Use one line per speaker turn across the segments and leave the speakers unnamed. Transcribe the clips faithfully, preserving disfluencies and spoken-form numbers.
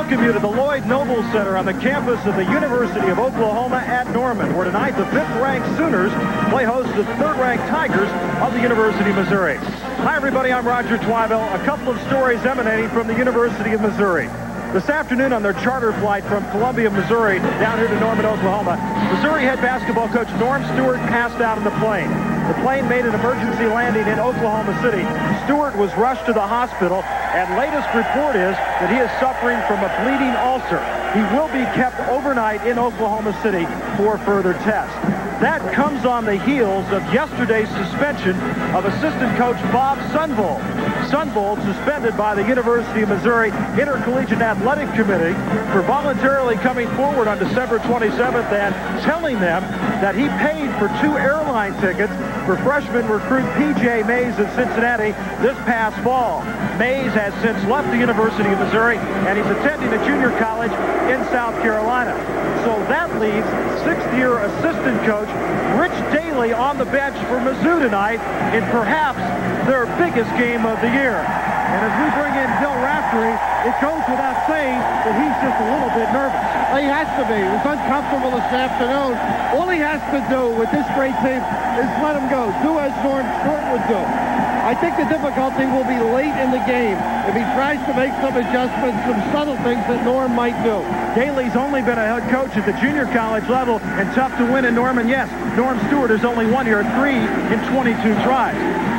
welcome you to the Lloyd Noble Center on the campus of the University of Oklahoma at Norman, where tonight the fifth-ranked Sooners play host to the third-ranked Tigers of the University of Missouri. Hi, everybody. I'm Roger Twibell. A couple of stories emanating from the University of Missouri. This afternoon on their charter flight from Columbia, Missouri, down here to Norman, Oklahoma, Missouri head basketball coach Norm Stewart passed out in the plane. The plane made an emergency landing in Oklahoma City. Stewart was rushed to the hospital, and latest report is that he is suffering from a bleeding ulcer. He will be kept overnight in Oklahoma City for further tests. That comes on the heels of yesterday's suspension of assistant coach Bob Sunvold. Sunvold suspended by the University of Missouri Intercollegiate Athletic Committee for voluntarily coming forward on December twenty-seventh and telling them that he paid for two airline tickets for freshman recruit P J Mays in Cincinnati this past fall. Mays has since left the University of Missouri, and he's attending a junior college in South Carolina. So that leaves sixth-year assistant coach Rich Daly on the bench for Mizzou tonight in perhaps their biggest game of the year. And as we bring in Bill Raftery, it goes without saying that he's just a little bit nervous.
Well, he has to be. He was uncomfortable this afternoon. All he has to do with this great team is let him go. Do as Norm Stewart would do. I think the difficulty will be late in the game if he tries to make some adjustments, some subtle things that Norm might do.
Daly's only been a head coach at the junior college level and tough to win in Norman. Yes, Norm Stewart has only won here three in twenty-two tries.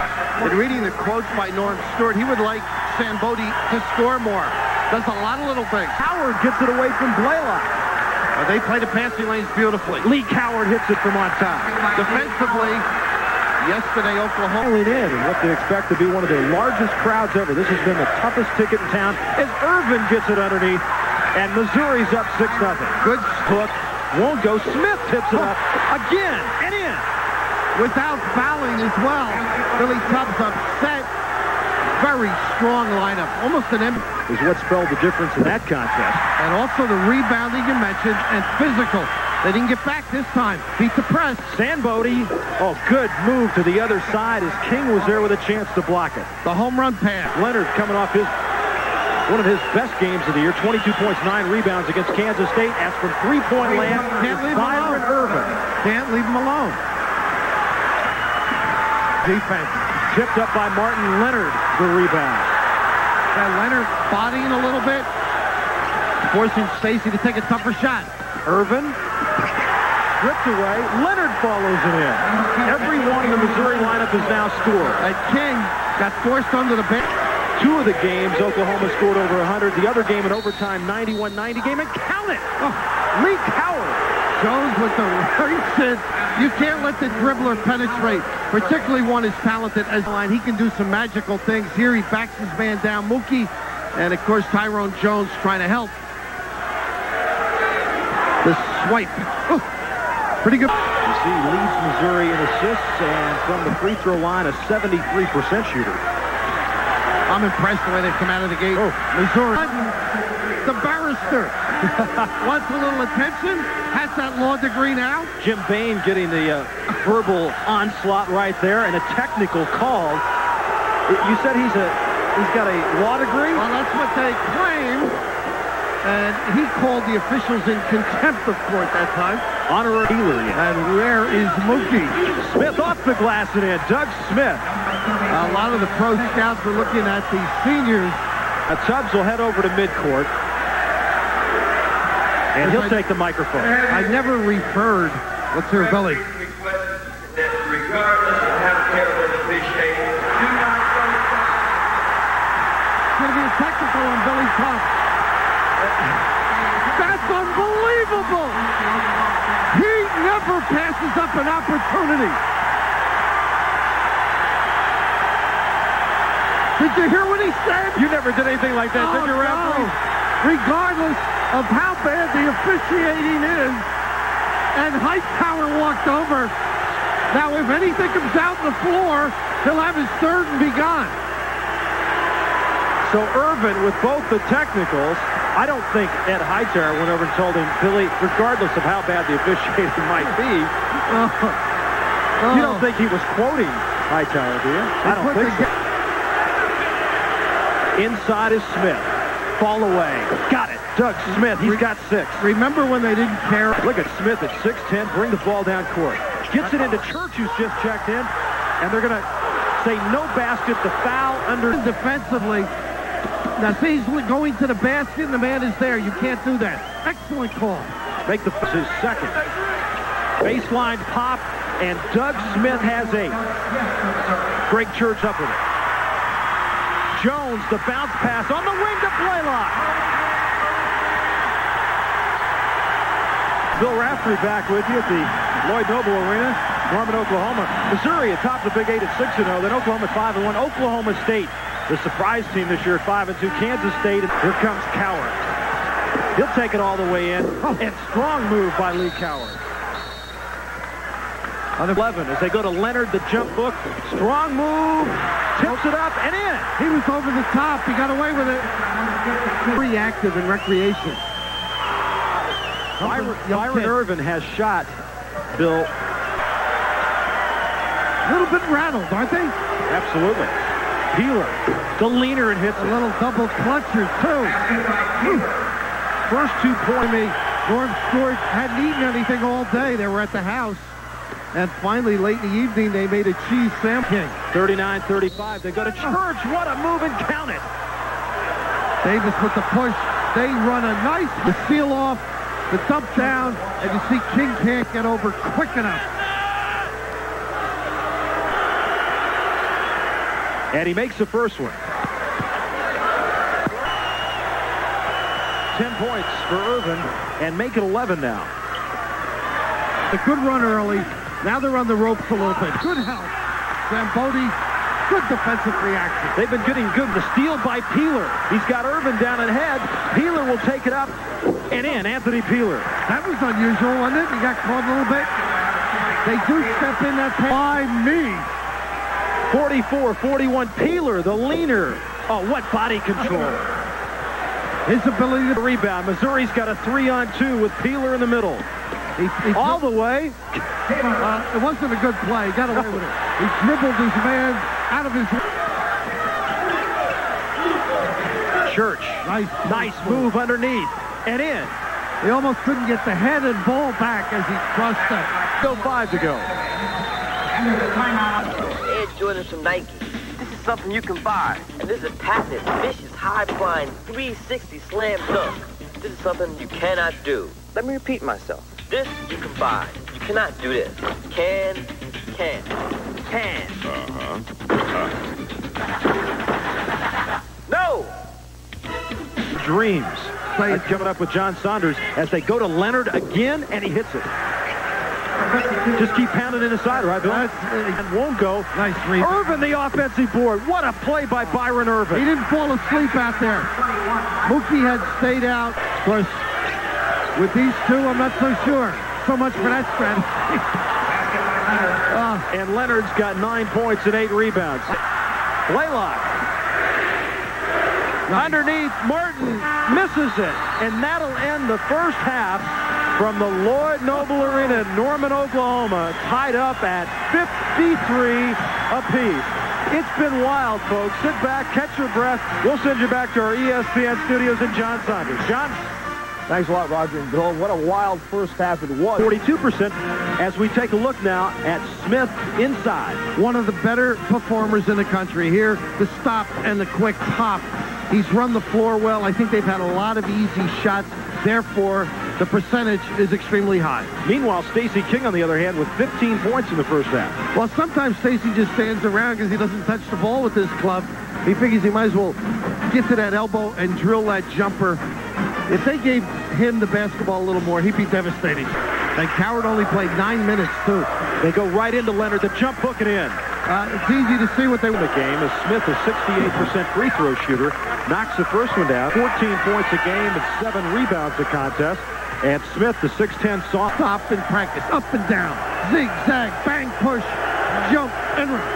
In reading the quotes by Norm Stewart, he would like Sambodi to score more. Does a lot of little things.
Howard gets it away from Blaylock.
Uh, they play the passing lanes beautifully.
Lee Coward hits it from on top.
Defensively, yesterday Oklahoma
in and what they expect to be one of their largest crowds ever. This has been the toughest ticket in town as Irvin gets it underneath, and Missouri's up six nothing.
Good
hook. Won't go. Smith tips it up again and in.
Without fouling as well. Billy Tubbs upset. Very strong lineup. Almost an empty.
Is what spelled the difference in that contest.
And also the rebounding you mentioned and physical. They didn't get back this time. Beat the press.
Sambodi, oh, good move to the other side as King was there with a chance to block it.
The home run pass.
Leonard coming off his one of his best games of the year. twenty-two points, nine rebounds against Kansas State. As from three-point land,
Can't leave him alone.
Irvin.
Can't leave him alone. Defense.
Tipped up by Martin Leonard, the rebound.
And Leonard bodying a little bit, forcing Stacy to take a tougher shot.
Irvin ripped away. Leonard follows it in. Every one in the Missouri lineup is now scored.
And King got forced under the bench.
Two of the games, Oklahoma scored over one hundred. The other game in overtime, ninety-one ninety game, and count it. Oh, Lee Coward.
Jones with the right side. You can't let the dribbler penetrate, particularly one as talented as line. He can do some magical things. Here he backs his man down. Mookie, and of course Tyrone Jones trying to help. The swipe. Oh, pretty good.
You see, leads Missouri in assists, and from the free throw line, a seventy-three percent shooter.
I'm impressed the way they've come out of the gate.
Oh,
Missouri. The barrister wants a little attention. Has that law degree now.
Jim Bain getting the uh, verbal onslaught right there, and a technical call. You said he's a he's got a law degree?
Well, that's what they claim. And he called the officials in contempt of court that time.
Honorary dealer.
And where is Mookie?
Smith off the glass and in. Doug Smith.
A lot of the pro scouts are looking at the seniors.
Now, Tubbs will head over to midcourt. And he'll take the microphone.
I never referred. Let's hear Billy.
Regardless of how terrible the officiating, do not go.
It's going to be a technical on Billy Tubbs. That's unbelievable. He never passes up an opportunity. Did you hear what he said?
You never did anything like that,
oh,
did you, referee?
No. Regardless of how bad the officiating is, and Hightower walked over. Now, if anything comes out on the floor, he'll have his third and be gone.
So Irvin, with both the technicals, I don't think Ed Hightower went over and told him, Billy, regardless of how bad the officiating might be,
Oh. Oh.
you don't think he was quoting Hightower, do you? I don't think so. Inside is Smith. Fall away. Got it. Doug Smith, he's got six.
Remember when they didn't care?
Look at Smith at six ten, bring the ball down court. Gets it into Church, who's just checked in, and they're going to say no basket, the foul under.
Defensively. Now, see, he's going to the basket, and the man is there. You can't do that. Excellent call.
Make the his second. Baseline pop, and Doug Smith has eight. Greg Church up with it. Jones, the bounce pass on the wing to Blaylock. Bill Raftery back with you at the Lloyd Noble Arena, Norman, Oklahoma. Missouri atop the Big Eight at six and oh. Then Oklahoma five and one. Oklahoma State, the surprise team this year at five and two. Kansas State. And here comes Coward. He'll take it all the way in. Oh, and strong move by Lee Coward. On the eleven, as they go to Leonard, the jump book. Strong move. Tips it up and in.
He was over the top. He got away with it. Very active in recreation.
Byron, Byron Irvin has shot, Bill.
A little bit rattled, aren't they?
Absolutely. Peeler, the leaner, and hits
a
it.
little double clutcher, too. First two point me. Norm Stewart hadn't eaten anything all day. They were at the house. And finally, late in the evening, they made a cheese sandwich.
thirty-nine thirty-five. They go to Church. What a move, and count it.
Davis with the push. They run a nice the seal off. The dump down, and you see King can't get over quick enough.
And he makes the first one. Ten points for Irvin, and make it eleven now.
A good run early. Now they're on the ropes a little bit. Good help. Zamboni, good defensive reaction.
They've been getting good. The steal by Peeler. He's got Irvin down ahead. Peeler will take it up and in. Anthony Peeler.
That was unusual, wasn't it? He got caught a little bit. They do step in that by me.
forty-four forty-one. Peeler, the leaner. Oh, what body control.
His ability to
rebound. Missouri's got a three on two with Peeler in the middle.
He, he
All the way.
Uh, it wasn't a good play. He got away with it. He dribbled his man out of his...
Church.
Nice,
nice move underneath. And in.
He almost couldn't get the head and ball back as he crossed it.
Go five to go.
Air Jordan from Nike. This is something you can buy. And this is a patented, vicious, high-flying, three sixty slam dunk. This is something you cannot do. Let me repeat myself. This you can buy. You cannot do this. Can, can, can. Uh-huh. Uh-huh. No!
Dreams. That's coming up with John Saunders as they go to Leonard again, and he hits it. Just keep pounding it inside, right, Bill? And won't go.
Nice read.
Irvin, the offensive board. What a play by Byron Irvin.
He didn't fall asleep out there. Mookie had stayed out. Of course, with these two, I'm not so sure. So much for that strategy. uh,
and Leonard's got nine points and eight rebounds. Blaylock. Nice. Underneath, Martin misses it. And that'll end the first half from the Lloyd Noble Arena in Norman, Oklahoma, tied up at fifty-three apiece. It's been wild, folks. Sit back, catch your breath. We'll send you back to our E S P N studios and John Saunders. John?
Thanks a lot, Roger and Bill. What a wild first half it was.
forty-two percent as we take a look now at Smith inside.
One of the better performers in the country here. The stop and the quick pop. He's run the floor well. I think they've had a lot of easy shots. Therefore, the percentage is extremely high.
Meanwhile, Stacey King, on the other hand, with fifteen points in the first half.
Well, sometimes Stacey just stands around because he doesn't touch the ball with his club. He figures he might as well get to that elbow and drill that jumper. If they gave him the basketball a little more, he'd be devastating. And Coward only played nine minutes, too.
They go right into Leonard. The jump hook it in.
Uh, it's easy to see what they
win the game as Smith, a sixty-eight percent free throw shooter, knocks the first one down. fourteen points a game and seven rebounds a contest. And Smith, the six ten soft.
Stop in practice, up and down, zigzag, bang, push, jump, and run.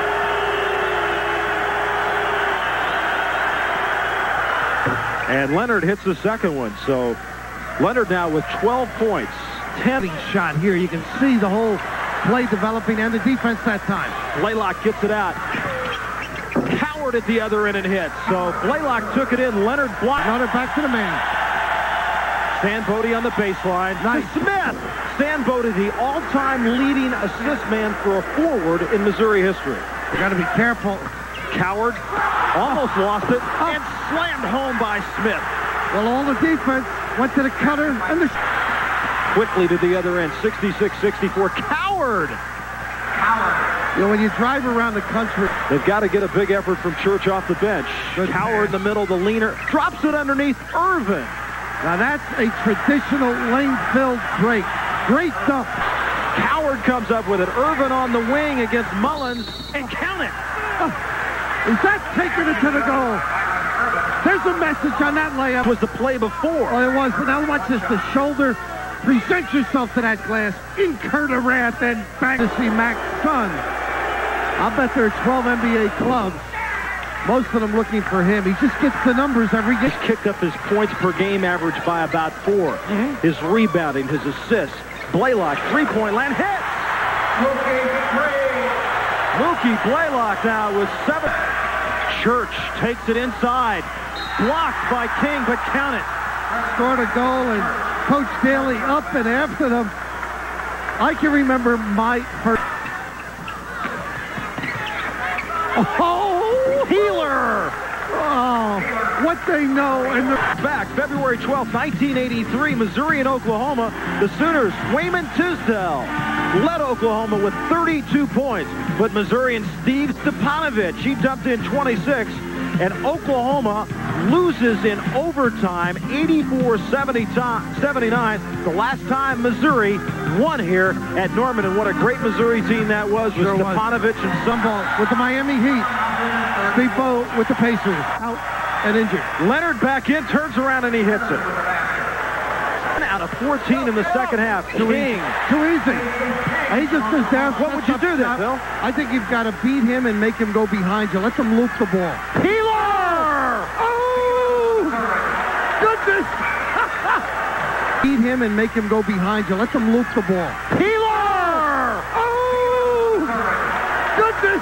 And Leonard hits the second one. So Leonard now with twelve points.
ten shot here. You can see the whole play developing and the defense that time.
Blaylock gets it out. Coward at the other end and hits. So Blaylock took it in. Leonard blocked.
Leonard back to the man.
Stan Bodie on the baseline.
Nice.
To Smith. Stan Bodie, the all-time leading assist man for a forward in Missouri history.
You got to be careful.
Coward almost lost it and slammed home by Smith.
Well, all the defense went to the cutter and the...
Quickly to the other end, sixty-six sixty-four. Coward!
You know, when you drive around the country...
They've got to get a big effort from Church off the bench.
Good
Coward in the middle, the leaner. Drops it underneath Irvin.
Now, that's a traditional lane-filled break. Great dump.
Coward comes up with it. Irvin on the wing against Mullins, and count it.
Oh, is that taking it to the goal? There's a message on that layup.
Was the play before.
Oh, it was. But now watch this. The shoulder. Present yourself to that glass. Incur the wrath and bang to see Mac's son. I'll bet there are twelve N B A clubs. Most of them looking for him. He just gets the numbers every game.
He's kicked up his points per game average by about four. Mm-hmm. His rebounding, his assists. Blaylock, three-point land, hits! Mookie Blaylock now with seven. Church takes it inside. Blocked by King, but count it.
Scored a goal, and Coach Daly up and after them. I can remember my first... Oh,
Healer!
Oh, what they know. And the
back, February twelfth, nineteen eighty-three, Missouri and Oklahoma. The Sooners, Wayman Tisdale, led Oklahoma with thirty-two points. But Missouri and Steve Stepanovich, he dumped in twenty-six. And Oklahoma loses in overtime, eighty-four seventy-nine. The last time Missouri won here at Norman. And what a great Missouri team that was with sure Stepanovich was. And Sumble.
With the Miami Heat. Steve Bowe with the Pacers. Out and injured.
Leonard back in, turns around, and he hits it. Out of fourteen in the second half.
Too
King.
easy. Too easy. He just goes down.
What would you do then, Bill?
I think you've got to beat him and make him go behind you. Let them loop the ball.
Healer!
Oh! Goodness! Beat him and make him go behind you. Let them loop the ball.
Healer!
Oh! Goodness!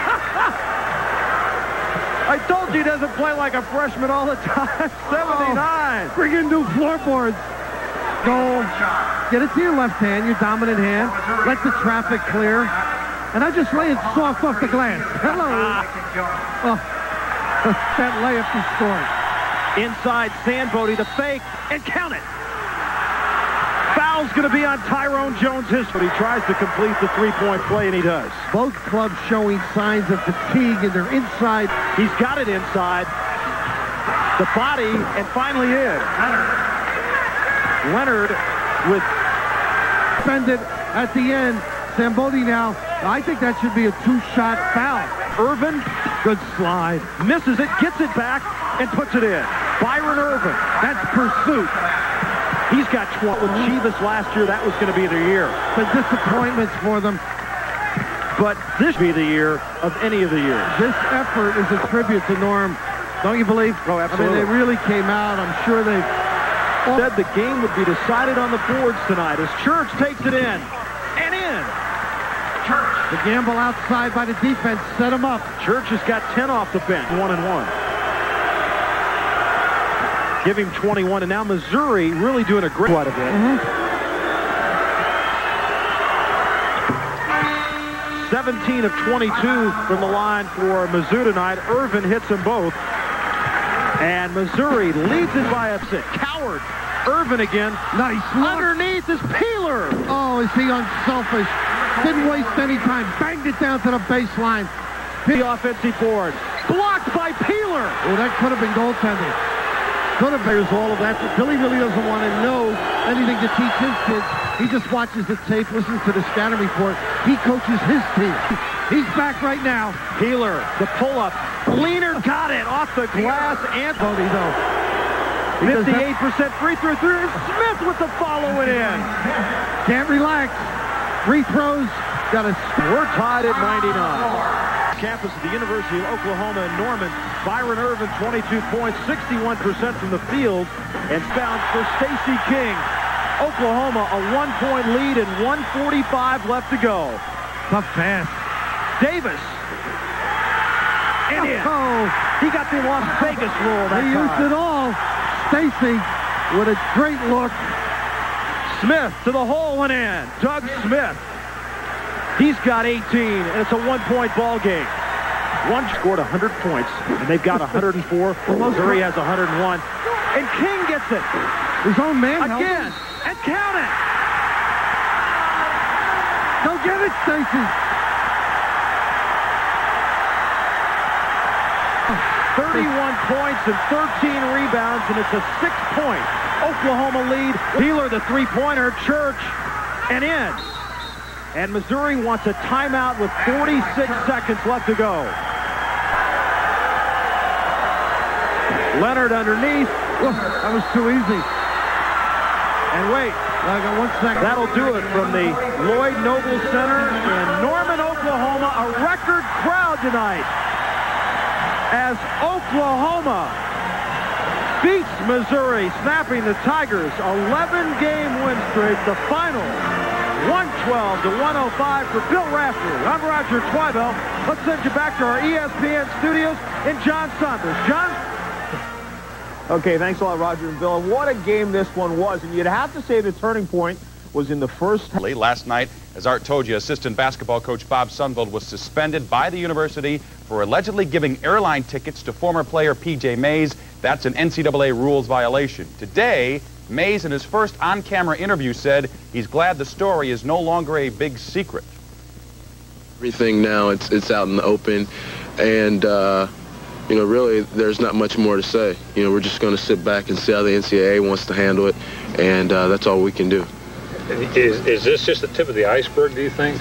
I told you he doesn't play like a freshman all the time. seventy-nine.
Oh, bring in new floorboards. Goal. Get it to your left hand, your dominant hand. Let the traffic clear. And I just lay it soft off the glass. Hello. Oh, that layup he scored.
Inside, Stan Bodie, the fake, and count it. Foul's going to be on Tyrone Jones. His, but he tries to complete the three-point play, and he does.
Both clubs showing signs of fatigue, and they're inside.
He's got it inside. The body, and finally in. Leonard with...
Defended at the end. Sambodi now. I think that should be a two-shot foul.
Irvin,
good slide.
Misses it, gets it back, and puts it in. Byron Irvin.
That's pursuit.
He's got twenty. With Chivas last year, that was going to be their year.
The disappointments for them.
But this will be the year of any of the years.
This effort is a tribute to Norm. Don't you believe?
Oh, absolutely.
I mean, they really came out. I'm sure they...
said the game would be decided on the boards tonight as Church takes it in. And in.
Church. The gamble outside by the defense set him up.
Church has got ten off the bench. One and one. Give him twenty-one. And now Missouri really doing a great quite a bit.
Mm-hmm.
seventeen of twenty-two from the line for Mizzou tonight. Irvin hits them both. And Missouri leads it by a six. Coward. Irvin again.
Nice.
Underneath is Peeler.
Oh, is he unselfish? Didn't waste any time. Banged it down to the baseline.
The offensive board. Blocked by Peeler.
Oh, that could have been goaltending. Could have been all of that. Billy really doesn't want to know anything to teach his kids. He just watches the tape, listens to the scatter report. He coaches his team. He's back right now.
Peeler, the pull-up. Leaner got it off the glass. And
Bodie, though.
fifty-eight percent free throw through. Smith with the follow-it in.
Can't relax. Free throws. Got a...
We're tied at ninety-nine. Campus of the University of Oklahoma in Norman. Byron Irvin, twenty-two points, sixty-one percent from the field. And found for Stacey King. Oklahoma a one-point lead and one forty-five left to go.
Tough pass.
Davis. And in.
Oh,
he got the Las Vegas roll that
he
time.
used it all. Stacey with a great look.
Smith to the hole and in. Doug Smith. He's got eighteen, and it's a one-point ball game. One scored one hundred points, and they've got one hundred four. Missouri has one hundred one. And King gets it.
His own man.
Again. And count it.
Go get it, Stacy.
thirty-one points and thirteen rebounds, and it's a six-point Oklahoma lead. Peeler, the three-pointer, Church, and in. And Missouri wants a timeout with forty-six seconds left to go. Leonard underneath.
Look, that was too easy.
And wait.
I got one second.
That'll do it from the Lloyd Noble Center in Norman, Oklahoma. A record crowd tonight as Oklahoma beats Missouri, snapping the Tigers' eleven-game win streak. The final, one twelve to one oh five for Bill Raftery. I'm Roger Twibell. Let's send you back to our E S P N studios in John Saunders. John?
Okay, thanks a lot, Roger and Bill. And what a game this one was. And you'd have to say the turning point was in the first half.
Last night, as Art told you, assistant basketball coach Bob Sundvold was suspended by the university for allegedly giving airline tickets to former player P J Mays. That's an N C double A rules violation. Today, Mays, in his first on-camera interview, said he's glad the story is no longer a big secret.
Everything now, it's, it's out in the open, and uh, you know, really, there's not much more to say. You know, we're just going to sit back and see how the N C double A wants to handle it, and uh, that's all we can do.
Is, is this just the tip of the iceberg, do you think?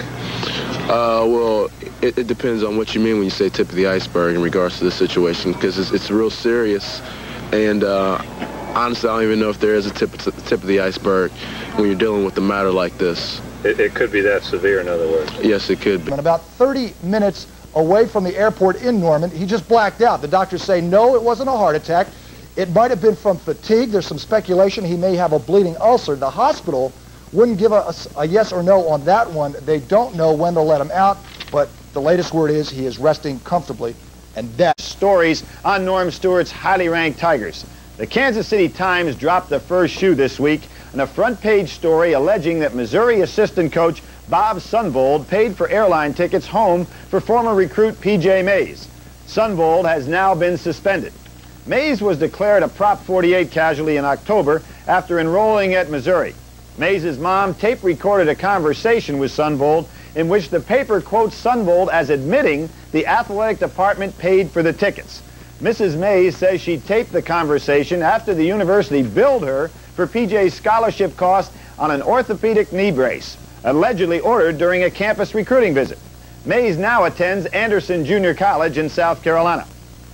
Uh, well, it, it depends on what you mean when you say tip of the iceberg in regards to this situation, because it's, it's real serious, and uh, honestly, I don't even know if there is a tip, tip of the iceberg when you're dealing with a matter like this.
It, it could be that severe, in other words.
Yes, it could be.
And about thirty minutes away from the airport in Norman, he just blacked out. The doctors say, no, it wasn't a heart attack. It might have been from fatigue. There's some speculation he may have a bleeding ulcer. The hospital wouldn't give a, a yes or no on that one. They don't know when they'll let him out, but the latest word is he is resting comfortably, and that.
Stories on Norm Stewart's highly ranked Tigers. The Kansas City Times dropped the first shoe this week in a front-page story alleging that Missouri assistant coach Bob Sundvold paid for airline tickets home for former recruit P J Mays. Sundvold has now been suspended. Mays was declared a Prop forty-eight casualty in October after enrolling at Missouri. Mays' mom tape-recorded a conversation with Sundvold in which the paper quotes Sundvold as admitting the athletic department paid for the tickets. Missus Mays says she taped the conversation after the university billed her for P J's scholarship costs on an orthopedic knee brace, allegedly ordered during a campus recruiting visit. Mays now attends Anderson Junior College in South Carolina.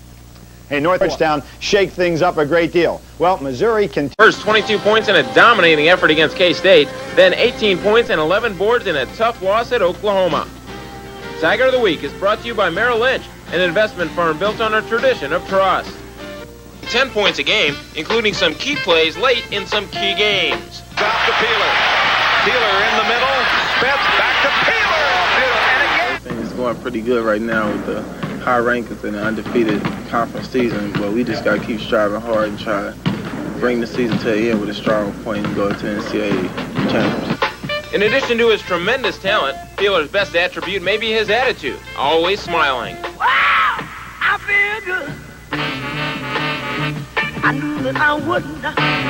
Hey, North Georgetown shake things up a great deal. Well, Missouri can...
First, twenty-two points in a dominating effort against K-State, then eighteen points and eleven boards in a tough loss at Oklahoma. Tiger of the Week is brought to you by Merrill Lynch, an investment firm built on a tradition of trust. ten points a game, including some key plays late in some key games.
Stop to Peeler. Peeler in the middle. Smith back to Peeler. And again.
It's going pretty good right now with the high rankings and the undefeated conference season, but we just got to keep striving hard and try to bring the season to the end with a strong point and go to the N C double A championship.
In addition to his tremendous talent, Peeler's best attribute may be his attitude, always smiling.
Wow! I feel good. I knew that I wouldn't.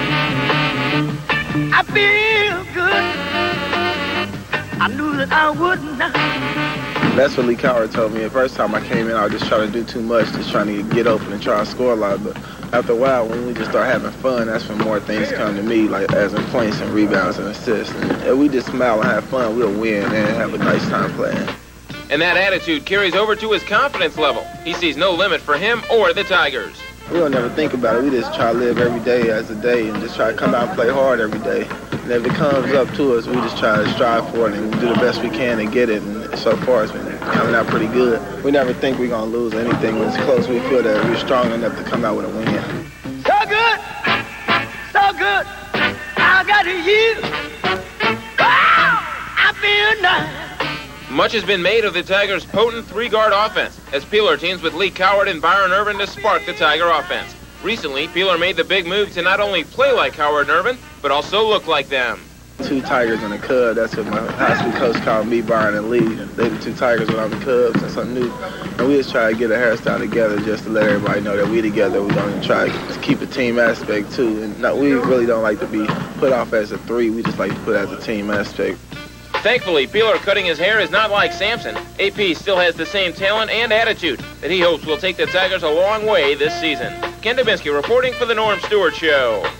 I feel good. I knew that I wouldn't.
That's what Lee Coward told me. The first time I came in, I was just trying to do too much, just trying to get open and try to score a lot. But after a while, when we just start having fun, that's when more things come to me, like as in points and rebounds and assists. And if we just smile and have fun, we'll win and have a nice time playing.
And that attitude carries over to his confidence level. He sees no limit for him or the Tigers.
We don't never think about it. We just try to live every day as a day and just try to come out and play hard every day. And if it comes up to us, we just try to strive for it and do the best we can and get it. And so far, it's been coming out pretty good. We never think we're going to lose anything. When it's close, we feel that we're strong enough to come out with a win.
So good. So good. I got you. Wow! I feel nice.
Much has been made of the Tigers' potent three-guard offense, as Peeler teams with Lee Coward and Byron Irvin to spark the Tiger offense. Recently, Peeler made the big move to not only play like Howard and Irvin, but also look like them.
Two Tigers and a Cub, that's what my high school coach called me, Byron and Lee. They the two Tigers when I'm the Cubs, that's something new. And we just try to get a hairstyle together just to let everybody know that we together. We don't even try to keep a team aspect too. And no, we really don't like to be put off as a three, we just like to put as a team aspect.
Thankfully, Peeler cutting his hair is not like Sampson. A P still has the same talent and attitude that he hopes will take the Tigers a long way this season. Ken Dubinsky reporting for the Norm Stewart Show.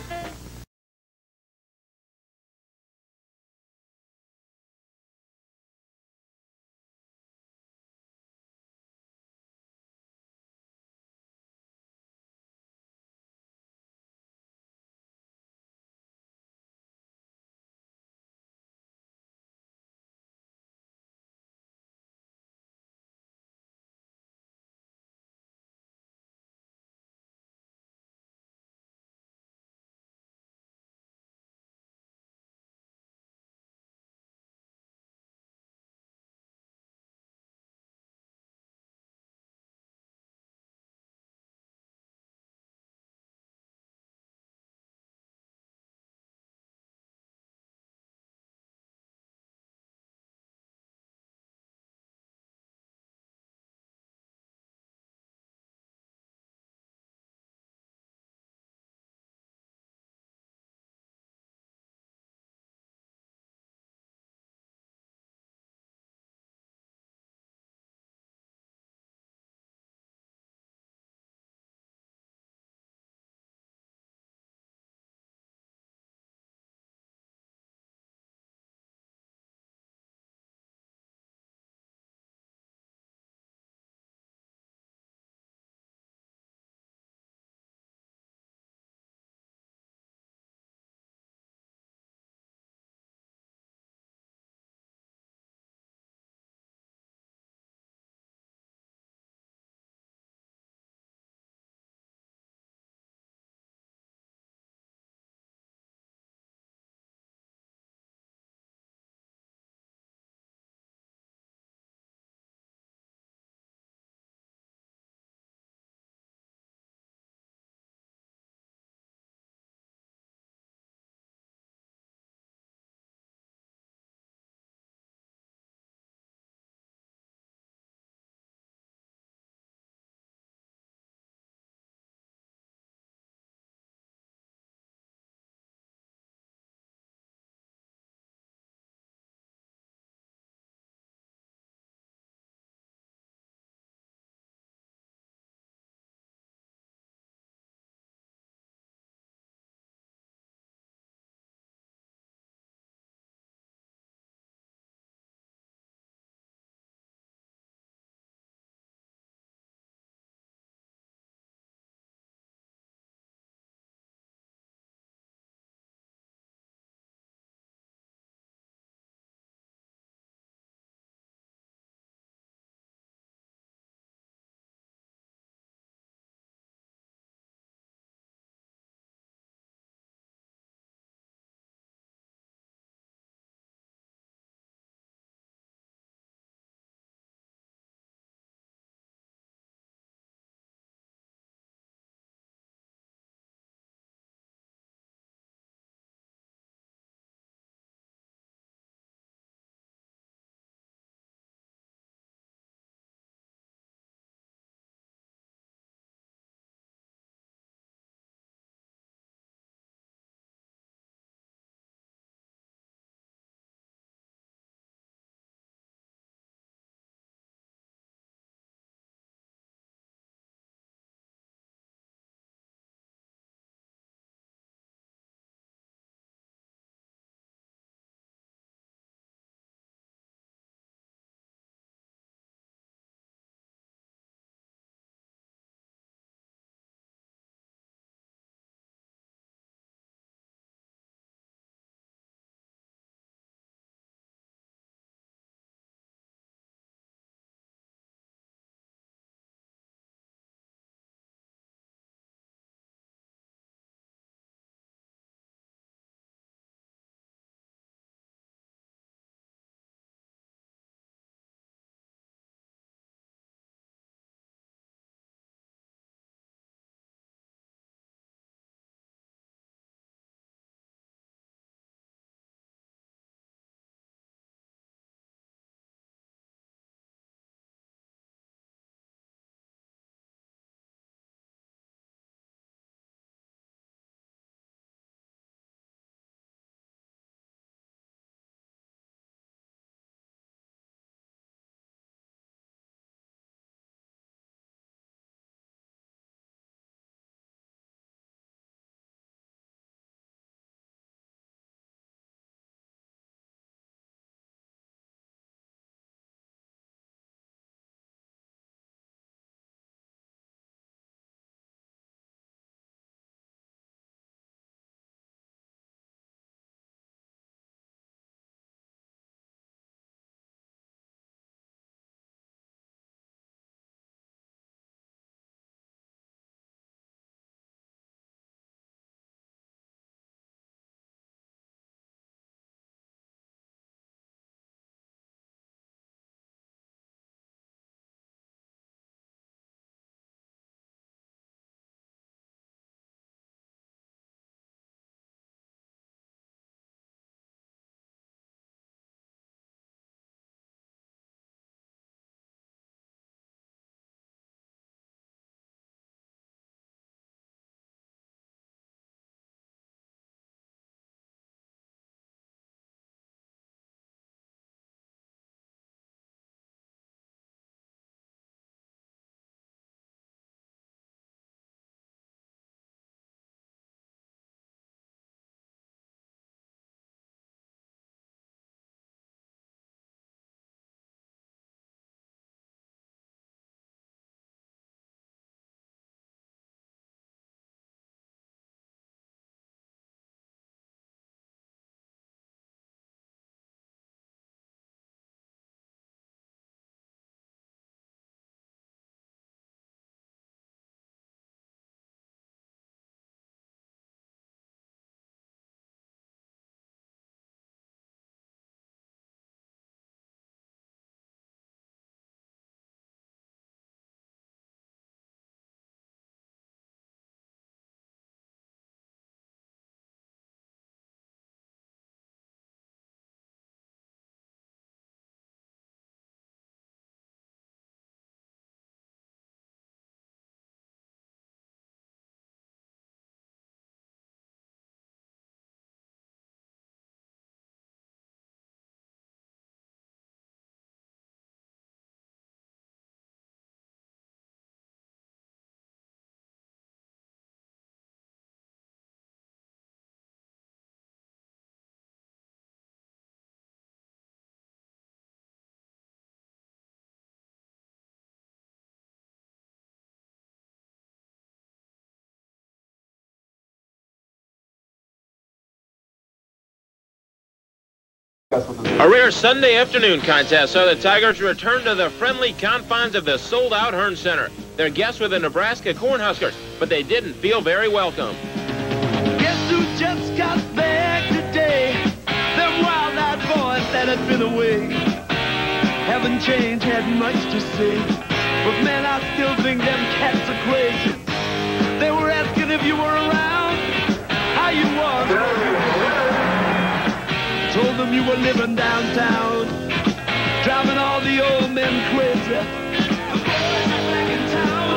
A rare Sunday afternoon contest saw the Tigers return to the friendly confines of the sold-out Hearn Center. Their guests were the Nebraska Cornhuskers, but they didn't feel very welcome.
Guess who just got back today? Them wild-eyed boys that had been away. Haven't changed, had much to say. But man, I still think them cats are crazy. They were asking if you were around, how you was. Told them you were living downtown, driving all the old men crazy. The boys are back in town.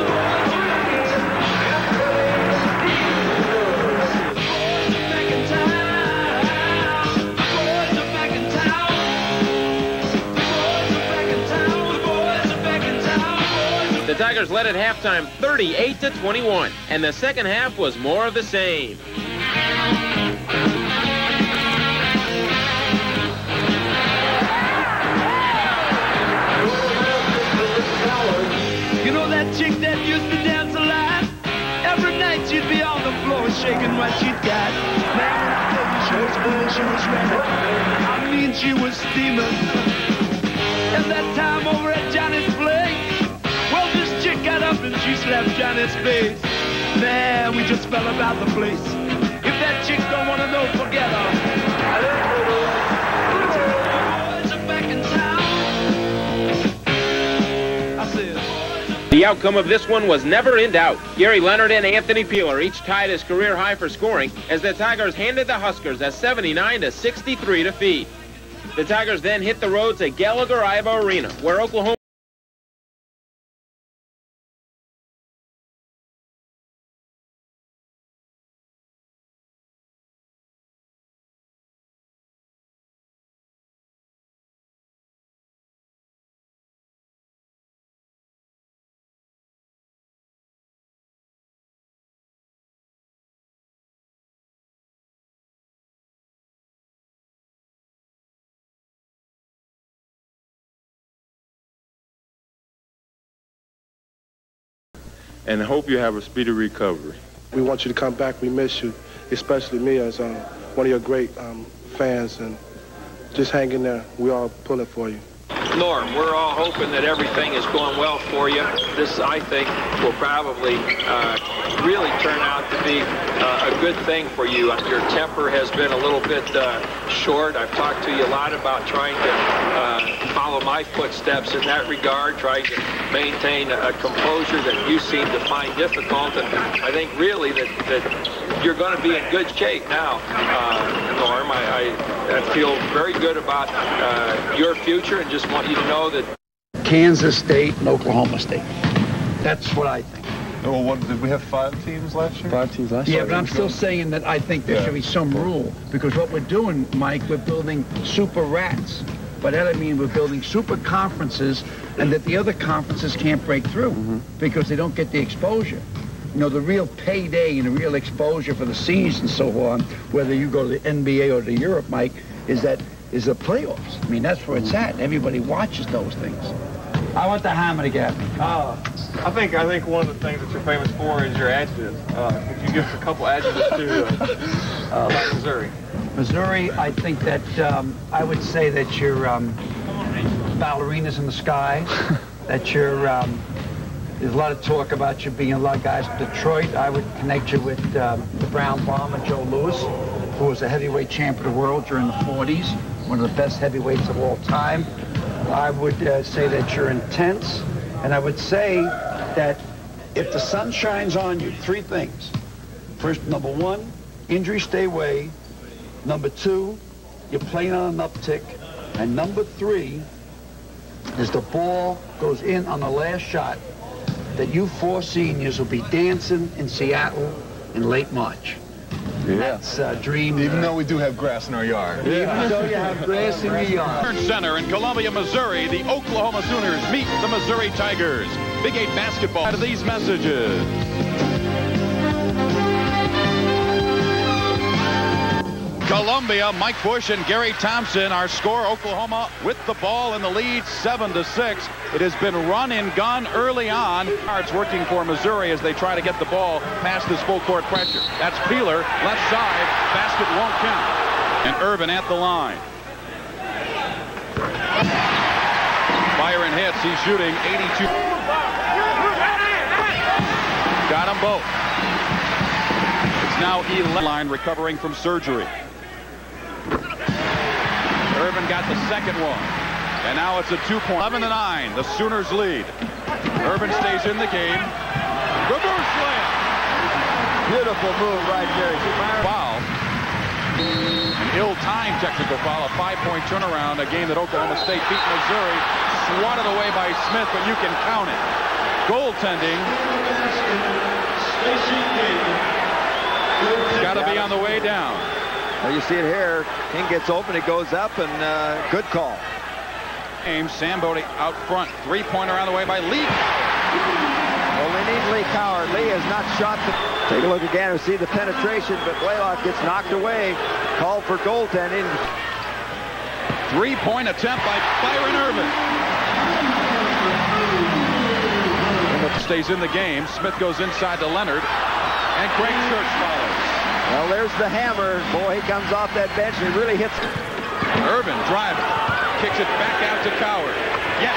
The boys are back in town. The boys are back in town. The boys are back in town.
The Tigers led at halftime thirty-eight to twenty-one, and the second half was more of the same.
You know that chick that used to dance a lot? Every night she'd be on the floor shaking what she'd got. Man, when I tell you she was good, she was ready. I mean, she was steaming. And that time over at Johnny's place, well, this chick got up and she slapped Johnny's face. Man, we just fell about the place. If that chick don't want to know, forget her. Boys are back in town. I said,
The outcome of this one was never in doubt. Gary Leonard and Anthony Peeler each tied his career high for scoring as the Tigers handed the Huskers a seventy-nine to sixty-three defeat. The Tigers then hit the road to Gallagher-Iba Arena, where Oklahoma
and hope you have a speedy recovery.
We want you to come back. We miss you, especially me as um, one of your great um, fans. And just hang in there. We all pulling for you.
Norm, we're all hoping that everything is going well for you. This, I think, will probably uh, really turn out to be uh, a good thing for you. Your temper has been a little bit uh, short. I've talked to you a lot about trying to uh, follow my footsteps in that regard, trying to maintain a composure that you seem to find difficult. And I think really that, that you're going to be in good shape now, uh, Norm. I, I, I feel very good about uh, your future and just want you to know that
Kansas State and Oklahoma State. That's what I think.
Well, what did we have five teams last year?
Five teams last year.
Yeah, but I'm still saying that I think there yeah. should be some rule, because what we're doing, Mike, we're building super rats. But that I mean we're building super conferences, and that the other conferences can't break through mm-hmm. because they don't get the exposure. You know, the real payday and the real exposure for the seas and so on, whether you go to the N B A or to Europe, Mike, is that is the playoffs. I mean, that's where it's at. Everybody watches those things. I want the hammer to get me.
Uh, I think I think one of the things that you're famous for is your adjectives. Uh, could you give us a couple adjectives to uh, uh, like Missouri?
Missouri, I think that um, I would say that you're um, ballerinas in the sky, that you're, um, there's a lot of talk about you being a lot of guys from Detroit. I would connect you with um, the Brown Bomber, Joe Louis, who was a heavyweight champion of the world during the forties, one of the best heavyweights of all time. I would uh, say that you're intense, and I would say that if the sun shines on you, three things. First, number one, injuries stay away. Number two, you're playing on an uptick. And number three is the ball goes in on the last shot, that you four seniors will be dancing in Seattle in late March.
Yeah.
That's a dream.
Even though we do have grass in our yard.
Yeah. Even though you have grass in your yard.
Hearn Center in Columbia, Missouri, the Oklahoma Sooners meet the Missouri Tigers. Big Eight basketball out of these messages. Columbia, Mike Bush and Gary Thompson. Our score, Oklahoma with the ball in the lead, seven to six. It has been run and gun early on. It's working for Missouri as they try to get the ball past this full court pressure. That's Peeler, left side. Basket won't count. And Irvin at the line. Byron hits. He's shooting eighty-two. Got them both. It's now eleven. Line recovering from surgery. Irvin got the second one. And now it's a two-point. eleven to nine. The Sooners lead. Irvin stays in the game. Reverse slam.
Beautiful move right there.
Foul. An ill-timed technical foul. A five-point turnaround. A game that Oklahoma State beat Missouri. Swatted away by Smith, but you can count it. Goaltending. It's got to be on the way down.
Well, you see it here. King gets open. It goes up, and uh, good call.
Sam Bodie out front. Three-pointer on the way by Lee Coward.
Well, we need Lee Coward. Lee has not shot the... Take a look again and see the penetration, but Blaylock gets knocked away. Called for goaltending.
Three-point attempt by Byron Irvin. Stays in the game. Smith goes inside to Leonard, and Craig Church follows.
Well, there's the hammer. Boy, he comes off that bench and he really hits.
Irvin driving. Kicks it back out to Coward. Yes.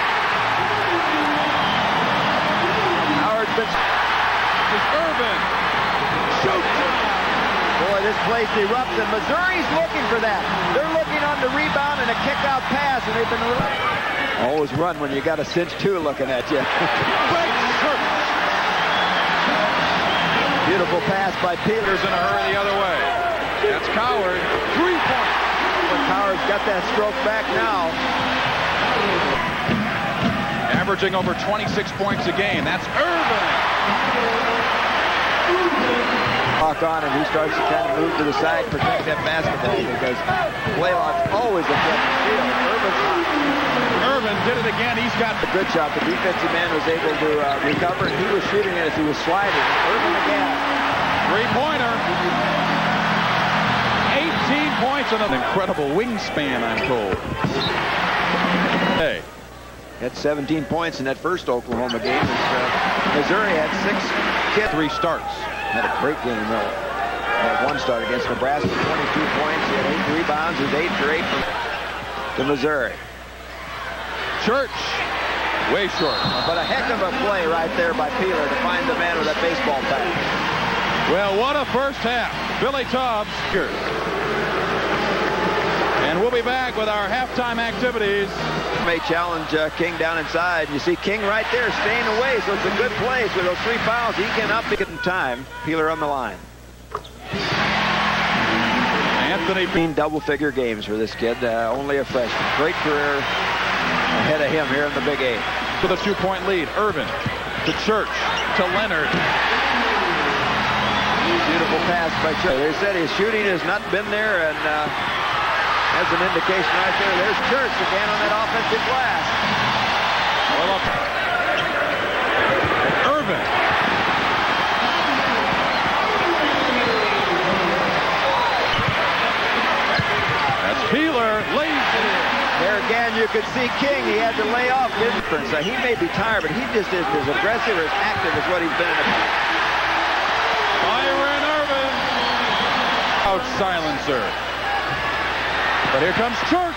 Howard's been...
It's Irvin. Shoots.
Boy, this place erupted. Missouri's looking for that. They're looking on the rebound and a kick-out pass, and they've been... Always run when you got a cinch two looking at you. Beautiful pass by Peters
in a hurry the other way. That's Coward. Three points.
But Coward's got that stroke back now.
Averaging over twenty-six points a game. That's Irvin.
Walk on, and he starts to kind of move to the side, protect that basketball, because Blaylock's always a threat to steal. Irvin's hot.
Irvin did it again. He's got
a good shot. The defensive man was able to uh, recover, and he was shooting it as he was sliding. Irvin again.
Three-pointer. eighteen points and an incredible wingspan, I'm told. Hey.
Had seventeen points in that first Oklahoma game. Uh, Missouri had six kids.
Three starts.
Had a great game, though. Had one start against Nebraska, twenty-two points. He had eight rebounds. He was eight for eight to Missouri.
Church, way short.
But a heck of a play right there by Peeler to find the man with that baseball bat.
Well, what a first half. Billy Tubbs here. And we'll be back with our halftime activities.
May challenge uh, King down inside. You see King right there staying away, so it's a good place with those three fouls. He cannot be getting time. Peeler on the line.
Anthony
Bean double-figure games for this kid. Uh, only a freshman. Great career ahead of him here in the Big Eight.
With a two-point lead, Irvin to Church to Leonard.
Beautiful pass by Church. They said his shooting has not been there, and uh, that's an indication right there. There's Church again on that offensive glass.
Well, Irvin. That's Peeler. Lays it in.
There again, you could see King. He had to lay off. Difference. Uh, he may be tired, but he just isn't as aggressive or as active as what he's been in the past.
Byron Irvin. Out silencer. But here comes Church.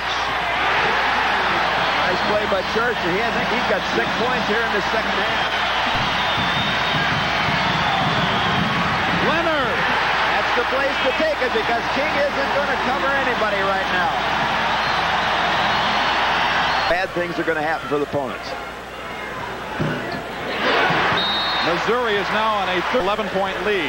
Nice play by Church. He has, he's got six points here in the second half.
Leonard.
That's the place to take it because King isn't going to cover anybody right now. Bad things are going to happen for the opponents.
Missouri is now on a eleven-point lead.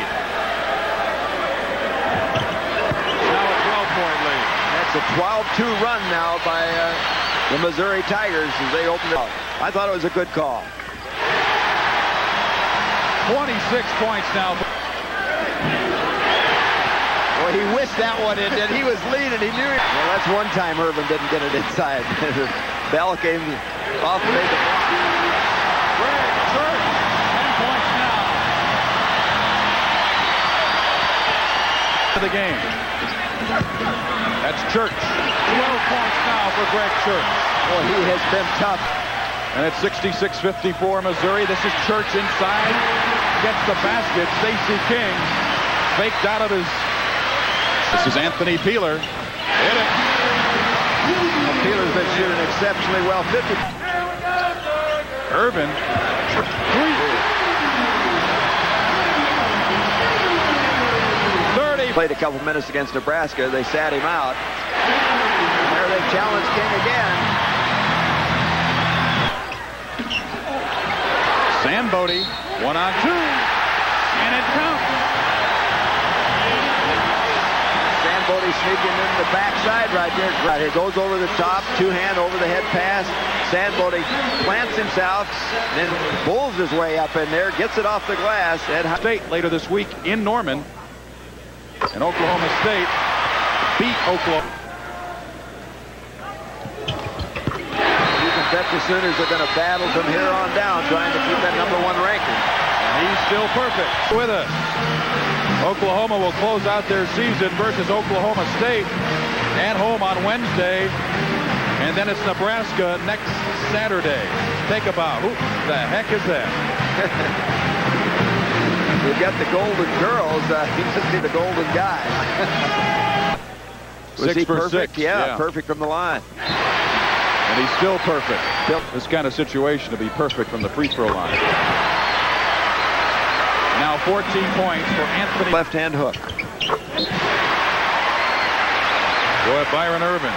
Now a twelve-point lead.
That's a twelve two run now by uh, the Missouri Tigers as they open it up. I thought it was a good call.
twenty-six points now.
Well, he wished that one in, and he was leading. He knew it. Well, that's one time Irvin didn't get it inside. Bell came off and made the block.
Greg Church, ten points now. To the game. That's Church. twelve points now for Greg Church.
Boy, he has been tough.
And it's sixty-six fifty-four Missouri. This is Church inside. Gets the basket. Stacey King faked out of his... This is Anthony Peeler. Hit it.
Well, Peeler's been shooting exceptionally well. fifty.
Irvin. thirty.
Played a couple minutes against Nebraska. They sat him out. There they challenge King again.
Sandbody, one on two, and it counts.
Sandbody sneaking in the backside right there. Right here, goes over the top, two-hand over the head pass. Sandbody plants himself, then pulls his way up in there, gets it off the glass.
Ed State later this week in Norman, and Oklahoma State beat Oklahoma.
Bet the Sooners are going to battle from here on down, trying to keep that number one ranking.
And he's still perfect with us. Oklahoma will close out their season versus Oklahoma State at home on Wednesday. And then it's Nebraska next Saturday. Think about who the heck is that?
We've got the Golden Girls. Uh, he must be the Golden Guy. Was
six
he
for
perfect?
Six.
Yeah,
Yeah,
perfect from the line.
And he's still perfect. This kind of situation to be perfect from the free throw line. Now fourteen points for Anthony.
Left-hand hook.
Go at Byron Irvin.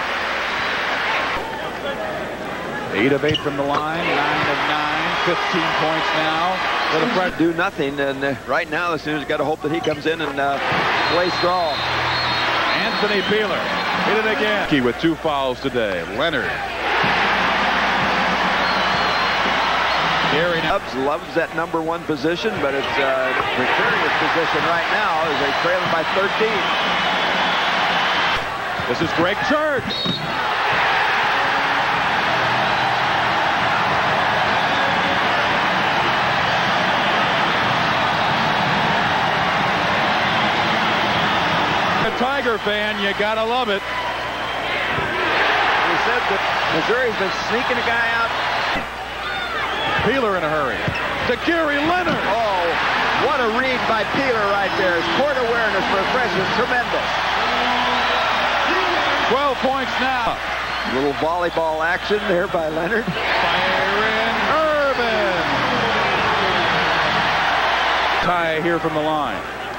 Eight of eight from the line, nine of nine, fifteen points now for the front.
Do nothing, and uh, right now the Sooners got to hope that he comes in and uh, plays strong.
Anthony Peeler hit it again. With two fouls today. Leonard.
Gary Nubbs loves that number one position, but it's a precarious position right now as they trailing by thirteen.
This is Greg Church. A Tiger fan, you gotta love it.
He said that Missouri's been sneaking a guy out.
Peeler in a hurry. To Gary Leonard.
Oh, what a read by Peeler right there. His court awareness for a freshman, tremendous.
twelve points now.
A little volleyball action there by Leonard.
Byron Irvin. Tie here from the line.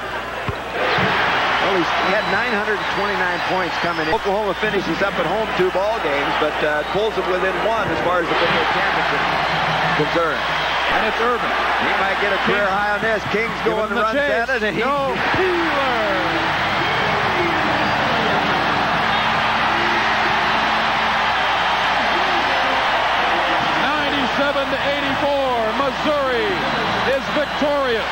Well, he's, he had nine hundred twenty-nine points coming in. Oklahoma finishes up at home two ball games, but uh, pulls it within one as far as the Big Eight championship concerned.
And it's Irvin.
He might get a career King. high on this. King's going to run at it. And he...
No, Peeler. ninety-seven to eighty-four. Missouri is victorious.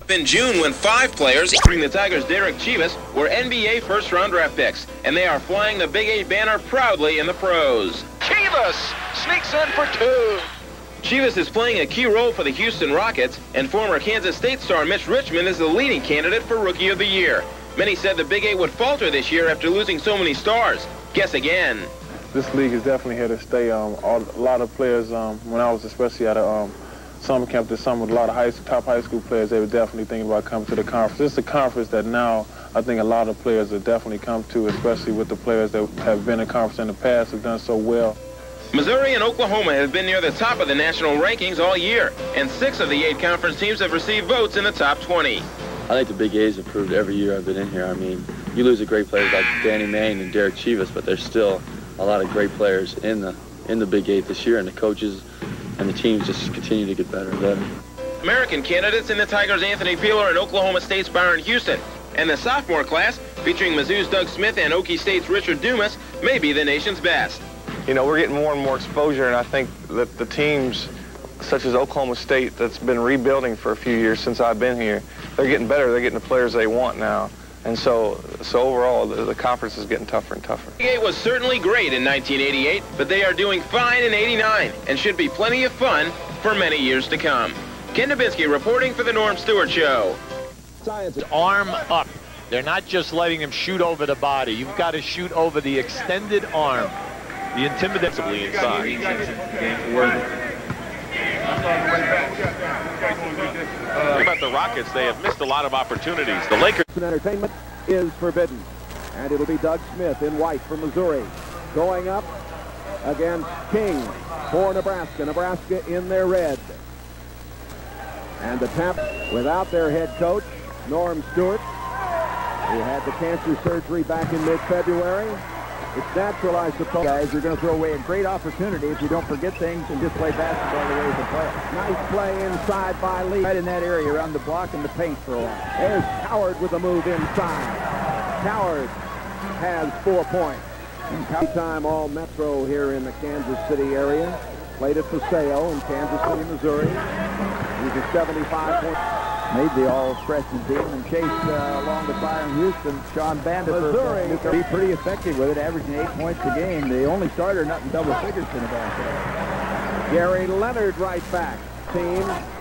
In June, when five players, including the Tigers' Derek Chivas, were N B A first-round draft picks, and they are flying the Big Eight banner proudly in the pros.
Chivas sneaks in for two.
Chivas is playing a key role for the Houston Rockets, and former Kansas State star Mitch Richmond is the leading candidate for Rookie of the Year. Many said the Big Eight would falter this year after losing so many stars. Guess again.
This league is definitely here to stay. Um, all, a lot of players, um, when I was especially at a um, summer camp this summer with a lot of high, top high school players, they were definitely thinking about coming to the conference. It's a conference that now I think a lot of players have definitely come to, especially with the players that have been in conference in the past, have done so well.
Missouri and Oklahoma have been near the top of the national rankings all year, and six of the eight conference teams have received votes in the top twenty.
I think the Big Eight's improved every year I've been in here. I mean, you lose a great players like Danny Main and Derek Chivas, but there's still a lot of great players in the in the Big Eight this year, and the coaches and the teams just continue to get better and better.
American candidates in the Tigers' Anthony Peeler and Oklahoma State's Byron Houston, and the sophomore class, featuring Mizzou's Doug Smith and Okie State's Richard Dumas, may be the nation's best.
You know, we're getting more and more exposure, and I think that the teams, such as Oklahoma State, that's been rebuilding for a few years since I've been here, they're getting better. They're getting the players they want now. And so, so overall, the, the conference is getting tougher and tougher.
Big Eight was certainly great in nineteen eighty-eight, but they are doing fine in eighty-nine and should be plenty of fun for many years to come. Ken Dubinsky reporting for the Norm Stewart Show.
Science. Arm up. They're not just letting him shoot over the body. You've got to shoot over the extended arm. The intimidatingly inside.
What about the Rockets? They have missed a lot of opportunities. The Lakers.
Entertainment is forbidden. And it'll be Doug Smith in white for Missouri. Going up against King for Nebraska. Nebraska in their red. And the tap without their head coach, Norm Stewart, who had the cancer surgery back in mid-February. It's natural, I suppose. Guys are going to throw away a great opportunity if you don't forget things and just play basketball the way you play it. Nice play inside by Lee. Right in that area around the block and the paint for a while. There's Coward with a move inside. Coward has four points. Time all Metro here in the Kansas City area. Played at Paseo in Kansas City, Missouri. He's a seventy-five point. Made the all-freshman team and chased uh, along with Byron Houston. Sean Bandit, Missouri, be pretty effective with it, averaging eight points a game. The only starter not in double figures in the basketball. Gary Leonard right back. Team.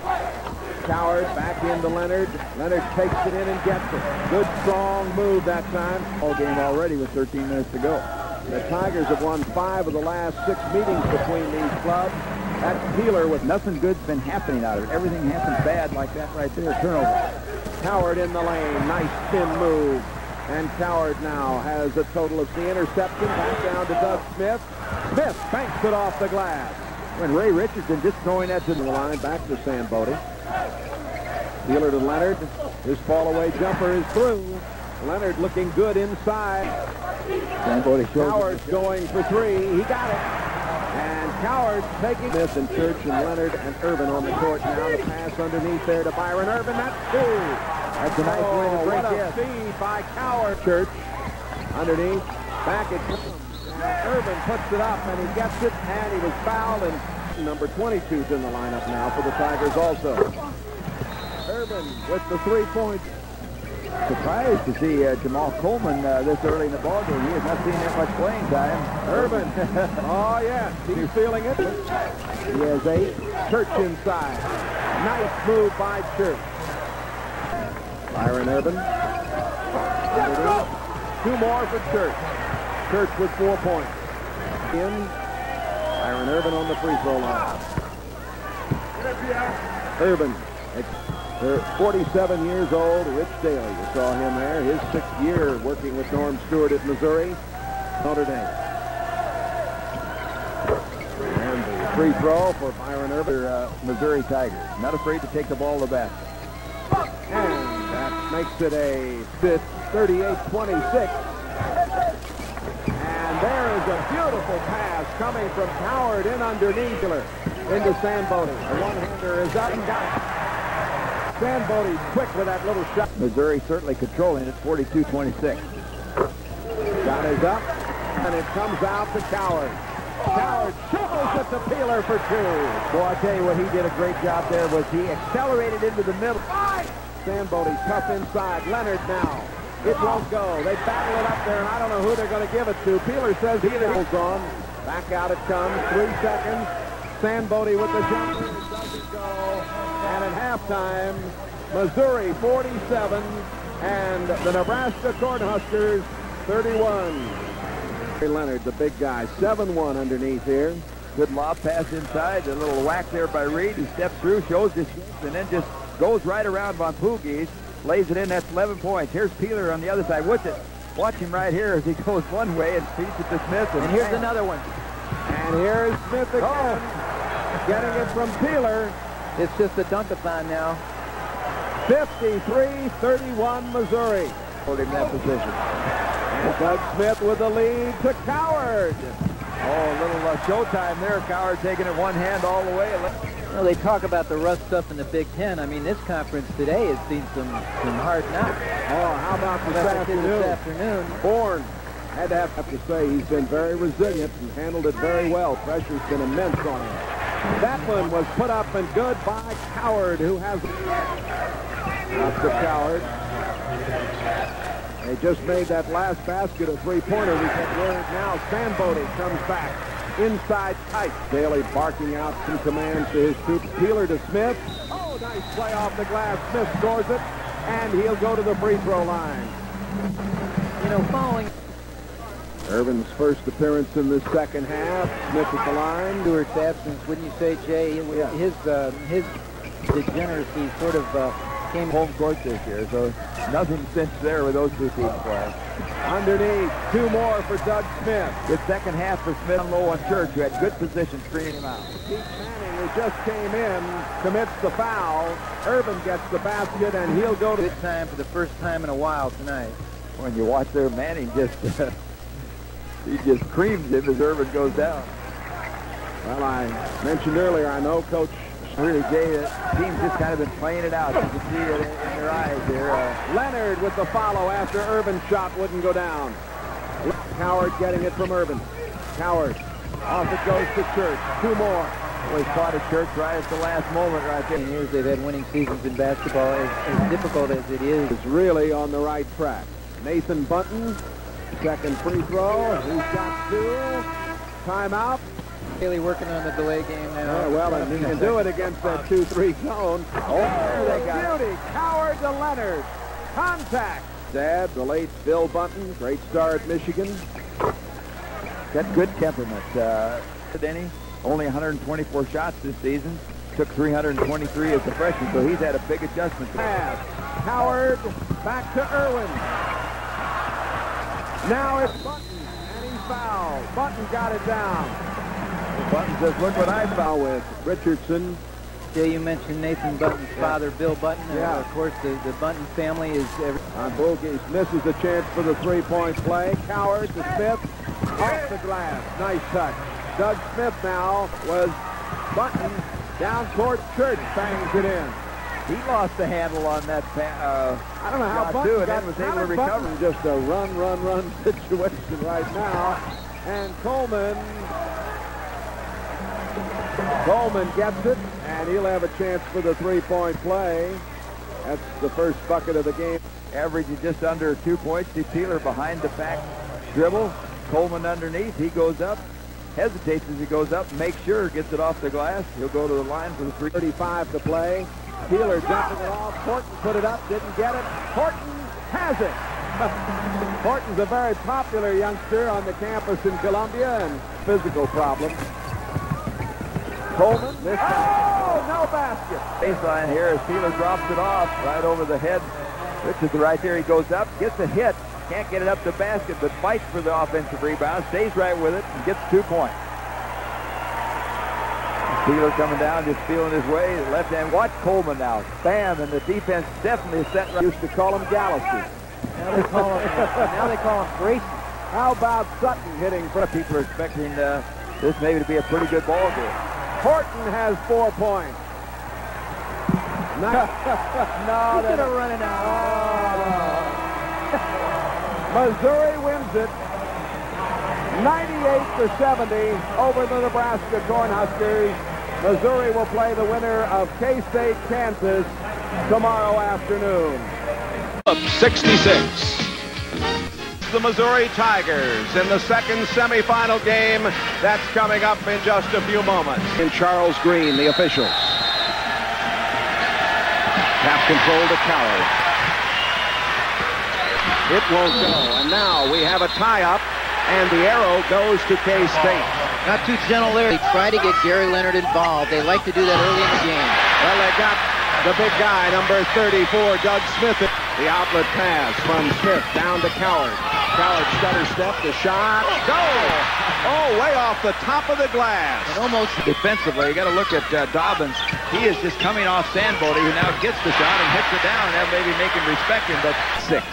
Coward back into Leonard. Leonard takes it in and gets it. Good, strong move that time. All game already with thirteen minutes to go. The Tigers have won five of the last six meetings between these clubs. That Peeler with nothing good's been happening out of it. Everything happens bad like that right there. Turnover. Coward in the lane. Nice spin move. And Coward now has a total of the interception. Back down to Doug Smith. Smith banks it off the glass. When Ray Richardson just throwing that to the line. Back to Sandbody. Peeler to Leonard. His fall away jumper is through. Leonard looking good inside. Coward's going for three. He got it. And Coward taking this, and Church and Leonard and Irvin on the court now. The pass underneath there to Byron Irvin. That's two. That's a nice oh, way to break it. Feed by Coward. Church underneath. Back it comes. And Irvin puts it up, and he gets it, and he was fouled. And number twenty-two's in the lineup now for the Tigers also. Irvin with the three points. Surprised to see uh, Jamal Coleman uh, this early in the ballgame. He has not seen that much playing time. Irvin. Oh, yeah. He's feeling it. He has eight. Church inside. Nice move by Church. Byron Irvin. Two more for Church. Church with four points. In. Byron Irvin on the free throw line. Irvin. They're forty-seven years old. Rich Daly, you saw him there. His sixth year working with Norm Stewart at Missouri, Notre Dame. And the free throw for Byron Irvin, uh, Missouri Tigers. Not afraid to take the ball to the basket. And that makes it a thirty-eight twenty-six. And there is a beautiful pass coming from Coward in underneath into Sandbody. The one-hander is up and got it. Sandbody quick with that little shot. Missouri certainly controlling it, forty-two twenty-six. Shot is up, and it comes out to Coward. Coward shovels it to Peeler for two. Boy, I tell you what, he did a great job there was he accelerated into the middle.
Sandbody tough inside. Leonard now. It won't go. They battle it up there, and I don't know who they're going to give it to. Peeler says he holds on. Back out it comes. Three seconds. Sandbody with the jumper. It doesn't go. And at halftime, Missouri forty-seven and the Nebraska Cornhuskers thirty-one. Leonard, the big guy, seven one underneath here.
Good lob pass inside. A little whack there by Reed. He steps through, shows his shift, and then just goes right around Von Pugis. Lays it in. That's eleven points. Here's Peeler on the other side with it. Watch him right here as he goes one way and feeds it to Smith. And,
and here's another one. And here's Smith again. Oh. Getting it from Peeler.
It's just a dunk-a-thon now.
fifty-three thirty-one Missouri.
Holding that position.
And Doug Smith with the lead to Coward.
Oh, a little uh, showtime there. Coward taking it one hand all the way.
Well, they talk about the rough stuff in the Big Ten. I mean, this conference today has seen some, some hard knocks.
Oh, how about this afternoon?
This afternoon.
Bourne had to have to say he's been very resilient and handled it very well. Pressure's been immense on him. That one was put up and good by Coward, who has... That's the Coward. They just made that last basket a three-pointer. We get word now. Sandbody comes back. Inside tight. Daly barking out some commands to his troops. Peeler to Smith. Oh, nice play off the glass. Smith scores it, and he'll go to the free throw line.
You know, following...
Irvin's first appearance in the second half. Smith at the line.
Stewart's absence, wouldn't you say, Jay?
Yeah.
His, uh, his degeneracy sort of uh, came
home court this year, so nothing since there with those two teams playing.
Underneath, two more for Doug Smith.
Good second half for Smith and low on Church, who had good position screening him out.
Pete Manning, who just came in, commits the foul. Irvin gets the basket, and he'll go to...
Good time for the first time in a while tonight.
When you watch there, Manning just... Uh, he just creams him as Irvin goes down.
Well, I mentioned earlier, I know Coach...
Really, Jay, the team's just kind of been playing it out. You can see it in, in their eyes there. Uh,
Leonard with the follow after Irvin's shot wouldn't go down. Coward getting it from Irvin. Coward. Off it goes to Church. Two more.
Always caught at Church right at the last moment right there.
Years they've had winning seasons in basketball. As, as difficult as it is.
It's really on the right track. Nathan Bunton, second free throw. He's got two. Timeout.
Daly working on the delay game now.
Yeah, well, and he can do it against that two three zone. Oh, there they got beauty. Coward to Leonard. Contact. Dad, the late Bill Bunton, great star at Michigan.
Got good temperament. Uh, Denny, only one hundred twenty-four shots this season. Took three hundred twenty-three as a freshman, so he's had a big adjustment.
Pass. Coward back to Irwin. Now it's Bunton, and he's fouled. Bunton got it down. Bunton says, look what I foul with. Richardson.
Yeah, you mentioned Nathan Bunton's yeah. father, Bill Bunton.
Yeah.
Uh, of course, the, the Bunton family is... Every
On Boogies misses a chance for the three-point play. Coward to Smith. Off the glass. Nice touch. Doug Smith now was Bunton down toward Church. Bangs it in.
He lost the handle on that. Uh,
I don't know how Bunton too, got,
was able to recover.
Bunton just a run, run, run situation right now. And Coleman... Coleman gets it, and he'll have a chance for the three-point play. That's the first bucket of the game.
Averaging just under two points. See Peeler behind the back dribble. Coleman underneath. He goes up, hesitates as he goes up, makes sure, gets it off the glass. He'll go to the line for the three.
thirty-five to play. Peeler jumping it off. Horton put it up, didn't get it. Horton has it. Horton's a very popular youngster on the campus in Columbia, and physical problems. Coleman, this time. Oh, no basket.
Baseline here as Peeler drops it off right over the head. Richardson right there. He goes up, gets a hit. Can't get it up the basket, but fights for the offensive rebound. Stays right with it and gets two points. Peeler coming down, just feeling his way. Left hand. Watch Coleman now. Bam, and the defense definitely set right.
Used to call him Galaxy.
Now they call him, now they call him Grayson.
How about Sutton hitting?
For people are expecting uh, this maybe to be a pretty good ball game.
Horton has four points.
no, no they're running out.
Oh, no. Missouri wins it ninety-eight to seventy over the Nebraska Cornhuskers. Missouri will play the winner of K-State, Kansas tomorrow afternoon.
sixty-six. The Missouri Tigers in the second semifinal game that's coming up in just a few moments.
In Charles Green, the officials. Tap control to Coward. It won't go, and now we have a tie-up, and the arrow goes to K-State.
Not too gentle there. They try to get Gary Leonard involved. They like to do that early in the game.
Well, they got the big guy, number thirty-four, Doug Smith. The outlet pass from Smith down to Coward. Coward stutter step, the shot, go! Oh, way off the top of the glass.
And almost defensively, you got to look at uh, Dobbins. He is just coming off Sandbody, who now gets the shot and hits it down, and that maybe make him respect him, but six.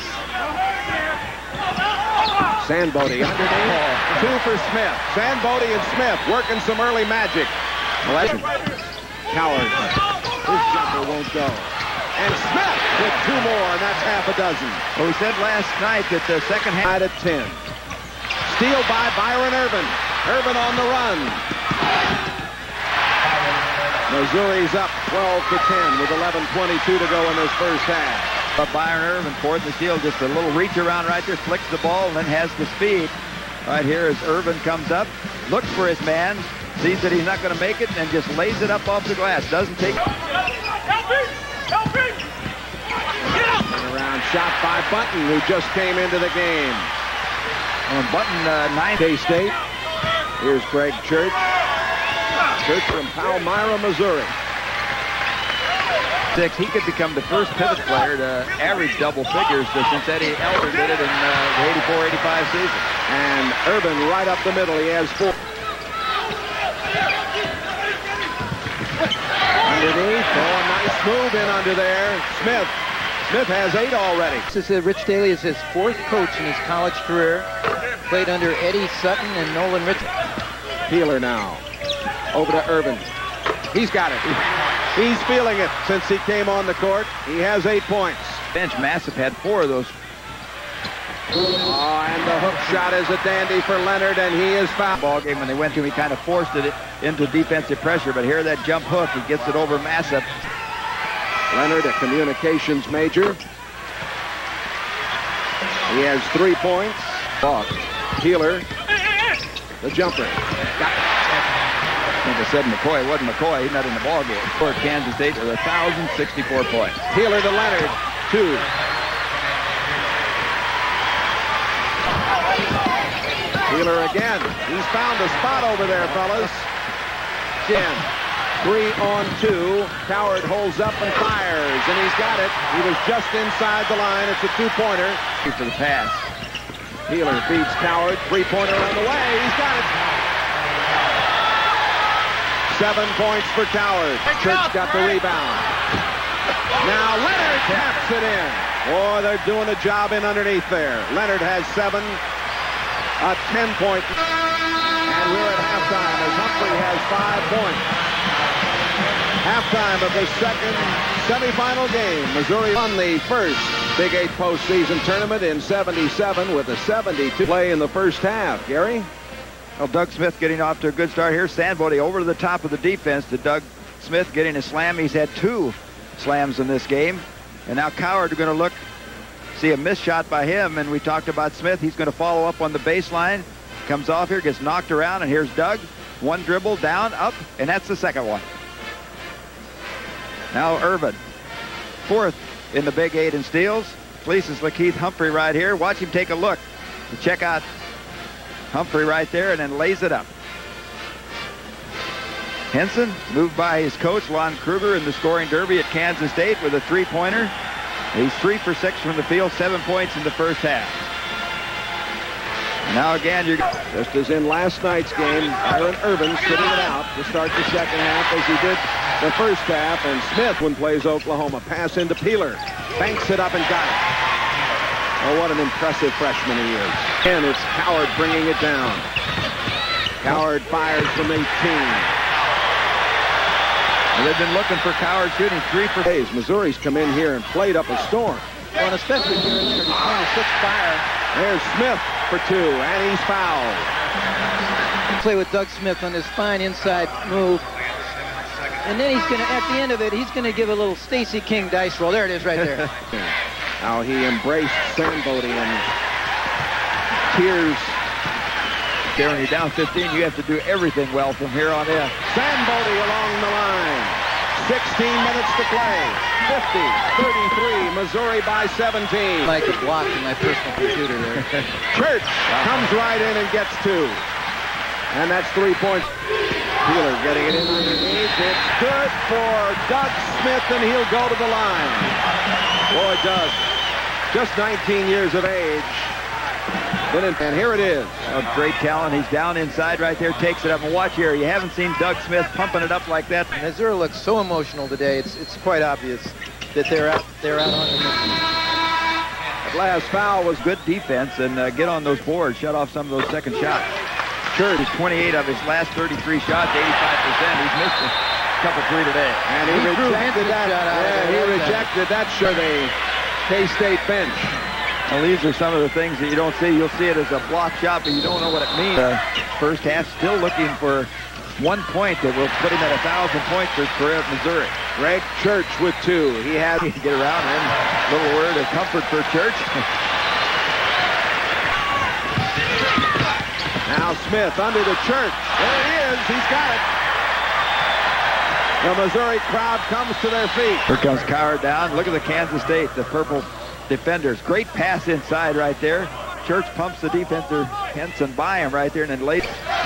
Sandbody underneath. Two for Smith. Sandbody and Smith working some early magic. Coward. His jumper won't go. And Smith with two more, and that's half a dozen.
Well, we said last night that the second half
at ten. Steal by Byron Irvin. Irvin on the run. Missouri's up twelve to ten with eleven twenty-two to go in this first half.
But Byron Irvin, fourth and steal, just a little reach around right there, flicks the ball, and then has the speed. Right here as Irvin comes up, looks for his man, sees that he's not going to make it, and just lays it up off the glass. Doesn't take...
Around shot by Button, who just came into the game.
On Button, uh, ninth.
K-State. Here's Greg Church. Church from Palmyra, Missouri.
Six, he could become the first pivot player to average double figures since Eddie Elder did it in uh, the eighty-four eighty-five season.
And Irvin right up the middle. He has four. Underneath. Oh, a nice move in under there. Smith. Smith has eight already.
This is uh, Rich Daly is his fourth coach in his college career. Played under Eddie Sutton and Nolan Rich.
Peeler now. Over to Irvin. He's got it. He's feeling it since he came on the court. He has eight points.
Bench Massive had four of those.
Oh, and the hook shot is a dandy for Leonard, and he is fouled.
Ball game when they went to him, he kind of forced it into defensive pressure, but here that jump hook, he gets it over Massive.
Leonard, a communications major. He has three points. Ball. Peeler, the jumper. Got it.
I think I said McCoy. It wasn't McCoy. He's not in the ball game. For Kansas State with one thousand sixty-four points.
Peeler to Leonard. Two. Peeler again. He's found a spot over there, fellas. Again. Three on two. Coward holds up and fires, and he's got it. He was just inside the line. It's a two-pointer.
For the pass.
Peeler feeds Coward. Three-pointer on the way. He's got it. Seven points for Coward. Church got the rebound. Now Leonard taps it in. Boy, they're doing a job in underneath there. Leonard has seven. A ten-point. And we're at halftime as Humphrey has five points. Halftime of the second semifinal game. Missouri won the first Big Eight postseason tournament in seventy-seven with a seventy-two play in the first half. Gary?
Well, Doug Smith getting off to a good start here. Sandbody over to the top of the defense to Doug Smith getting a slam. He's had two slams in this game. And now Coward are going to look, see a missed shot by him. And we talked about Smith. He's going to follow up on the baseline. Comes off here, gets knocked around, and here's Doug. One dribble, down, up, and that's the second one. Now Irvin, fourth in the Big Eight in steals. Fleeces Lakeith Humphrey right here. Watch him take a look to check out Humphrey right there, and then lays it up. Henson moved by his coach, Lon Kruger, in the scoring derby at Kansas State with a three-pointer. He's three for six from the field, seven points in the first half. Now again, you're
just as in last night's game, Byron Irvin sitting it out to start the second half as he did the first half, and Smith, when plays Oklahoma, pass into Peeler, banks it up and got it. Oh, what an impressive freshman he is. And it's Coward bringing it down. Coward fires from eighteen.
Well, they've been looking for Coward shooting three for
days. Missouri's come in here and played up a storm.
Well, and especially during the twenty-six fire.
There's Smith for two, and he's fouled.
Play with Doug Smith on this fine inside move. and then he's going to, at the end of it, he's going to give a little Stacey King dice roll. There it is right there.
Now he embraced Sandbody and tears.
There, when you're down fifteen, you have to do everything well from here on in.
Sandbody along the line. sixteen minutes to play. fifty thirty-three, Missouri by seventeen.
Like a block in my personal computer there.
Church comes right in and gets two. And that's three points. Peeler getting it in underneath. It's good for Doug Smith, and he'll go to the line. Boy, Doug, just nineteen years of age. And here it is.
A great talent. He's down inside right there, takes it up. And watch here. You haven't seen Doug Smith pumping it up like that.
Missouri looks so emotional today. It's it's quite obvious that they're out they're out on the mission.
That last foul was good defense, and uh, get on those boards, shut off some of those second shots. Church is twenty-eight of his last thirty-three shots, eighty-five percent. He's missed a couple three today.
And he, he rejected that. Yeah, he rejected that. Sure, the K-State bench.
Well, these are some of the things that you don't see. You'll see it as a block shot, but you don't know what it means. Uh, first half still looking for one point that will put him at a thousand points for his career at Missouri.
Greg Church with two. He had
to get around him. A little word of comfort for Church.
Now Smith under the Church. There he is. He's got it. The Missouri crowd comes to their feet.
Here comes Coward down. Look at the Kansas State, the purple defenders. Great pass inside right there. Church pumps the defender Henson by him right there, and then late.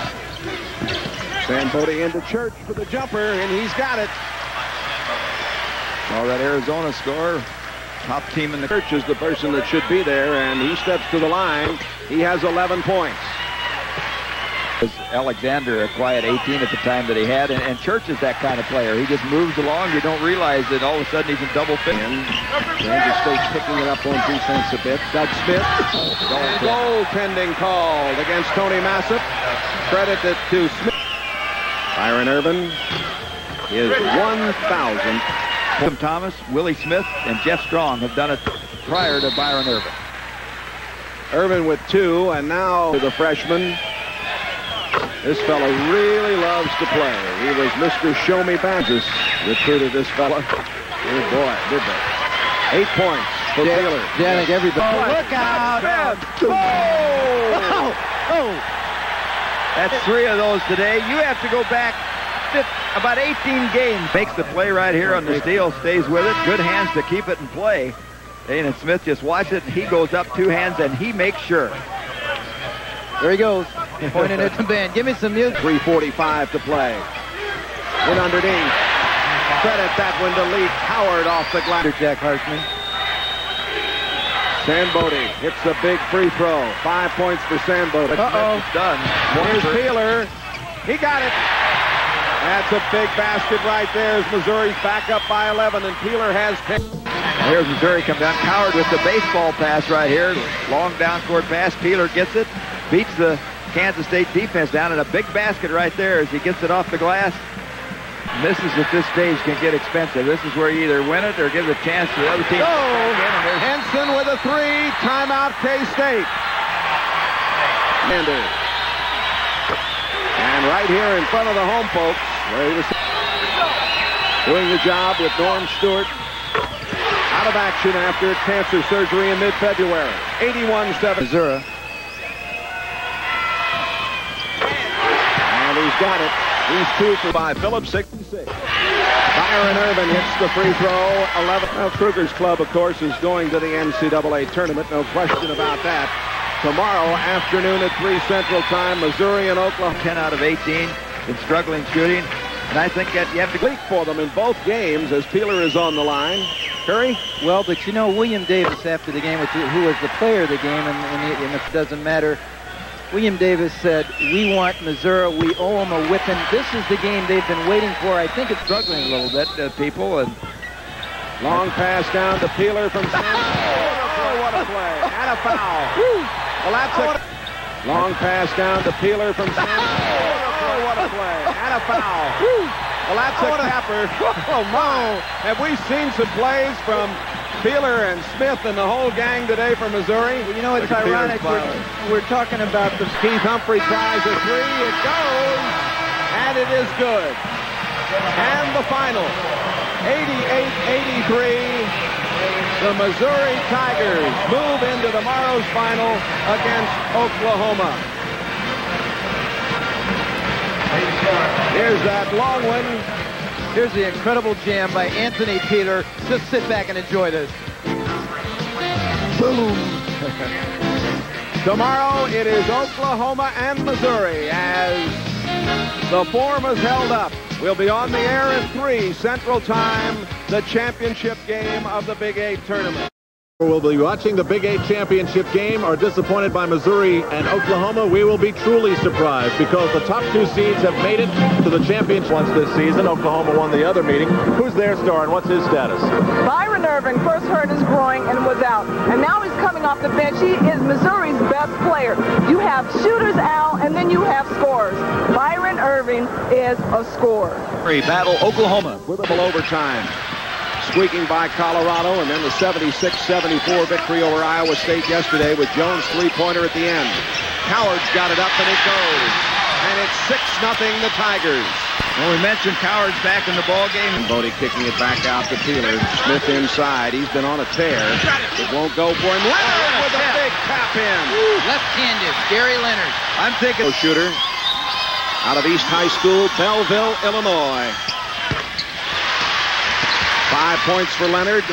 Sandbody into Church for the jumper, and he's got it.
All that Arizona score. Top team in the
Church is the person that should be there, and he steps to the line. He has eleven points.
Alexander, a quiet eighteen at the time that he had, and, and Church is that kind of player. He just moves along. You don't realize that all of a sudden he's in double fit.
Kansas State picking it up on defense a bit. Doug Smith, goaltending called against Tony Massett. Credit it to Smith. Byron Irvin is one thousand.
Tim Thomas, Willie Smith, and Jeff Strong have done it prior to Byron Irvin.
Irvin with two, and now the freshman. This fella really loves to play. He was Mister Show Me Badges. Recruited this fella. Good boy, did they? Eight points for
yeah,
Taylor.
Yeah, I think everybody.
Oh, look out!
Oh!
Oh! Oh!
That's three of those today. You have to go back about eighteen games. Makes the play right here on the steal, stays with it. Good hands to keep it in play. Dana Smith just watches it, and he goes up two hands, and he makes sure.
There he goes, pointing at the band. Give me some music.
three forty-five to play. In underneath. Credit that one to Lee Coward off the glass.
Jack Harshman.
Sandbody hits a big free throw. Five points for Sandbody.
Uh-oh.
It's done.
Here's Peeler. He got it. That's a big basket right there as Missouri's back up by eleven, and Peeler has ten.
Here's Missouri come down. Coward with the baseball pass right here. Long down court pass. Peeler gets it. Beats the Kansas State defense down in a big basket right there as he gets it off the glass. Misses at this stage can get expensive. This is where you either win it or give a chance to the other team.
Oh, Henson with a three. Timeout K-State. And right here in front of the home folks, where he was doing the job with Norm Stewart. Out of action after cancer surgery in mid-February. eighty-one seven.
Missouri.
And he's got it. He's two for five. Phillips sixty-six. Byron Irvin hits the free throw. eleven. Well, Kruger's club, of course, is going to the N C double A tournament. No question about that. Tomorrow afternoon at three Central Time, Missouri and Oklahoma.
ten out of eighteen. Been struggling shooting. And I think that you have to
leak for them in both games as Peeler is on the line. Curry?
Well, but you know, William Davis, after the game, who was the player of the game, and, and, and it doesn't matter, William Davis said, we want Missouri, we owe them a whipping. This is the game they've been waiting for. I think it's
struggling a little bit, uh, people. And
long pass down to Peeler from San. Oh, what a play. And a foul. Well, that's a long pass down to Peeler from San. Oh, what a play. And a foul. Well, that's a capper. Oh, my. Have we seen some plays from Peeler and Smith and the whole gang today for Missouri?
Well, you know, it's ironic. We're, we're talking about the...
Keith Humphrey tries a three. It goes. And it is good.
And the final, eighty-eight eighty-three. The Missouri Tigers move into tomorrow's final against Oklahoma. Here's that long one.
Here's the incredible jam by Anthony Peeler. Just sit back and enjoy this.
Boom. Tomorrow it is Oklahoma and Missouri as the form is held up. We'll be on the air at three Central Time, the championship game of the Big Eight tournament.
We'll be watching the Big Eight championship game. Are disappointed by Missouri and Oklahoma. We will be truly surprised because the top two seeds have made it to the championship once this season. Oklahoma won the other meeting. Who's their star and what's his status?
Byron Irving first hurt his groin and was out. And now he's coming off the bench. He is Missouri's best player. You have shooters, Al, and then you have scorers. Byron Irving is a scorer.
Battle Oklahoma with a overtime. Squeaking by Colorado, and then the seventy-six seventy-four victory over Iowa State yesterday with Jones' three-pointer at the end. Coward's got it up, and it goes. And it's six nothing the Tigers.
Well, we mentioned Coward's back in the ball game.
And Bodie kicking it back out to Peeler. Smith inside. He's been on a tear. It won't go for him. Leonard with a big tap in.
Left-handed, Gary Leonard.
I'm thinking. Shooter out of East High School, Belleville, Illinois. Five points for Leonard.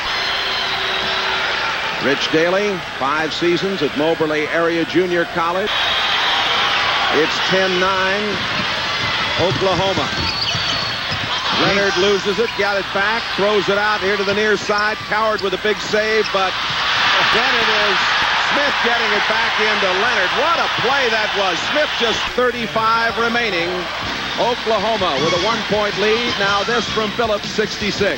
Rich Daly, five seasons at Moberly Area Junior College. It's ten nine, Oklahoma. Leonard loses it, got it back, throws it out here to the near side. Coward with a big save, but then it is Smith getting it back into Leonard. What a play that was. Smith just thirty-five remaining. Oklahoma with a one-point lead. Now this from Phillips, sixty-six.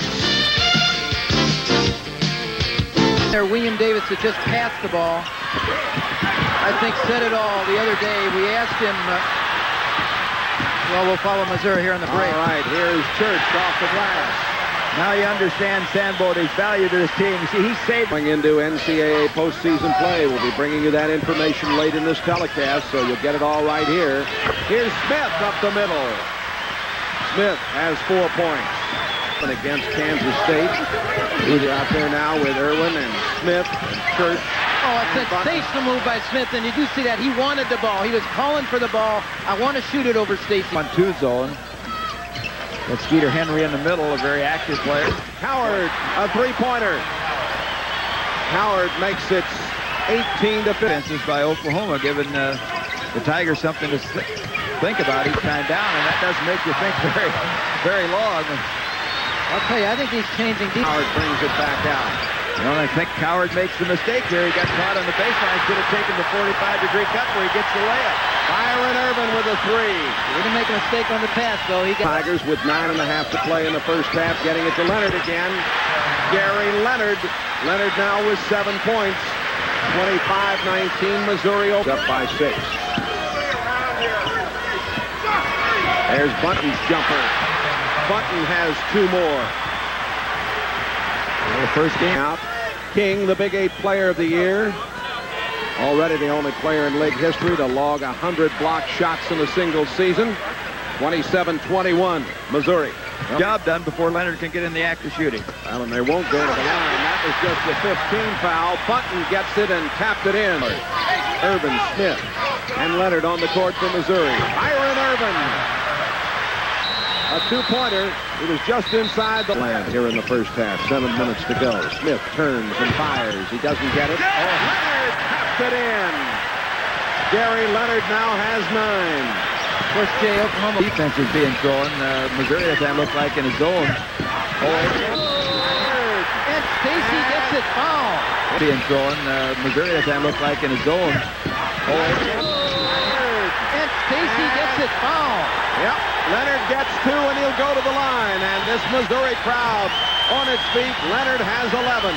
There, William Davis had just passed the ball. I think said it all the other day. We asked him, uh, well, we'll follow Missouri here on the break.
All right, here's Church off the glass.
Now you understand Sandbody's value to this team. You see, he saved.
Going into N C double A postseason play. We'll be bringing you that information late in this telecast, so you'll get it all right here. Here's Smith up the middle. Smith has four points. Against Kansas State. He's out there now with Irwin and Smith and Church.
Oh, a sensational move by Smith, and you do see that. He wanted the ball. He was calling for the ball. I want to shoot it over Stacy.
One two zone. That's Skeeter Henry in the middle, a very active player.
Howard, a three-pointer. Howard makes it eighteen to fifteen.
By Oklahoma, giving uh, the Tigers something to think about each time down, and that doesn't make you think very, very long.
I'll tell you, I think he's changing deep.
Howard brings it back out.
Well, I think Coward makes the mistake here. He got caught on the baseline. Should have taken the forty-five degree cut where he gets the layup.
Byron Irvin with a three.
He didn't make a mistake on the pass, though. He got
Tigers with nine and a half to play in the first half, getting it to Leonard again. Gary Leonard. Leonard now with seven points. twenty-five nineteen, Missouri up by six. There's Bunton's jumper. Bunton has two more. Well, the first game out. King, the Big Eight Player of the Year. Already the only player in league history to log one hundred block shots in a single season. twenty-seven twenty-one, Missouri.
Well, job done before Leonard can get in the act of shooting.
Well, and they won't go to the line. That was just the fifteen foul. Bunton gets it and tapped it in. Irvin, Smith, and Leonard on the court for Missouri. Byron Irvin. A two-pointer. It was just inside the land here in the first half. Seven minutes to go. Smith turns and fires. He doesn't get it. Oh, Leonard taps it in. Gary Leonard now has nine.
First J. Oklahoma
defense is being thrown. Uh, Missouri doesn't look like in his zone.
Oh, and Stacy gets it foul.
Being thrown. Uh, Missouri doesn't look like in his zone. Oh,
and Stacy gets it foul.
Yep. Leonard gets two, and he'll go to the line. And this Missouri crowd on its feet. Leonard has eleven.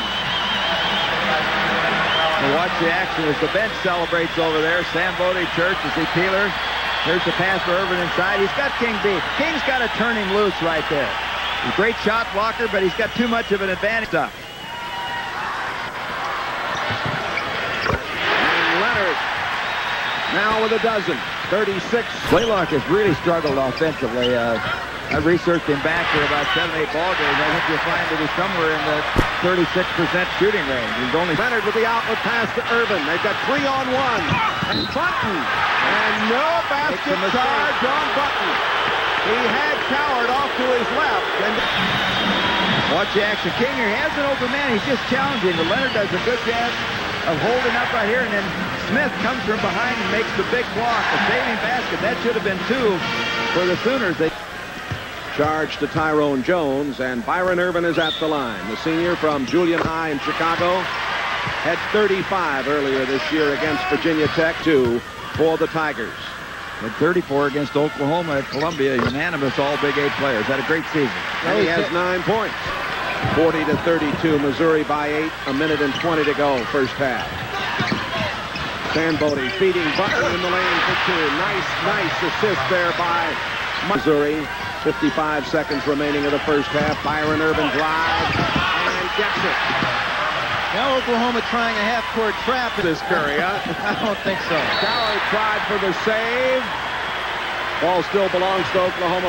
Now watch the action as the bench celebrates over there. Sandbody, Church, you see Peeler. Here's the pass for Irvin inside. He's got King beat. King's got to turn him loose right there. He's a great shot blocker, but he's got too much of an advantage. And
Leonard now with a dozen. thirty-six.
Blaylock has really struggled offensively. Uh, I researched him back for about seven, eight ball games. I think you'll find that he's somewhere in the thirty-six percent shooting range. He's only
Leonard with the outlet pass to Irvin. They've got three on one. And Button. And no basket charge on Button. He had Coward off to his left. And
watch the action. King here has an open man. He's just challenging. But Leonard does a good job of holding up right here. And then Smith comes from behind and makes the big block. A saving basket. That should have been two for the Sooners. They
charge to Tyrone Jones, and Byron Irvin is at the line. The senior from Julian High in Chicago had thirty-five earlier this year against Virginia Tech, two for the Tigers.
Had thirty-four against Oklahoma at Columbia, unanimous all Big Eight players. Had a great season.
And he has nine points. forty to thirty-two, Missouri by eight, a minute and twenty to go, first half. Sandbody feeding Butler in the lane for two. Nice, nice assist there by Missouri. fifty-five seconds remaining of the first half. Byron Irvin drives and gets it.
Now Oklahoma trying a half-court trap.
This Curry, huh?
I don't think so.
Coward tried for the save. Ball still belongs to Oklahoma.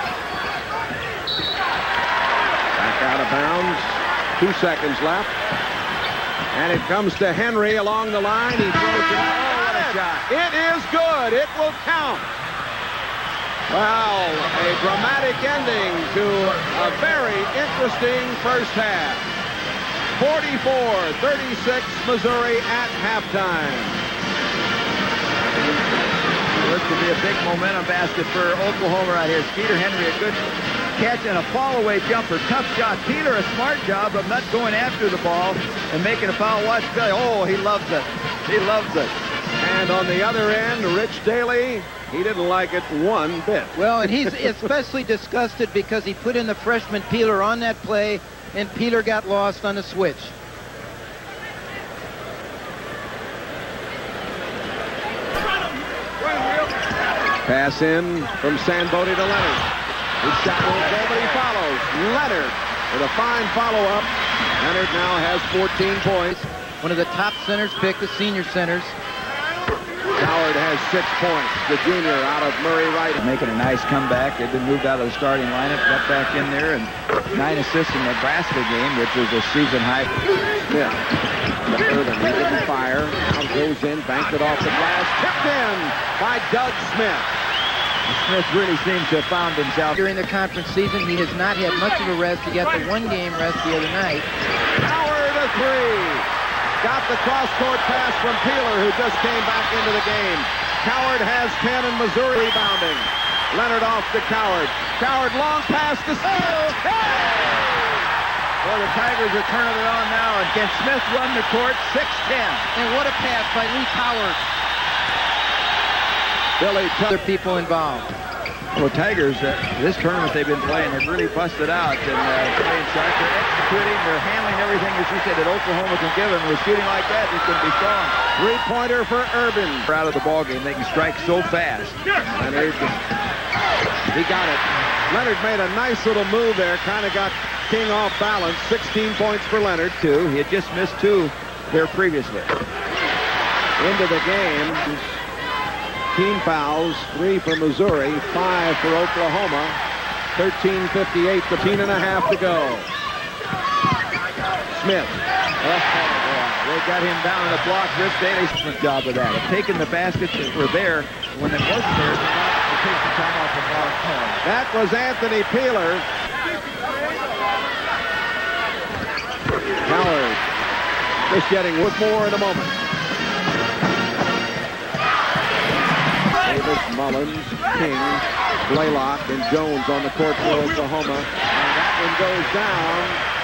Back out of bounds. Two seconds left. And it comes to Henry along the line. He throws it out. Oh, what a shot. It is good. It will count. Well, a dramatic ending to a very interesting first half. forty-four thirty-six, Missouri at halftime.
This could be a big momentum basket for Oklahoma right here. Skeeter Henry, a good catch and a fall-away jumper. Tough shot. Peeler, a smart job of not going after the ball and making a foul. Watch Billy. Oh, he loves it. He loves it.
And on the other end, Rich Daly, he didn't like it one bit.
Well, and he's especially disgusted because he put in the freshman Peeler on that play, and Peeler got lost on the switch.
Pass in from Sandbody to Leonard. His shot won't go, but he follows. Leonard with a fine follow-up. Leonard now has fourteen points.
One of the top centers picked, the senior centers.
Coward has six points. The junior out of Murray Wright.
Making a nice comeback. They've been moved out of the starting lineup, got back in there, and nine assists in the Nebraska game, which was a season high.
Smith. Irvin, he didn't fire. Now goes in, banked it off the glass. Tipped in by Doug Smith.
Smith really seems to have found himself.
During the conference season, he has not had much of a rest. He got the one-game rest the other night.
Coward a three. Got the cross-court pass from Peeler, who just came back into the game. Coward has ten, and Missouri rebounding. Leonard off to Coward. Coward long pass to Smith. Oh, hey!
Well, the Tigers are turning it on now, and can Smith run the court? six ten.
And what a pass by Lee Coward.
Billy,
other people involved.
Well, Tigers, uh, this tournament they've been playing have really busted out and uh, playing sharp. They're executing, they're handling everything, as you said, that Oklahoma can give them. With shooting like that, it's going to be strong.
Three-pointer for Irvin.
They're out of the ballgame. They can strike so fast.
Leonard, he got it. Leonard made a nice little move there, kind of got King off balance. sixteen points for Leonard.
Two. He had just missed two there previously.
Into the game. Team fouls, three for Missouri, five for Oklahoma. thirteen fifty-eight, fifteen and a half to go. Smith.
Oh, they got him down in the block. Rich Daly's done a job of that. Of taking the baskets that were there when it wasn't there to take the time off the ball.
That was Anthony Peeler. Coward just getting with more in a moment. Davis, Mullins, King, Blaylock, and Jones on the court for Oklahoma. And that one goes down.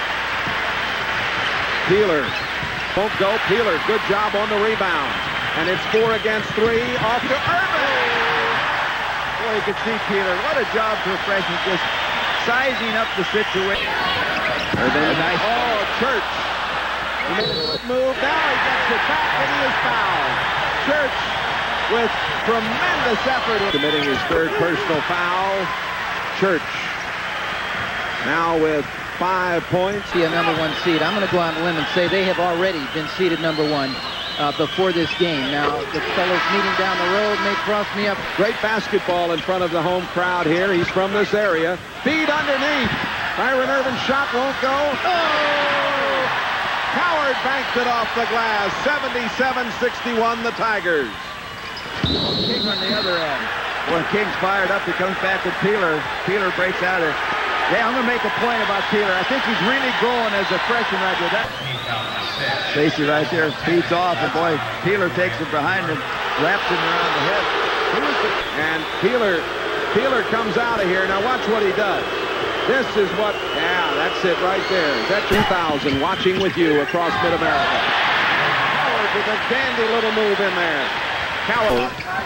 Peeler won't go. Peeler, good job on the rebound. And it's four against three. Off to Irvin.
Boy, you can see Peeler. What a job for a freshman, just sizing up the situation.
Irvin, nice. Oh, Church. He made a good move. Now he gets it back, and he is fouled. Church with tremendous effort, committing his third personal foul. Church now with five points.
See a number one seed. I'm going to go on a limb and say they have already been seeded number one. uh, before this game. Now, the fellows meeting down the road may cross me up.
Great basketball in front of the home crowd here. He's from this area. Feed underneath. Byron Irvin's shot won't go. Oh! Coward banked it off the glass. seventy-seven sixty-one, the Tigers.
King on the other end. When King's fired up, he comes back with Peeler. Peeler breaks out of it. Yeah, I'm going to make a point about Peeler. I think he's really growing as a freshman right there. That Stacy right there feeds off, and boy, Peeler takes it behind him, wraps him around the head.
And Peeler, Peeler comes out of here. Now watch what he does. This is what, yeah, that's it right there. That's two thousand watching with you across Mid-America. Coward with a dandy little move in there. Coward.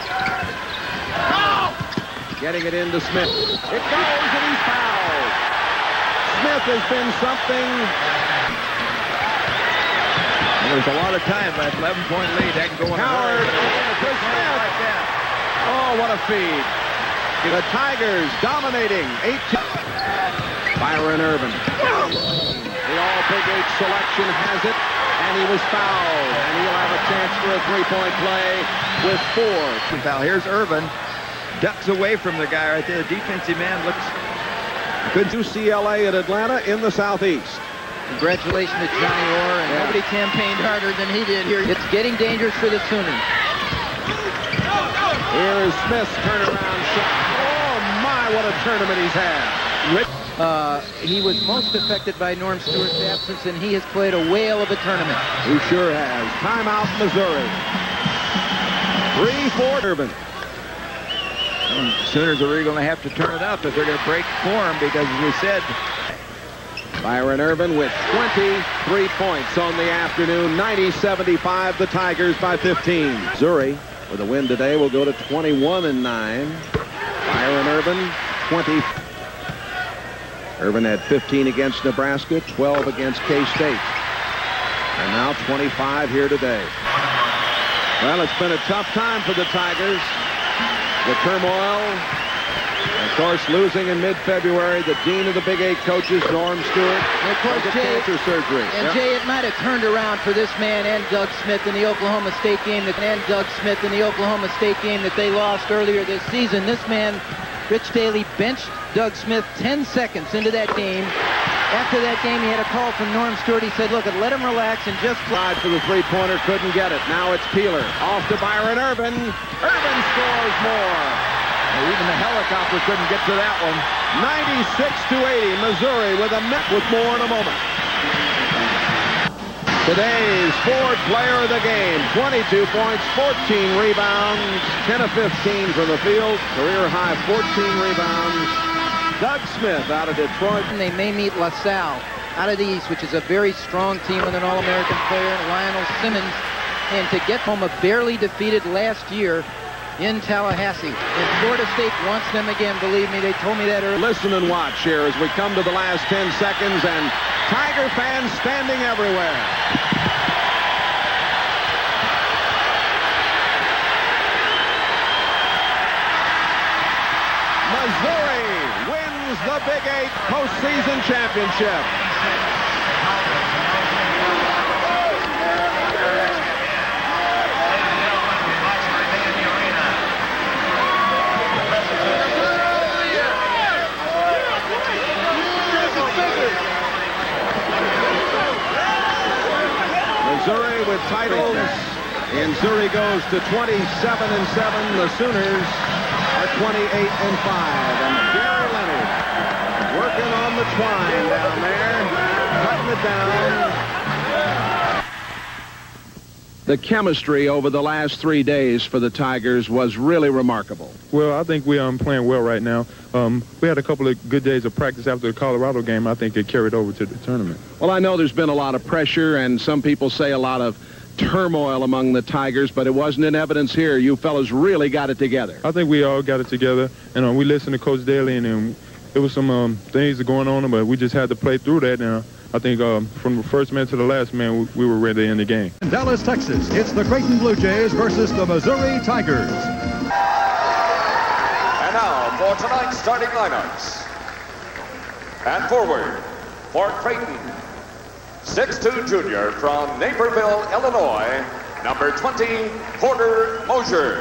Getting it into Smith. It goes and he's fouled. Smith has been something.
Well, there's a lot of time left. eleven point lead. That can go in.
Coward to Smith. Oh, what a feed. The Tigers dominating. eighteen. Byron Irvin. The All-Big Eight selection has it, and he was fouled. And he'll have a chance for a three-point play with four.
Foul. Here's Irvin. Ducks away from the guy right there. The defensive man looks
good. U C L A at Atlanta in the Southeast.
Congratulations to Johnny Orr, and yeah. Nobody campaigned harder than he did here. It's getting dangerous for the Sooners.
Here is Smith's turnaround shot. Oh, my, what a tournament he's had.
Uh, he was most affected by Norm Stewart's absence, and he has played a whale of a tournament.
He sure has. Timeout, Missouri. three four, Irvin.
Sooners are really going to have to turn it up if they're going to break form, because as we said,
Byron Irvin with twenty-three points on the afternoon. ninety seventy-five, the Tigers by fifteen. Missouri with a win today will go to twenty-one and nine. Byron Irvin, twenty. Irvin had fifteen against Nebraska, twelve against K-State. And now twenty-five here today. Well, it's been a tough time for the Tigers. The turmoil, and of course, losing in mid-February, the dean of the Big Eight coaches, Norm Stewart,
and of course, Jay,
cancer surgery.
And yep. Jay, it might have turned around for this man and Doug Smith in the Oklahoma State game that and Doug Smith in the Oklahoma State game that they lost earlier this season. This man, Rich Daly, benched Doug Smith ten seconds into that game. After that game, he had a call from Norm Stewart. He said, look, let him relax and just
slide for the three-pointer, couldn't get it. Now it's Peeler. Off to Byron Irvin. Irvin scores more. Well, even the helicopter couldn't get to that one. ninety-six to eighty, Missouri with a net with more in a moment. Today's Ford player of the game. twenty-two points, fourteen rebounds, ten of fifteen from the field. Career high fourteen rebounds. Doug Smith out of Detroit.
And they may meet LaSalle out of the East, which is a very strong team with an All-American player, Lionel Simmons. And to get home, a barely defeated last year in Tallahassee. And Florida State wants them again, believe me. They told me that earlier.
Listen and watch here as we come to the last ten seconds, and Tiger fans standing everywhere. Missouri wins the Big Eight postseason championship. Missouri with titles. And Missouri goes to twenty-seven and seven. The Sooners are twenty-eight and five. And Gary Leonard working on the twine down there, cutting it down. The chemistry over the last three days for the Tigers was really remarkable.
Well, I think we are um, playing well right now. Um, we had a couple of good days of practice after the Colorado game. I think it carried over to the tournament.
Well, I know there's been a lot of pressure, and some people say a lot of turmoil among the Tigers, but it wasn't in evidence here. You fellas really got it together.
I think we all got it together, and um, we listened to Coach Daly, and um, there was some um, things going on, but we just had to play through that. Now, I think um, from the first man to the last man, we, we were ready to end the game.
In Dallas, Texas, it's the Creighton Blue Jays versus the Missouri Tigers.
And now for tonight's starting lineups. And forward for Creighton, six two junior from Naperville, Illinois, number twenty, Porter Mosier.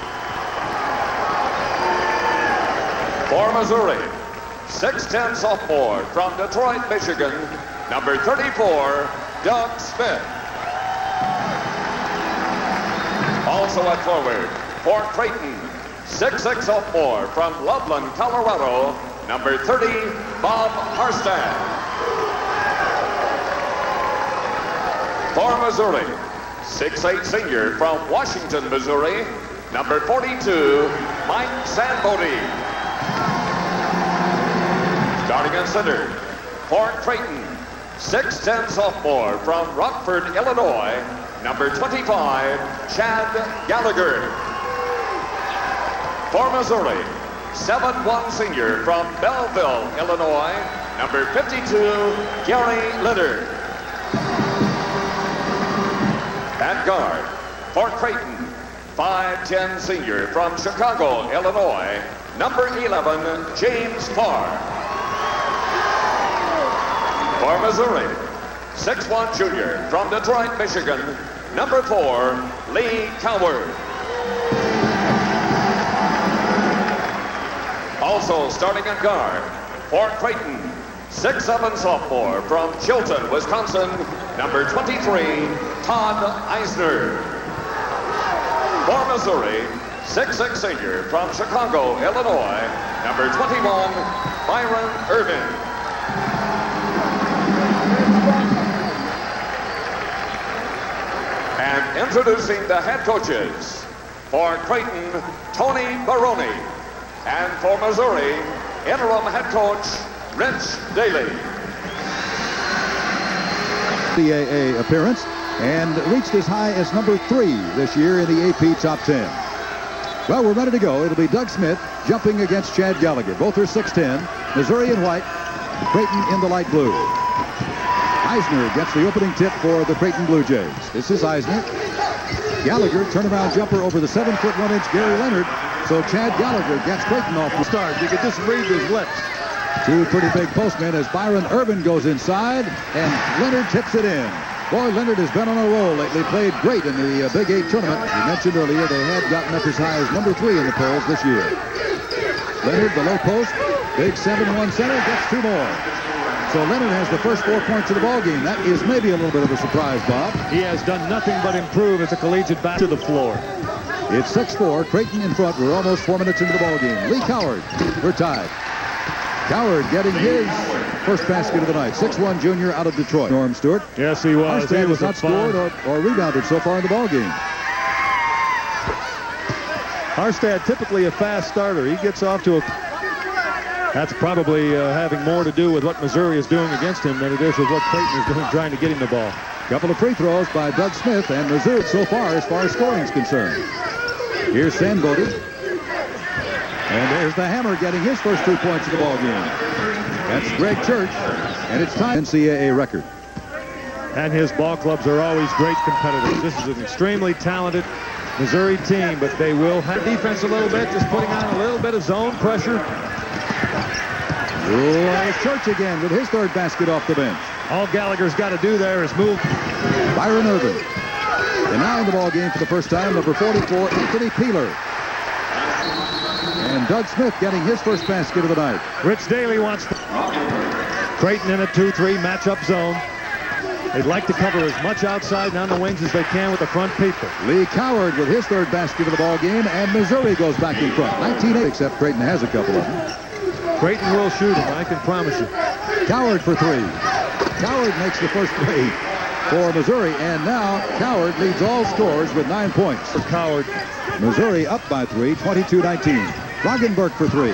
For Missouri, six ten sophomore from Detroit, Michigan, number thirty-four, Doug Smith. Also at forward, for Creighton, six six sophomore from Loveland, Colorado, number thirty, Bob Harstad. For Missouri, six eight senior from Washington, Missouri, number forty-two, Mike Sanbody. Starting at center, for Creighton, six ten sophomore from Rockford, Illinois, number twenty-five, Chad Gallagher. For Missouri, seven one senior from Belleville, Illinois, number fifty-two, Gary Leonard. At guard, for Creighton, five ten senior from Chicago, Illinois, number eleven, James Farr. For Missouri, six one junior from Detroit, Michigan, number four, Lee Coward. Also starting at guard, for Creighton, six seven sophomore from Chilton, Wisconsin, number twenty-three, Todd Eisner. For Missouri, six six senior from Chicago, Illinois, number twenty-one, Byron Irvin. And introducing the head coaches, for Creighton, Tony Baroni, and for Missouri, interim head coach, Rich Daly.
N C double A appearance and reached as high as number three this year in the A P Top ten. Well, we're ready to go. It'll be Doug Smith jumping against Chad Gallagher. Both are six ten. Missouri in white, Creighton in the light blue. Eisner gets the opening tip for the Creighton Blue Jays. This is Eisner. Gallagher, turnaround jumper over the seven foot one inch Gary Leonard. So Chad Gallagher gets Creighton off the start. You could just read his lips. Two pretty big postmen as Byron Irvin goes inside, and Leonard tips it in. Boy, Leonard has been on a roll lately. Played great in the uh, Big Eight tournament. We mentioned earlier they had gotten up as high as number three in the polls this year. Leonard, the low post, big seven one center, gets two more. So Leonard has the first four points of the ball game. That is maybe a little bit of a surprise, Bob.
He has done nothing but improve as a collegiate back to the floor.
It's six four, Creighton in front. We're almost four minutes into the ball game. Lee Coward, we're tied. Coward getting his first basket of the night. six one junior out of Detroit. Norm Stewart.
Yes, he was.
Harstad
he was
has not scored or, or rebounded so far in the ball game.
Harstad, typically a fast starter. He gets off to a... That's probably uh, having more to do with what Missouri is doing against him than it is with what Creighton is doing trying to get him the ball.
Couple of free throws by Doug Smith and Missouri so far as far as scoring is concerned. Here's Sanbody. And there's the Hammer getting his first two points of the ball game. That's Greg Church, and it's time N C double A record.
And his ball clubs are always great competitors. This is an extremely talented Missouri team, but they will have defense a little bit, just putting on a little bit of zone pressure.
There's Church again with his third basket off the bench.
All Gallagher's got to do there is move.
Byron Irvin. And now in the ball game for the first time, number forty-four, Anthony Peeler. And Doug Smith getting his first basket of the night.
Rich Daly wants to... Creighton in a two three matchup zone. They'd like to cover as much outside and on the wings as they can with the front people.
Lee Coward with his third basket of the ball game, and Missouri goes back in front. nineteen eight, except Creighton has a couple of them.
Creighton will shoot him, I can promise you.
Coward for three. Coward makes the first three for Missouri, and now Coward leads all scorers with nine points.
For Coward.
Missouri up by three, twenty-two nineteen. Roggenberg for three.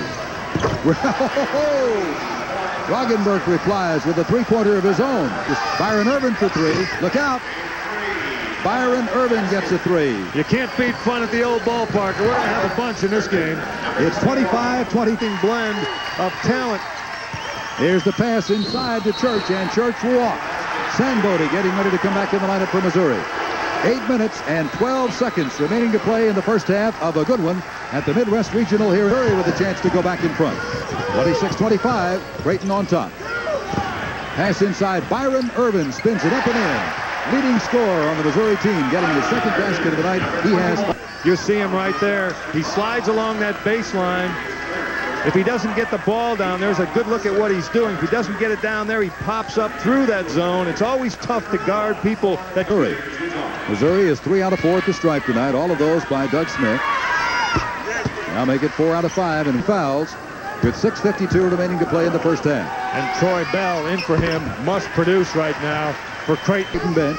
Roggenberg replies with a three-pointer of his own. Byron Irvin for three. Look out. Byron Irvin gets a three.
You can't beat fun at the old ballpark. We're going to have a bunch in this game.
It's twenty-five twenty.
Blend of talent.
Here's the pass inside to Church, and Church walks. Sanbody getting ready to come back in the lineup for Missouri. Eight minutes and twelve seconds remaining to play in the first half of a good one at the Midwest Regional here. Missouri with a chance to go back in front. twenty-six twenty-five, Creighton on top. Pass inside, Byron Irvin spins it up and in. leading scorer on the Missouri team, getting his second basket of the night. He has...
You see him right there. He slides along that baseline. If he doesn't get the ball down, there's a good look at what he's doing. If he doesn't get it down there, he pops up through that zone. It's always tough to guard people that...
Missouri. Missouri is three out of four at the stripe tonight. All of those by Doug Smith. Now make it four out of five and fouls with six fifty-two remaining to play in the first half.
And Troy Bell in for him must produce right now for Creighton
bench.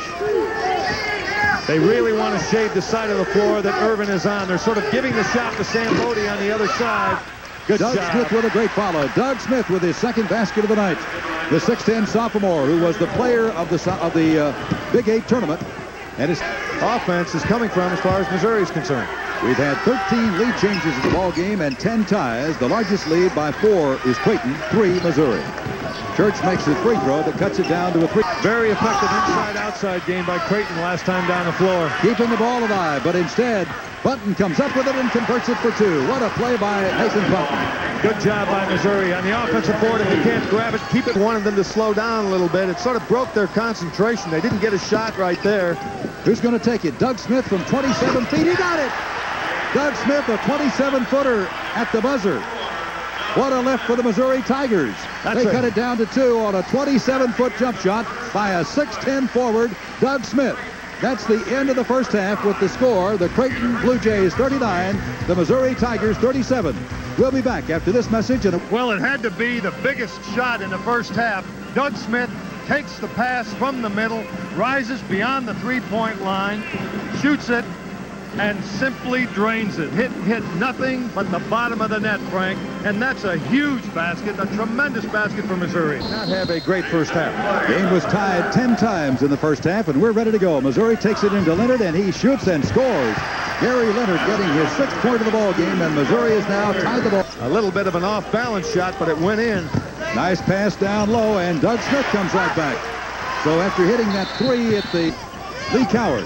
They really want to shade the side of the floor that Irvin is on. They're sort of giving the shot to Sam Bodie on the other side. Good
Doug
job.
Smith with a great follow. Doug Smith with his second basket of the night. The six ten sophomore who was the player of the of the uh, Big Eight tournament. And his
offense is coming from as far as Missouri is concerned.
We've had thirteen lead changes in the ball game and ten ties. The largest lead by four is Creighton, three Missouri. Church makes a free throw that cuts it down to a three.
Very effective inside-outside game by Creighton last time down the floor.
Keeping the ball alive, but instead, Bunton comes up with it and converts it for two. What a play by Nathan Bunton.
Good job by Missouri. On the offensive board, if you can't grab it, keep it. Wanted them to slow down a little bit. It sort of broke their concentration. They didn't get a shot right there.
Who's going to take it? Doug Smith from twenty-seven feet. He got it! Doug Smith, a twenty-seven footer at the buzzer. What a lift for the Missouri Tigers. That's they a... cut it down to two on a twenty-seven foot jump shot by a six ten forward, Doug Smith. That's the end of the first half with the score. The Creighton Blue Jays thirty-nine, the Missouri Tigers thirty-seven. We'll be back after this message. And a...
Well, it had to be the biggest shot in the first half. Doug Smith takes the pass from the middle, rises beyond the three-point line, shoots it, and simply drains it. Hit, hit nothing but the bottom of the net, Frank. And that's a huge basket, a tremendous basket for Missouri.
Not have a great first half.
Game was tied ten times in the first half, and we're ready to go. Missouri takes it into Leonard, and he shoots and scores. Gary Leonard getting his sixth point of the ball game, and Missouri is now tied the ball.
A little bit of an off-balance shot, but it went in.
Nice pass down low, and Doug Smith comes right back. So after hitting that three at the Lee Coward,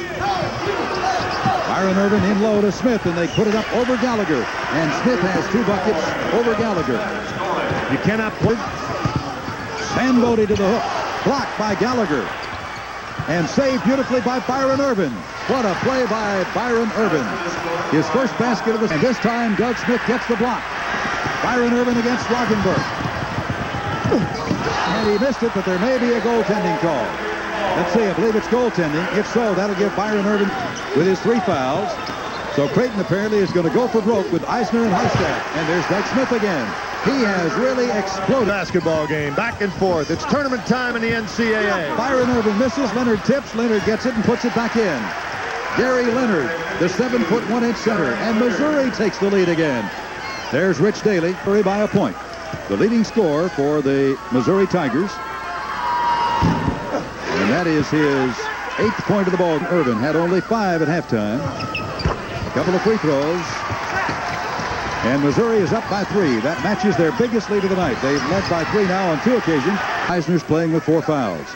Byron Irvin in low to Smith, and they put it up over Gallagher. And Smith has two buckets over Gallagher.
You cannot put...
Sam Bodie to the hook. Blocked by Gallagher. And saved beautifully by Byron Irvin. What a play by Byron Irvin. His first basket of the... And this time, Doug Smith gets the block. Byron Irvin against Roggenberg. And he missed it, but there may be a goaltending call. Let's see, I believe it's goaltending. If so, that'll give Byron Irvin with his three fouls. So Creighton apparently is going to go for broke with Eisner and Hallstatt. And there's Doug Smith again. He has really exploded.
Basketball game, back and forth. It's tournament time in the N C double A.
Byron Irvin misses. Leonard tips. Leonard gets it and puts it back in. Gary Leonard, the seven foot one inch center. And Missouri takes the lead again. There's Rich Daly, Missouri by a point. The leading scorer for the Missouri Tigers. And that is his eighth point of the ball. Irvin had only five at halftime. A couple of free throws. And Missouri is up by three. That matches their biggest lead of the night. They've led by three now on two occasions. Eisner's playing with four fouls.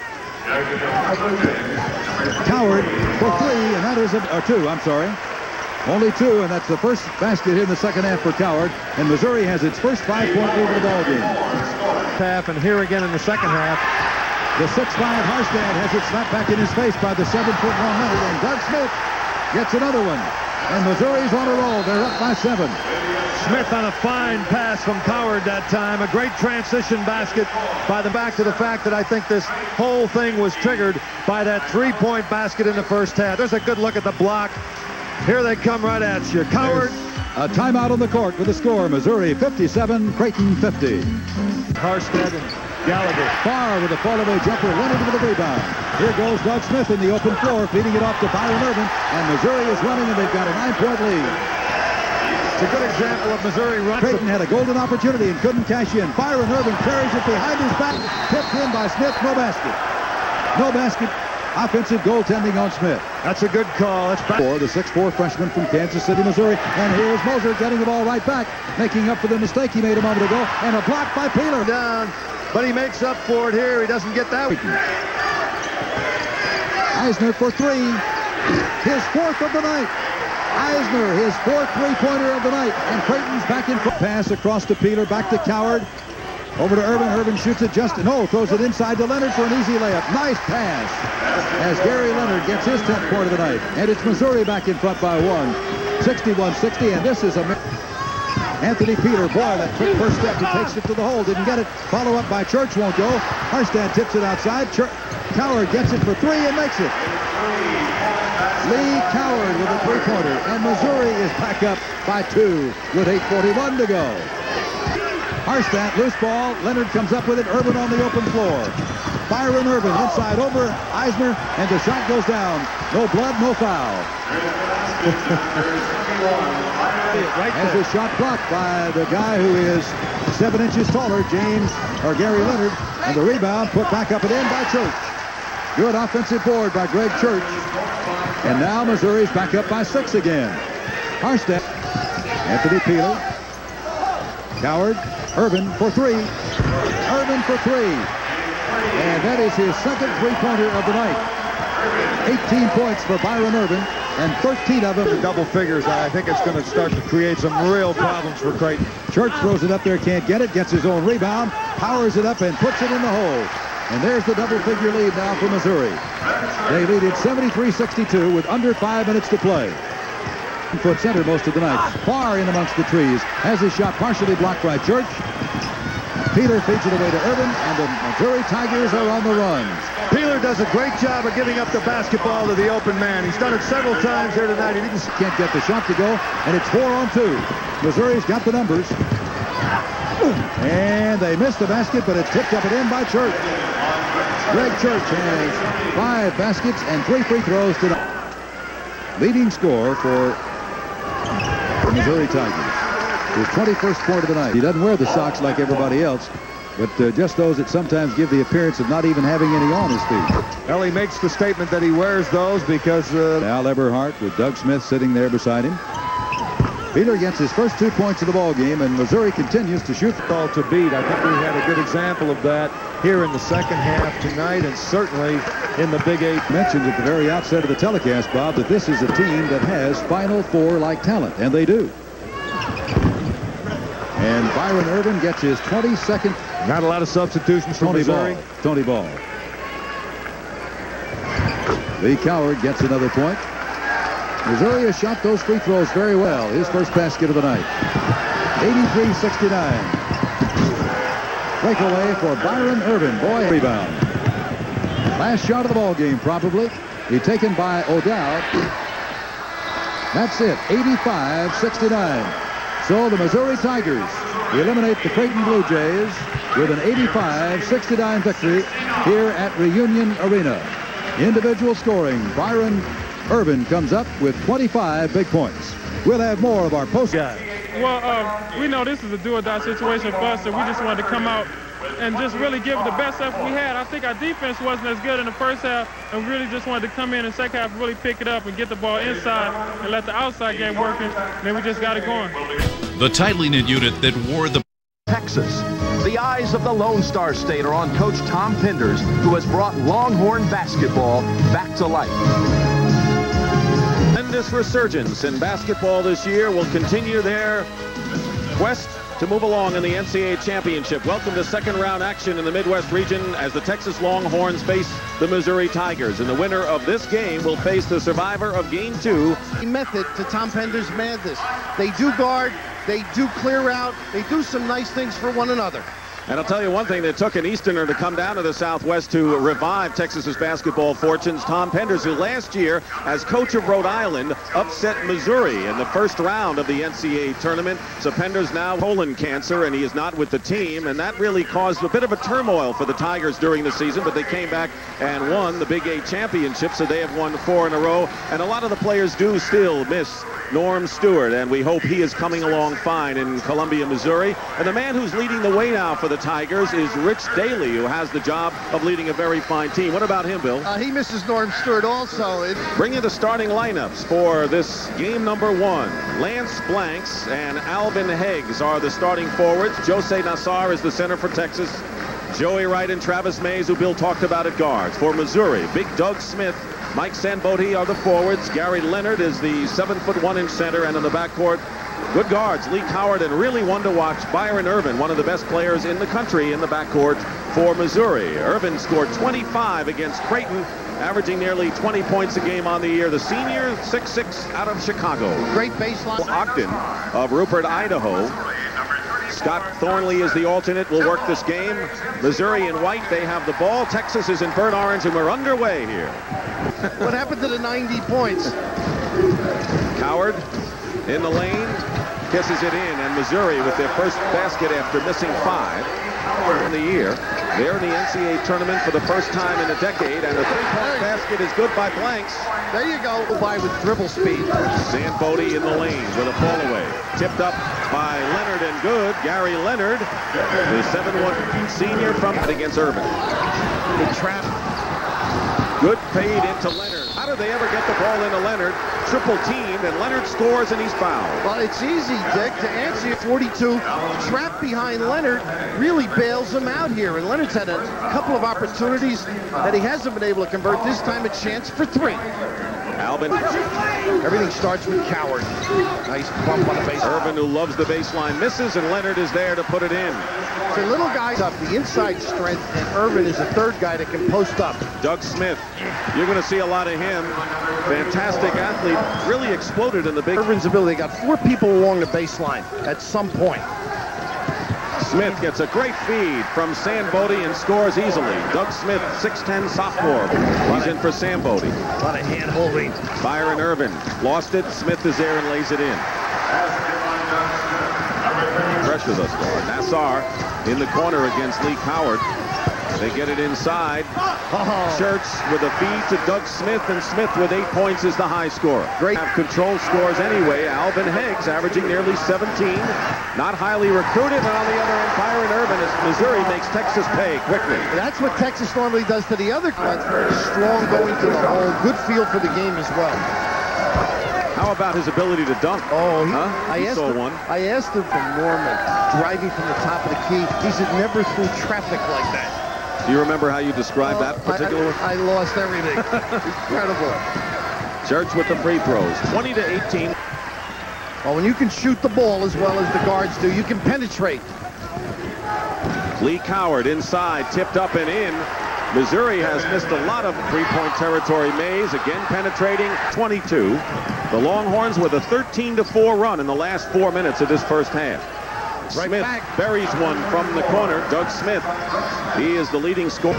Coward for three, and that is a, or two, I'm sorry. Only two, and that's the first basket in the second half for Coward. And Missouri has its first five-point lead of the ball game.
Half, and here again in the second half.
The six five Hallstatt has it slapped back in his face by the seven foot one Leonard, and Doug Smith gets another one. And Missouri's on a roll. They're up by seven.
Smith on a fine pass from Coward that time. A great transition basket by the back to the fact that I think this whole thing was triggered by that three-point basket in the first half. There's a good look at the block. Here they come right at you. Coward.
There's a timeout on the court with the score. Missouri fifty-seven, Creighton fifty.
Hallstatt and Gallagher.
Farr with a fall-away jumper. Leonard with a rebound. Here goes Doug Smith in the open floor, feeding it off to Byron Irvin. And Missouri is running, and they've got a nine-point lead.
It's a good example of Missouri running.
Creighton had a golden opportunity and couldn't cash in. Byron Irvin carries it behind his back. Tipped in by Smith. No basket. No basket. Offensive goaltending on Smith.
That's a good call. That's back.
For the six four freshman from Kansas City, Missouri. And here's Moser getting the ball right back, making up for the mistake he made a moment ago. And a block by Peeler.
Down, but he makes up for it here. He doesn't get that.
Eisner for three. His fourth of the night. Eisner, his fourth three-pointer of the night. And Creighton's back in front. Pass across to Peeler, back to Coward. Over to Irvin. Irvin shoots it just, no, throws it inside to Leonard for an easy layup. Nice pass. as Gary Leonard gets his tenth point of the night. And it's Missouri back in front by one, sixty-one sixty, and this is a... Anthony Peeler, boy, that quick first step, he takes it to the hole, didn't get it. Follow up by Church, won't go. Harstad tips it outside. Church, Coward gets it for three and makes it. Lee Coward with a three-pointer, and Missouri is back up by two with eight forty-one to go. Harstad, loose ball. Leonard comes up with it. Irvin on the open floor. Byron Irvin inside over Eisner, and the shot goes down. No blood, no foul. Right As a shot blocked by the guy who is seven inches taller, James or Gary Leonard, and the rebound put back up and in by Church. Good offensive board by Greg Church. And now Missouri's back up by six again. Harstad, Anthony Peeler, Coward, Irvin for three. Irvin for three. And that is his second three-pointer of the night. eighteen points for Byron Irvin, and thirteen of them in double figures. I think it's going to start to create some real problems for Creighton. Church throws it up there, can't get it, gets his own rebound, powers it up and puts it in the hole. And there's the double-figure lead now for Missouri. They lead it seventy-three sixty-two with under five minutes to play. Foot center most of the night. Far in amongst the trees. Has his shot partially blocked by Church. Peeler feeds it away to Irvin, and the Missouri Tigers are on the run.
Peeler does a great job of giving up the basketball to the open man. He's done it several times here tonight. He didn't
can't get the shot to go, and it's four on two. Missouri's got the numbers. And they missed the basket, but it's tipped up and in by Church. Greg Church has five baskets and three free throws tonight. Leading scorer for the Missouri Tigers. His twenty-first point of the night. He doesn't wear the socks like everybody else, but uh, just those that sometimes give the appearance of not even having any on his feet.
Well, he makes the statement that he wears those because... Uh...
Al Eberhardt with Doug Smith sitting there beside him. Peeler gets his first two points of the ball game, and Missouri continues to shoot.
All to beat. I think we had a good example of that here in the second half tonight, and certainly in the Big Eight.
Mentioned at the very outset of the telecast, Bob, that this is a team that has Final Four-like talent, and they do. And Byron Irvin gets his twenty-second.
Not a lot of substitutions from
Tony
Missouri.
Ball. Tony Ball. Lee Coward gets another point. Missouri has shot those free throws very well. His first basket of the night. eighty-three sixty-nine. Breakaway for Byron Irvin. Boy, rebound. Last shot of the ball game, probably. Be taken by O'Dowd. That's it. eighty-five sixty-nine. So the Missouri Tigers eliminate the Creighton Blue Jays with an eighty-five sixty-nine victory here at Reunion Arena. Individual scoring. Byron Irvin comes up with twenty-five big points. We'll have more of our post guys.
Well, uh, we know this is a do-or-die situation for us, so we just wanted to come out and just really give it the best effort we had. I think our defense wasn't as good in the first half, and we really just wanted to come in in the second half, really pick it up and get the ball inside and let the outside game work, and then we just got it going.
The tightly knit unit that wore the
Texas. The eyes of the Lone Star State are on Coach Tom Penders, who has brought Longhorn basketball back to life.
Tremendous resurgence in basketball this year will continue their quest to move along in the N C double A championship. Welcome to second round action in the Midwest region as the Texas Longhorns face the Missouri Tigers. And the winner of this game will face the survivor of game two.
Method to Tom Penders' madness. They do guard, they do clear out, they do some nice things for one another.
And I'll tell you one thing that took an Easterner to come down to the Southwest to revive Texas's basketball fortunes. Tom Penders, who last year, as coach of Rhode Island, upset Missouri in the first round of the N C double A tournament. So Penders now colon cancer, and he is not with the team, and that really caused a bit of a turmoil for the Tigers during the season, but they came back and won the Big Eight championship, so they have won four in a row, and a lot of the players do still miss Norm Stewart, and we hope he is coming along fine in Columbia, Missouri. And the man who's leading the way now for the Tigers is Rich Daly, who has the job of leading a very fine team. What about him, Bill?
Uh, he misses Norm Stewart also. It...
Bring you the starting lineups for this game number one. Lance Blanks and Alvin Heggs are the starting forwards. Jose Nassar is the center for Texas. Joey Wright and Travis Mays, who Bill talked about at guards. For Missouri, Big Doug Smith, Mike Sandbote are the forwards. Gary Leonard is the seven foot one inch center, and in the backcourt, good guards, Lee Coward, and really one to watch, Byron Irvin, one of the best players in the country in the backcourt for Missouri. Irvin scored twenty-five against Creighton averaging nearly twenty points a game on the year. The senior, six six out of Chicago.
Great baseline.
Ogden of Rupert, Idaho. Scott Thornley is the alternate, will work this game. Missouri in white, they have the ball. Texas is in burnt orange, and we're underway here.
What happened to the ninety points?
Coward in the lane, kisses it in, and Missouri with their first basket after missing five in the year. They're in the N C A A tournament for the first time in a decade, and the three-point basket is good by Blanks.
There you go, by with dribble speed.
Sandbode in the lane with a fall away. Tipped up by Leonard and good. Gary Leonard, the seven one senior from against Urban.
The trap.
Good fade into Leonard. How do they ever get the ball into Leonard? Triple teamed, and Leonard scores, and he's fouled.
Well, it's easy, Dick, to answer. forty-two, trapped behind Leonard, really bails him out here. And Leonard's had a couple of opportunities that he hasn't been able to convert. This time a chance for three.
Alvin.
Everything starts with Coward. Nice bump on the baseline.
Urban, who loves the baseline, misses, and Leonard is there to put it in.
The little guy's up, the inside strength, and Urban is a third guy that can post up.
Doug Smith, you're going to see a lot of him. Fantastic athlete, really exploded in the big.
Urban's ability, they got four people along the baseline at some point.
Smith gets a great feed from Sandbode and scores easily. Doug Smith, six ten sophomore. He's in for Sandbode.
A lot of hand-holding.
Byron Irvin lost it. Smith is there and lays it in. Pressure thus far. Nassar in the corner against Lee Coward. They get it inside.
Oh.
Church with a feed to Doug Smith, and Smith with eight points is the high scorer. Great have control scores anyway. Alvin Higgs averaging nearly seventeen. Not highly recruited, and on the other end, Byron Irvin as Missouri makes Texas pay quickly.
That's what Texas normally does to the other ones. Strong going to the hole. Good feel for the game as well.
How about his ability to dunk?
Oh, he,
huh?
I,
he
asked
saw
him,
one.
I asked him from Norman, driving from the top of the key. He said never through traffic like that.
Do you remember how you described
oh,
that particular one?
I, I, I lost everything. Incredible.
Church with the free throws, twenty to eighteen.
Well, when you can shoot the ball as well as the guards do, you can penetrate.
Lee Coward inside, tipped up and in. Missouri has missed a lot of three-point territory. Mays again penetrating, twenty-two. The Longhorns with a thirteen to four run in the last four minutes of this first half.
Right
Smith
back.
buries one from the corner. Doug Smith, he is the leading scorer.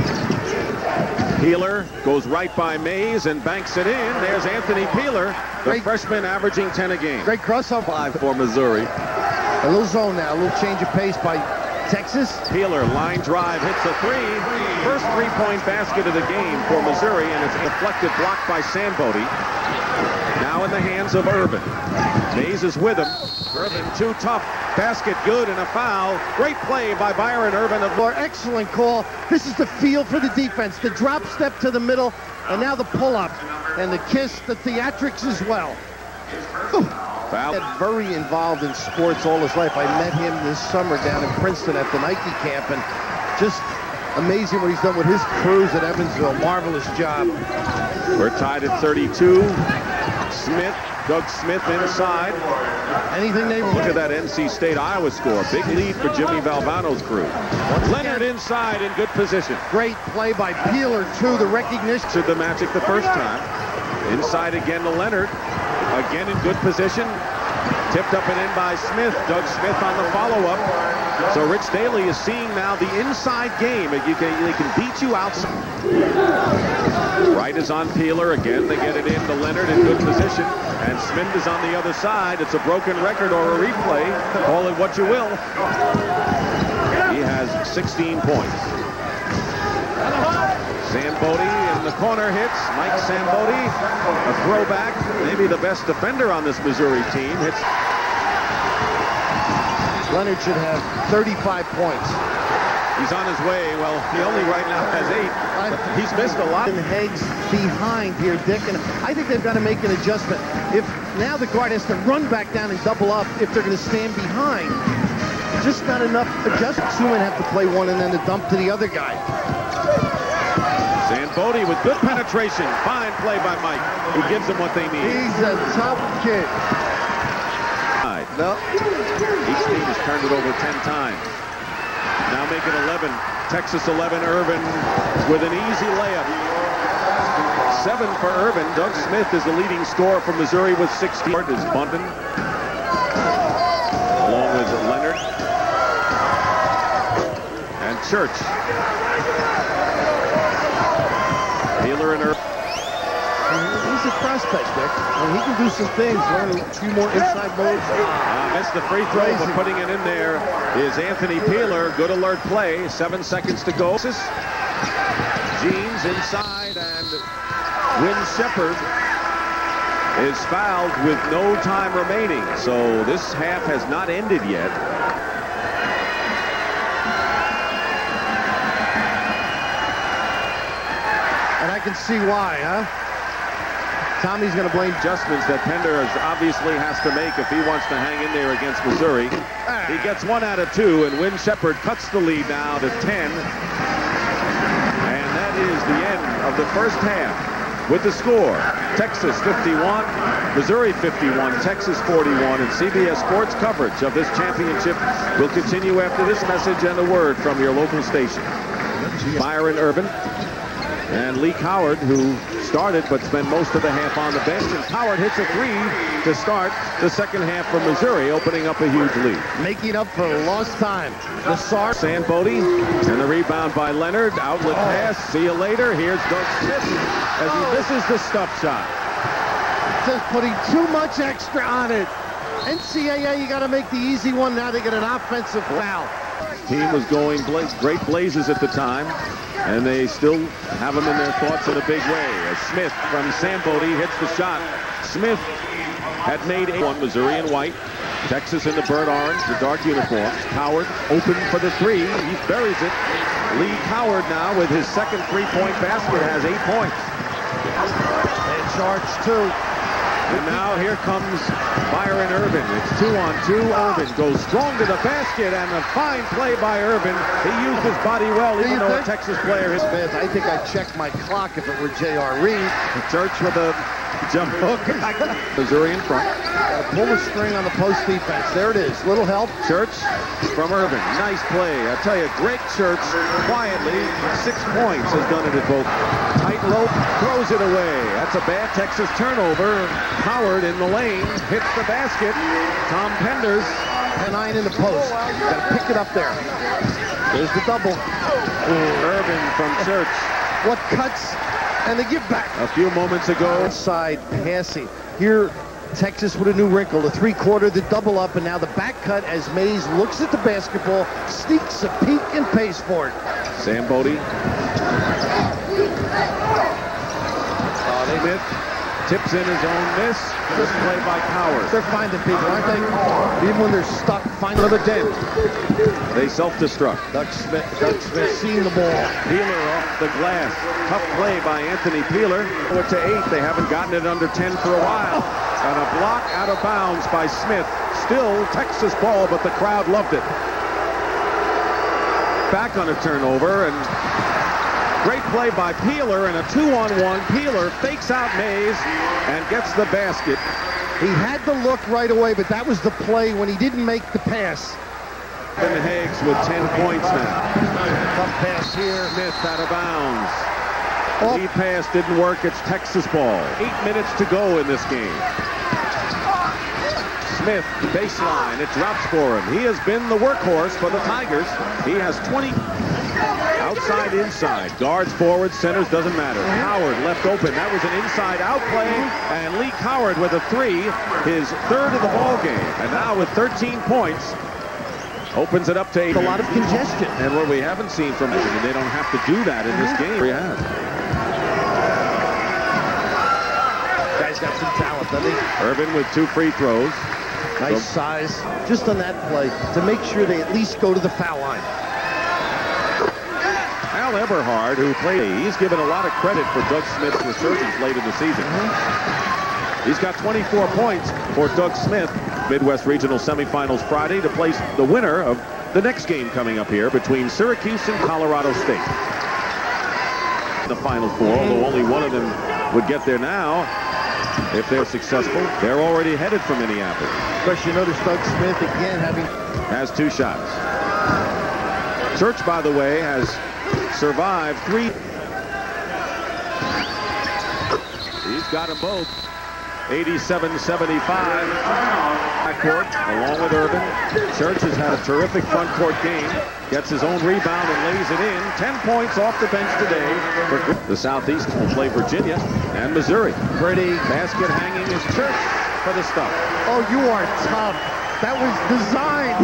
Peeler goes right by Mays and banks it in. There's Anthony Peeler, the Great. freshman averaging ten a game.
Great crossover.
Five for Missouri.
A little zone now, a little change of pace by Texas.
Peeler, line drive, hits a three. First three-point basket of the game for Missouri, and it's a deflected block by Sandbode. Now in the hands of Urban. Mays is with him. Urban too tough. Basket good and a foul. Great play by Byron Urban.
Or excellent call. This is the feel for the defense. The drop step to the middle, and now the pull-up. And the kiss, the theatrics as well.
Foul.
He's very involved in sports all his life. I met him this summer down in Princeton at the Nike camp, and just amazing what he's done with his crews at Evansville. Marvelous job.
We're tied at thirty-two. Smith, Doug Smith inside.
Anything they
Look at that N C State Iowa score. Big lead for Jimmy Valvano's crew. Leonard inside in good position.
Great play by Peeler, too. The recognition.
To the Magic the first time. Inside again to Leonard. Again in good position. Tipped up and in by Smith. Doug Smith on the follow-up. So Rich Daly is seeing now the inside game. You can, they can beat you outside. Right is on Peeler. Again, they get it in to Leonard in good position. And Smith is on the other side. It's a broken record or a replay. Call it what you will. He has sixteen points. Sandbode in the corner hits. Mike Sandbode, a throwback. Maybe the best defender on this Missouri team. Hits.
Leonard should have thirty-five points.
He's on his way. Well, he only right now has eight. He's missed a lot.
And Higgs behind here, Dick, and I think they've got to make an adjustment. If now the guard has to run back down and double up if they're going to stand behind. Just not enough adjustment. Suman have to play one and then a dump to the other guy.
Sandbode with good penetration. Fine play by Mike. He gives them what they need.
He's a tough kid.
No. Each team has turned it over ten times. Now make it eleven. Texas eleven. Irvin with an easy layup. Seven for Irvin. Doug Smith is the leading scorer for Missouri with sixteen. Is Bunton, along with Leonard and Church. Peeler and Irvin.
He's a prospect, Dick. Well, he can do some things. Learn a few more inside moves.
Uh, missed the free throw, but putting it in there is Anthony Peeler. Good alert play. Seven seconds to go. Jeans inside, and Win Shepherd is fouled with no time remaining. So this half has not ended yet.
And I can see why, huh? Tommy's going to blame
adjustments that Pender obviously has to make if he wants to hang in there against Missouri. He gets one out of two, and Win Shepherd cuts the lead now to ten. And that is the end of the first half with the score. Texas fifty-one, Missouri fifty-one, Texas forty-one, and C B S Sports coverage of this championship will continue after this message and a word from your local station. Byron Irvin and Lee Coward, who started but spent most of the half on the bench, and Coward hits a three to start the second half for Missouri, opening up a huge lead.
Making up for lost time. The Sar
Sandbody, and the rebound by Leonard. Outlet oh. pass. See you later. Here's Doug Smith as he misses the stuff shot.
Just putting too much extra on it. N C A A, you got to make the easy one. Now they get an offensive foul.
Team was going bla great blazes at the time, and they still have them in their thoughts in a big way. As Smith from Sambodi hits the shot. Smith had made a one. Missouri in white, Texas in the burnt orange, the dark uniforms. Coward open for the three. He buries it. Lee Coward now with his second three-point basket has eight points.
They charge two.
And now here comes Byron Irvin. It's two on two. Irvin goes strong to the basket, and a fine play by Irvin. He used his body well, even though a Texas player is
bad. I think I'd check my clock if it were J R Reed.
Church with a jump hook. Missouri in front.
Gotta pull the string on the post defense. There it is. Little help.
Church from Irvin. Nice play. I tell you, Greg Church quietly, six points, has done it at both. Tight rope, throws it away. That's a bad Texas turnover. Howard in the lane, hits the basket. Tom Penders.
And nine in the post. Gotta pick it up there. There's the double.
Ooh, Irvin from Church.
What cuts and the give back.
A few moments ago.
Inside passing. Here, Texas with a new wrinkle. The three-quarter, the double up, and now the back cut as Mays looks at the basketball, sneaks a peek, and pays for it.
Sambodi. Uh, Smith tips in his own miss. This play by Coward.
They're finding people, aren't they? Even when they're stuck, find another dent.
They self-destruct.
Doug Smith, Doug Smith seeing the ball.
Peeler off the glass. Tough play by Anthony Peeler. Four to eight. They haven't gotten it under ten for a while. And a block out of bounds by Smith. Still Texas ball, but the crowd loved it. Back on a turnover, and great play by Peeler, and a two-on-one. Peeler fakes out Mays and gets the basket.
He had the look right away, but that was the play when he didn't make the pass.
And Higgs with ten points now.
Tough pass here.
Smith out of bounds. Oh. Lead pass didn't work. It's Texas ball. Eight minutes to go in this game. Smith, baseline. It drops for him. He has been the workhorse for the Tigers. He has twenty. Outside, inside. Guards, forwards, centers, doesn't matter. Coward left open. That was an inside-out play. And Lee Coward with a three, his third of the ball game. And now with thirteen points, opens it up to eight.
A lot of congestion.
And what we haven't seen from them, and they don't have to do that in this game. He has.
Guy's got some talent, doesn't he?
Irvin with two free throws.
Nice so, size. Just on that play to make sure they at least go to the foul line.
Al Eberhard, who played, he's given a lot of credit for Doug Smith's resurgence late in the season. Mm-hmm. He's got twenty-four points for Doug Smith. Midwest Regional Semifinals Friday to place the winner of the next game coming up here between Syracuse and Colorado State. The Final Four, although only one of them would get there now. If they're successful, they're already headed for Minneapolis.
But you notice Doug Smith again having...
has two shots. Church, by the way, has survived three.
got them both. eighty-seven seventy-five. Backcourt, along with Irvin. Church has had a terrific front court game. Gets his own rebound and lays it in. Ten points off the bench today. The Southeast will play Virginia and Missouri.
Pretty.
Basket hanging is Church for the stuff.
Oh, you are tough. That was designed.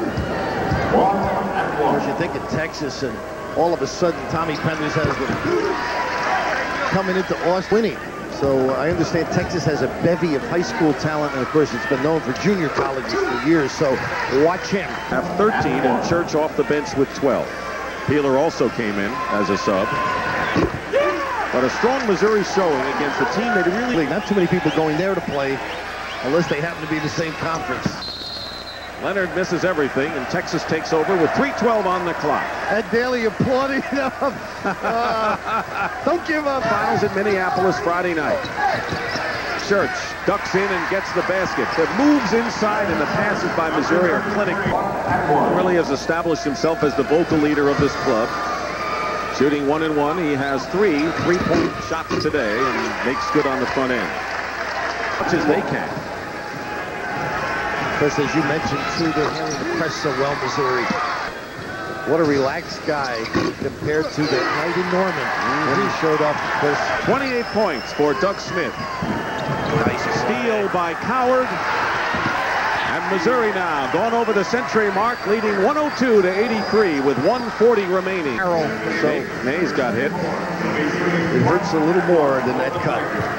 Of course, you think of Texas, and all of a sudden, Tommy Penders has them coming into Austin winning. So uh, I understand Texas has a bevy of high school talent, and of course it's been known for junior colleges for years, so watch him.
Have thirteen and Church off the bench with twelve. Peeler also came in as a sub. But a strong Missouri showing against a team that really...
Not too many people going there to play unless they happen to be in the same conference.
Leonard misses everything, and Texas takes over with three twelve on the clock.
Ed Daly applauding them. Uh, don't give up.
Finals in Minneapolis Friday night. Church ducks in and gets the basket. The moves inside and the passes by Missouri are clinical. Really has established himself as the vocal leader of this club. Shooting one and one, he has three three-point shots today and makes good on the front end. Much as they can.
Because as you mentioned, too, they're handling the press so well, Missouri. What a relaxed guy compared to the night in Norman mm-hmm. when he showed up.
twenty-eight points for Doug Smith. Nice steal by Coward. And Missouri now going over the century mark, leading one oh two to eighty-three with one forty remaining. So Mays got hit.
It hurts a little more than that cut.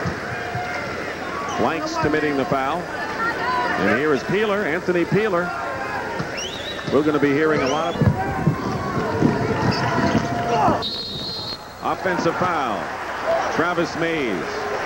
Blanks committing the foul. And here is Peeler, Anthony Peeler. We're going to be hearing a lot of offensive foul. Travis Mays.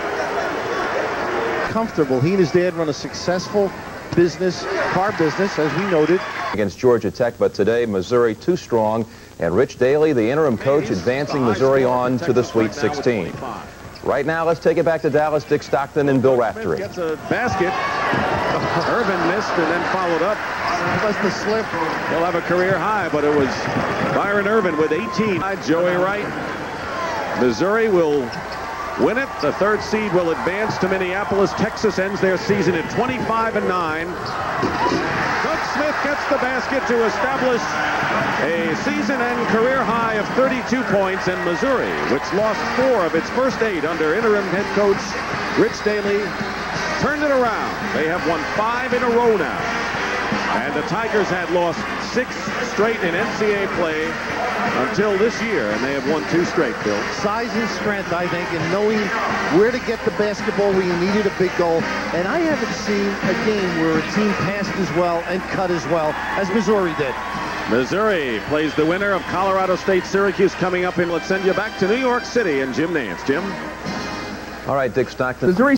Comfortable. He and his dad run a successful business, car business, as we noted.
Against Georgia Tech, but today Missouri too strong. And Rich Daly, the interim coach, advancing Missouri on to the Sweet sixteen. Right now, let's take it back to Dallas. Dick Stockton and Bill Raftery.
Gets a basket. Irvin missed and then followed up.
Must have slipped.
He'll have a career high, but it was Byron Irvin with eighteen. Joey Wright. Missouri will win it. The third seed will advance to Minneapolis. Texas ends their season at twenty-five and nine. Doug Smith gets the basket to establish a season and career high of thirty-two points, and Missouri, which lost four of its first eight under interim head coach Rich Daly, turned it around. They have won five in a row now. And the Tigers had lost six straight in N C double A play until this year, and they have won two straight, Bill.
Size and strength, I think, and knowing where to get the basketball when you needed a big goal. And I haven't seen a game where a team passed as well and cut as well as Missouri did.
Missouri plays the winner of Colorado State Syracuse coming up, and let's send you back to New York City and Jim Nance. Jim?
All right, Dick Stockton.
Missouri,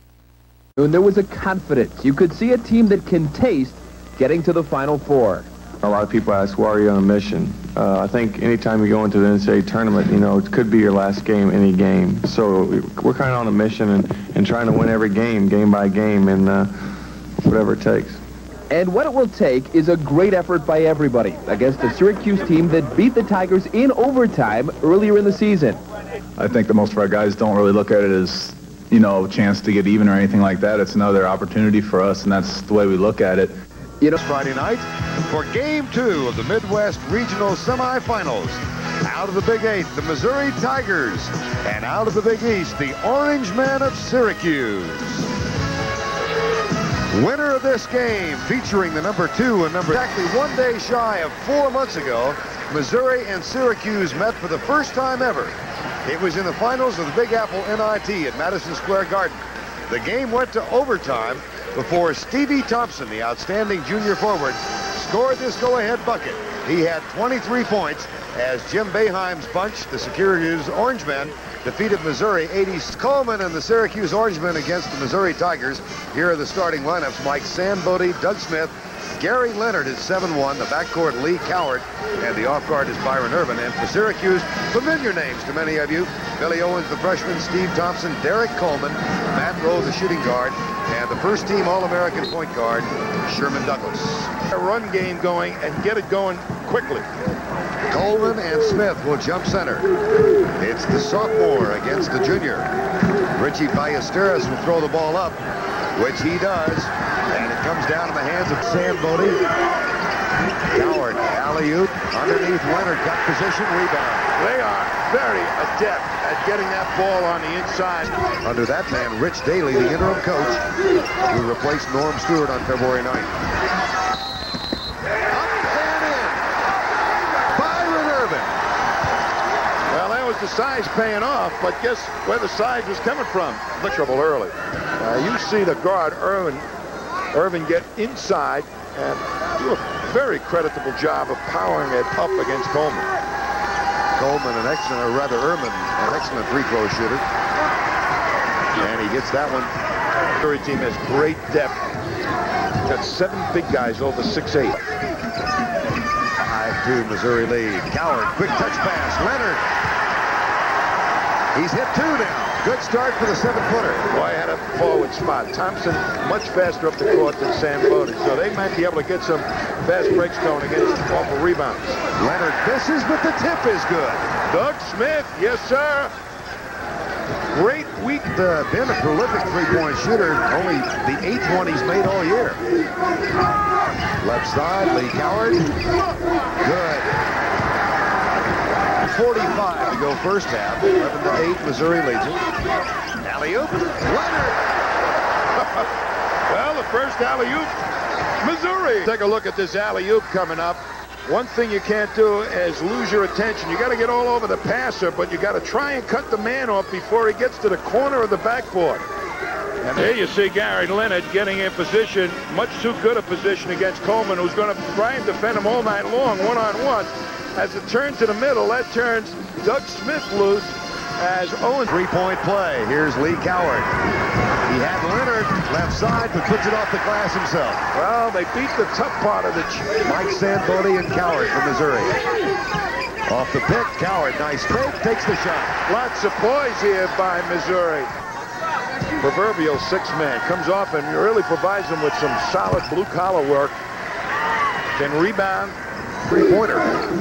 and there was a confidence. You could see a team that can taste getting to the Final Four.
A lot of people ask, why are you on a mission? Uh, I think anytime you go into the N C double A tournament, you know, it could be your last game, any game. So we're kind of on a mission and, and trying to win every game, game by game, and uh, whatever it takes.
And what it will take is a great effort by everybody against a Syracuse team that beat the Tigers in overtime earlier in the season.
I think that most of our guys don't really look at it as, you know, a chance to get even or anything like that. It's another opportunity for us, and that's the way we look at it.
You know, Friday night for game two of the Midwest Regional Semifinals. Out of the Big Eight, the Missouri Tigers, and out of the Big East, the Orange Men of Syracuse. Winner of this game, featuring the number two and number exactly one day shy of four months ago, Missouri and Syracuse met for the first time ever. It was in the finals of the Big Apple N I T at Madison Square Garden. The game went to overtime before Stevie Thompson, the outstanding junior forward, scored this go-ahead bucket. He had twenty-three points as Jim Boeheim's bunch, the Syracuse Orangemen, defeated Missouri eighty. Coleman and the Syracuse Orangemen against the Missouri Tigers. Here are the starting lineups. Mike Sandbody, Doug Smith, Gary Leonard is seven one. The backcourt, Lee Coward, and the off-guard is Byron Irvin. And for Syracuse, familiar names to many of you. Billy Owens, the freshman, Steve Thompson, Derek Coleman, Matt Rowe, the shooting guard, and the first-team All-American point guard, Sherman Douglas. A run game going and get it going quickly. Coleman and Smith will jump center. It's the sophomore against the junior. Richie Ballesteros will throw the ball up, which he does. And it comes down in the hands of Sam Bodie. Coward, alley-oop, underneath Leonard, got position, rebound.
They are very adept at getting that ball on the inside.
Under that man, Rich Daly, the interim coach, who replaced Norm Stewart on February ninth.
The size paying off, but guess where the size was coming from? The trouble early. Uh, you see the guard Irvin, Irvin get inside and do a very creditable job of powering it up against Coleman.
Coleman, an excellent, or rather Irvin, an excellent free throw shooter, and he gets that one.
The Missouri team has great depth. Got seven big guys over six eight.
five two Missouri lead. Coward, quick touch pass. Leonard. He's hit two now. Good start for the seven-footer.
Boy, had a forward spot. Thompson much faster up the court than Sam Bodie, so they might be able to get some fast breaks going against awful rebounds.
Leonard misses, but the tip is good.
Doug Smith, yes, sir.
Great week. Uh, been a prolific three-point shooter. Only the eighth one he's made all year. Left side, Lee Coward. Good. forty-five to go first half. eleven to eight, Missouri leads it. Alley-oop. Leonard.
Well, the first alley-oop, Missouri. Take a look at this alley-oop coming up. One thing you can't do is lose your attention. You got to get all over the passer, but you got to try and cut the man off before he gets to the corner of the backboard. And there you see Gary Leonard getting in position, much too good a position against Coleman, who's going to try and defend him all night long, one-on-one. As it turns to the middle, that turns Doug Smith loose as Owen.
Three-point play. Here's Lee Coward. He had Leonard left side, but puts it off the glass himself.
Well, they beat the tough part of the...
Mike Sambodi and Coward from Missouri. Off the pick, Coward, nice fake, takes the shot.
Lots of poise here by Missouri. Proverbial six-man. Comes off and really provides them with some solid blue-collar work. Can rebound.
Three-pointer.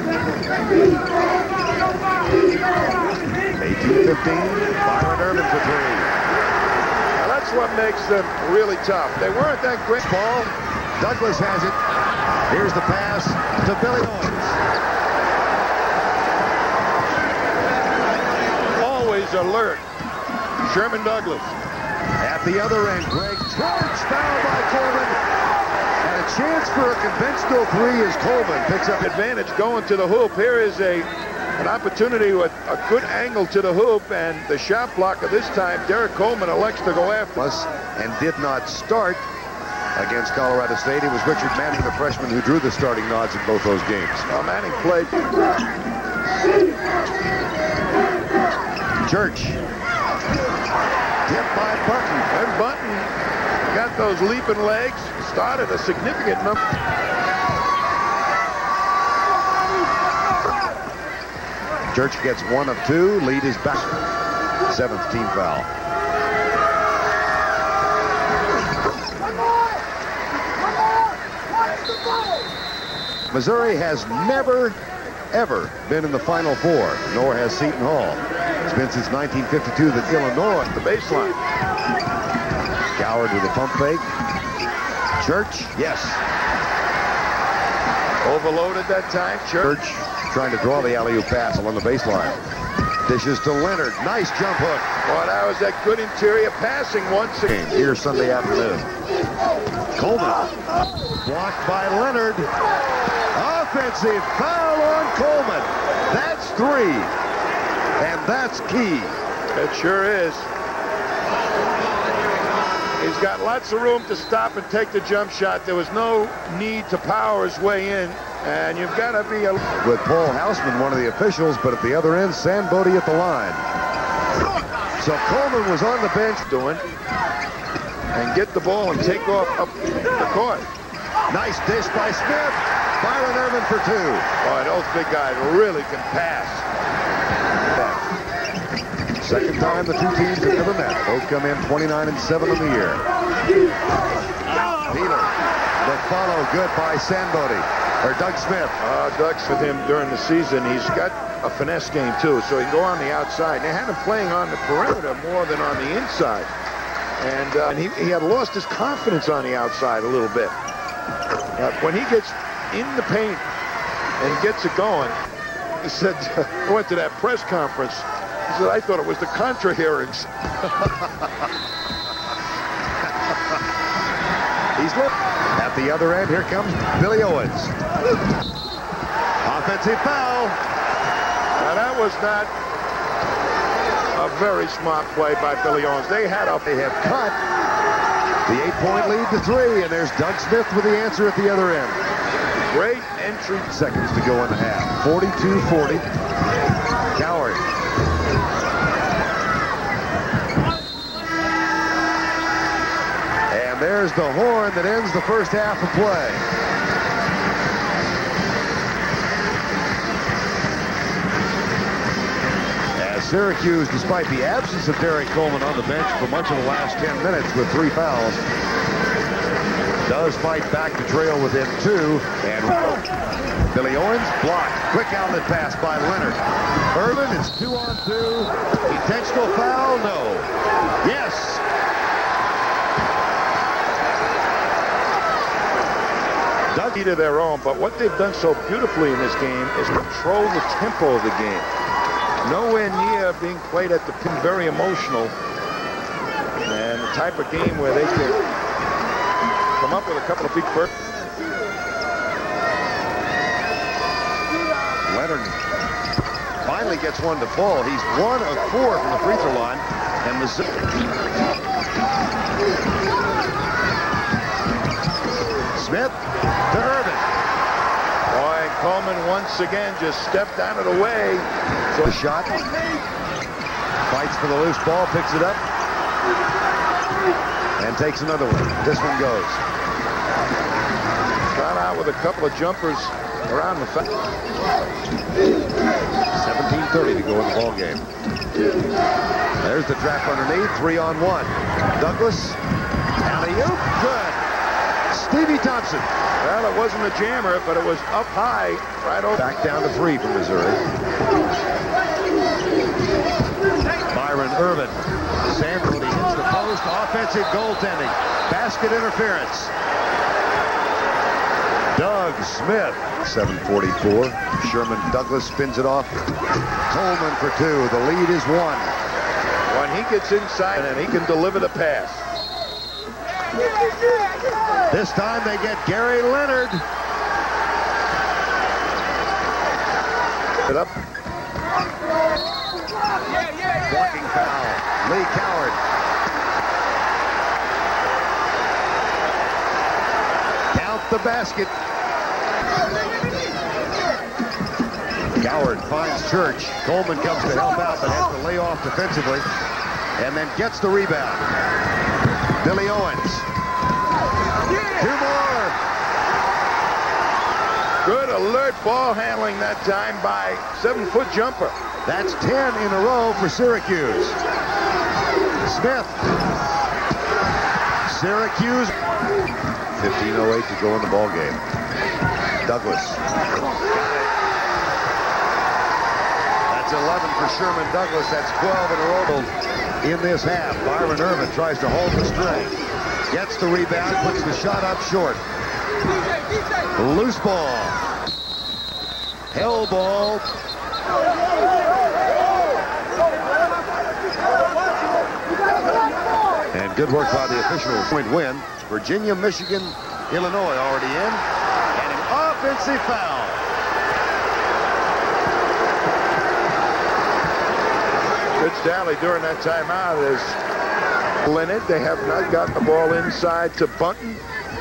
eighteen fifteen. Byron Irvin for three.
Now that's what makes them really tough. They weren't that great.
Ball. Douglas has it. Here's the pass to Billy Owens.
Always alert. Sherman Douglas.
At the other end, Greg George fouled by Coleman. And a chance for a conventional three as Coleman picks up
advantage going to the hoop. Here is a an opportunity with a good angle to the hoop, and the shot blocker this time, Derek Coleman, elects to go after.
And did not start against Colorado State. It was Richard Manning, the freshman, who drew the starting nods in both those games.
Well, Manning played.
Church. Tipped by Button.
And Button got those leaping legs, started a significant number.
Church gets one of two. Lead is back. Seventh team foul. Missouri has never, ever been in the Final Four, nor has Seton Hall. It's been since nineteen fifty-two that Illinois at
the baseline.
Coward with a pump fake. Church, yes.
Overloaded that time. Church.
Church trying to draw the alley-oop pass along the baseline. Dishes to Leonard. Nice jump hook.
Boy, that was that good interior passing once again.
Here Sunday afternoon. Coleman. Blocked by Leonard. Offensive foul on Coleman. That's three. And that's key.
It sure is. He's got lots of room to stop and take the jump shot. There was no need to power his way in. And you've got to be a...
With Paul Hausman, one of the officials, but at the other end, Sambodi at the line. So Coleman was on the bench
doing and get the ball and take off up the court.
Nice dish by Smith. Byron Irvin for two.
Boy, those big guys really can pass.
Second time the two teams have ever met. Both come in twenty-nine and seven in the year. Peeler. The follow good by Sambodi. or Doug Smith.
Uh, Doug's with him during the season. He's got a finesse game, too, so he can go on the outside. And they had him playing on the perimeter more than on the inside. And, uh, and he, he had lost his confidence on the outside a little bit. Uh, when he gets in the paint and gets it going, he said, I went to that press conference. He said, I thought it was the Contra hearings.
He's look at the other end. Here comes Billy Owens. Offensive foul.
Now that was not a very smart play by Billy Owens. They had a
they have cut the eight-point lead to three, and there's Doug Smith with the answer at the other end.
Great entry.
Seconds to go in the half. forty-two forty. Coward. There's the horn that ends the first half of play. As Syracuse, despite the absence of Derek Coleman on the bench for much of the last ten minutes with three fouls, does fight back to trail within two. And Billy Owens blocked. Quick outlet pass by Leonard. Irvin, it's two on two. Intentional foul? No. Yes.
Dougie to their own, but what they've done so beautifully in this game is control the tempo of the game. Nowhere near being played at the pin, very emotional, and the type of game where they can come up with a couple of big firsts.
Leonard finally gets one to fall. He's one of four from the free throw line, and Missouri. Smith to Irvin.
Boy, and Coleman once again just stepped out of the way.
So a shot. Fights for the loose ball, picks it up, and takes another one. This one goes.
Got out with a couple of jumpers around the foul.
seventeen thirty to go in the ball game. There's the trap underneath, three on one. Douglas, alley-oop, good. Stevie Thompson.
Well, it wasn't a jammer, but it was up high, right over.
Back down to three from Missouri. Byron Irvin. Sandberg hits the post. Offensive goaltending. Basket interference. Doug Smith. seven forty-four. Sherman Douglas spins it off. Coleman for two. The lead is one.
When he gets inside and he can deliver the pass.
This time they get Gary Leonard. It up. Blocking foul. Lee Coward. Count the basket. Coward finds Church. Coleman comes to help out, but has to lay off defensively, and then gets the rebound. Billy Owens. Two more.
Good alert ball handling that time by seven-foot jumper.
That's ten in a row for Syracuse. Smith. Syracuse. fifteen oh eight to go in the ball game. Douglas. That's eleven for Sherman Douglas. That's twelve in a row in this half. Byron Irvin tries to hold the string. Gets the rebound, puts the shot up short. Loose ball. Hell ball. And good work by the officials. Point win. Virginia, Michigan, Illinois already in. And an offensive foul.
Rich Daly during that timeout is Leonard. They have not gotten the ball inside to Bunton.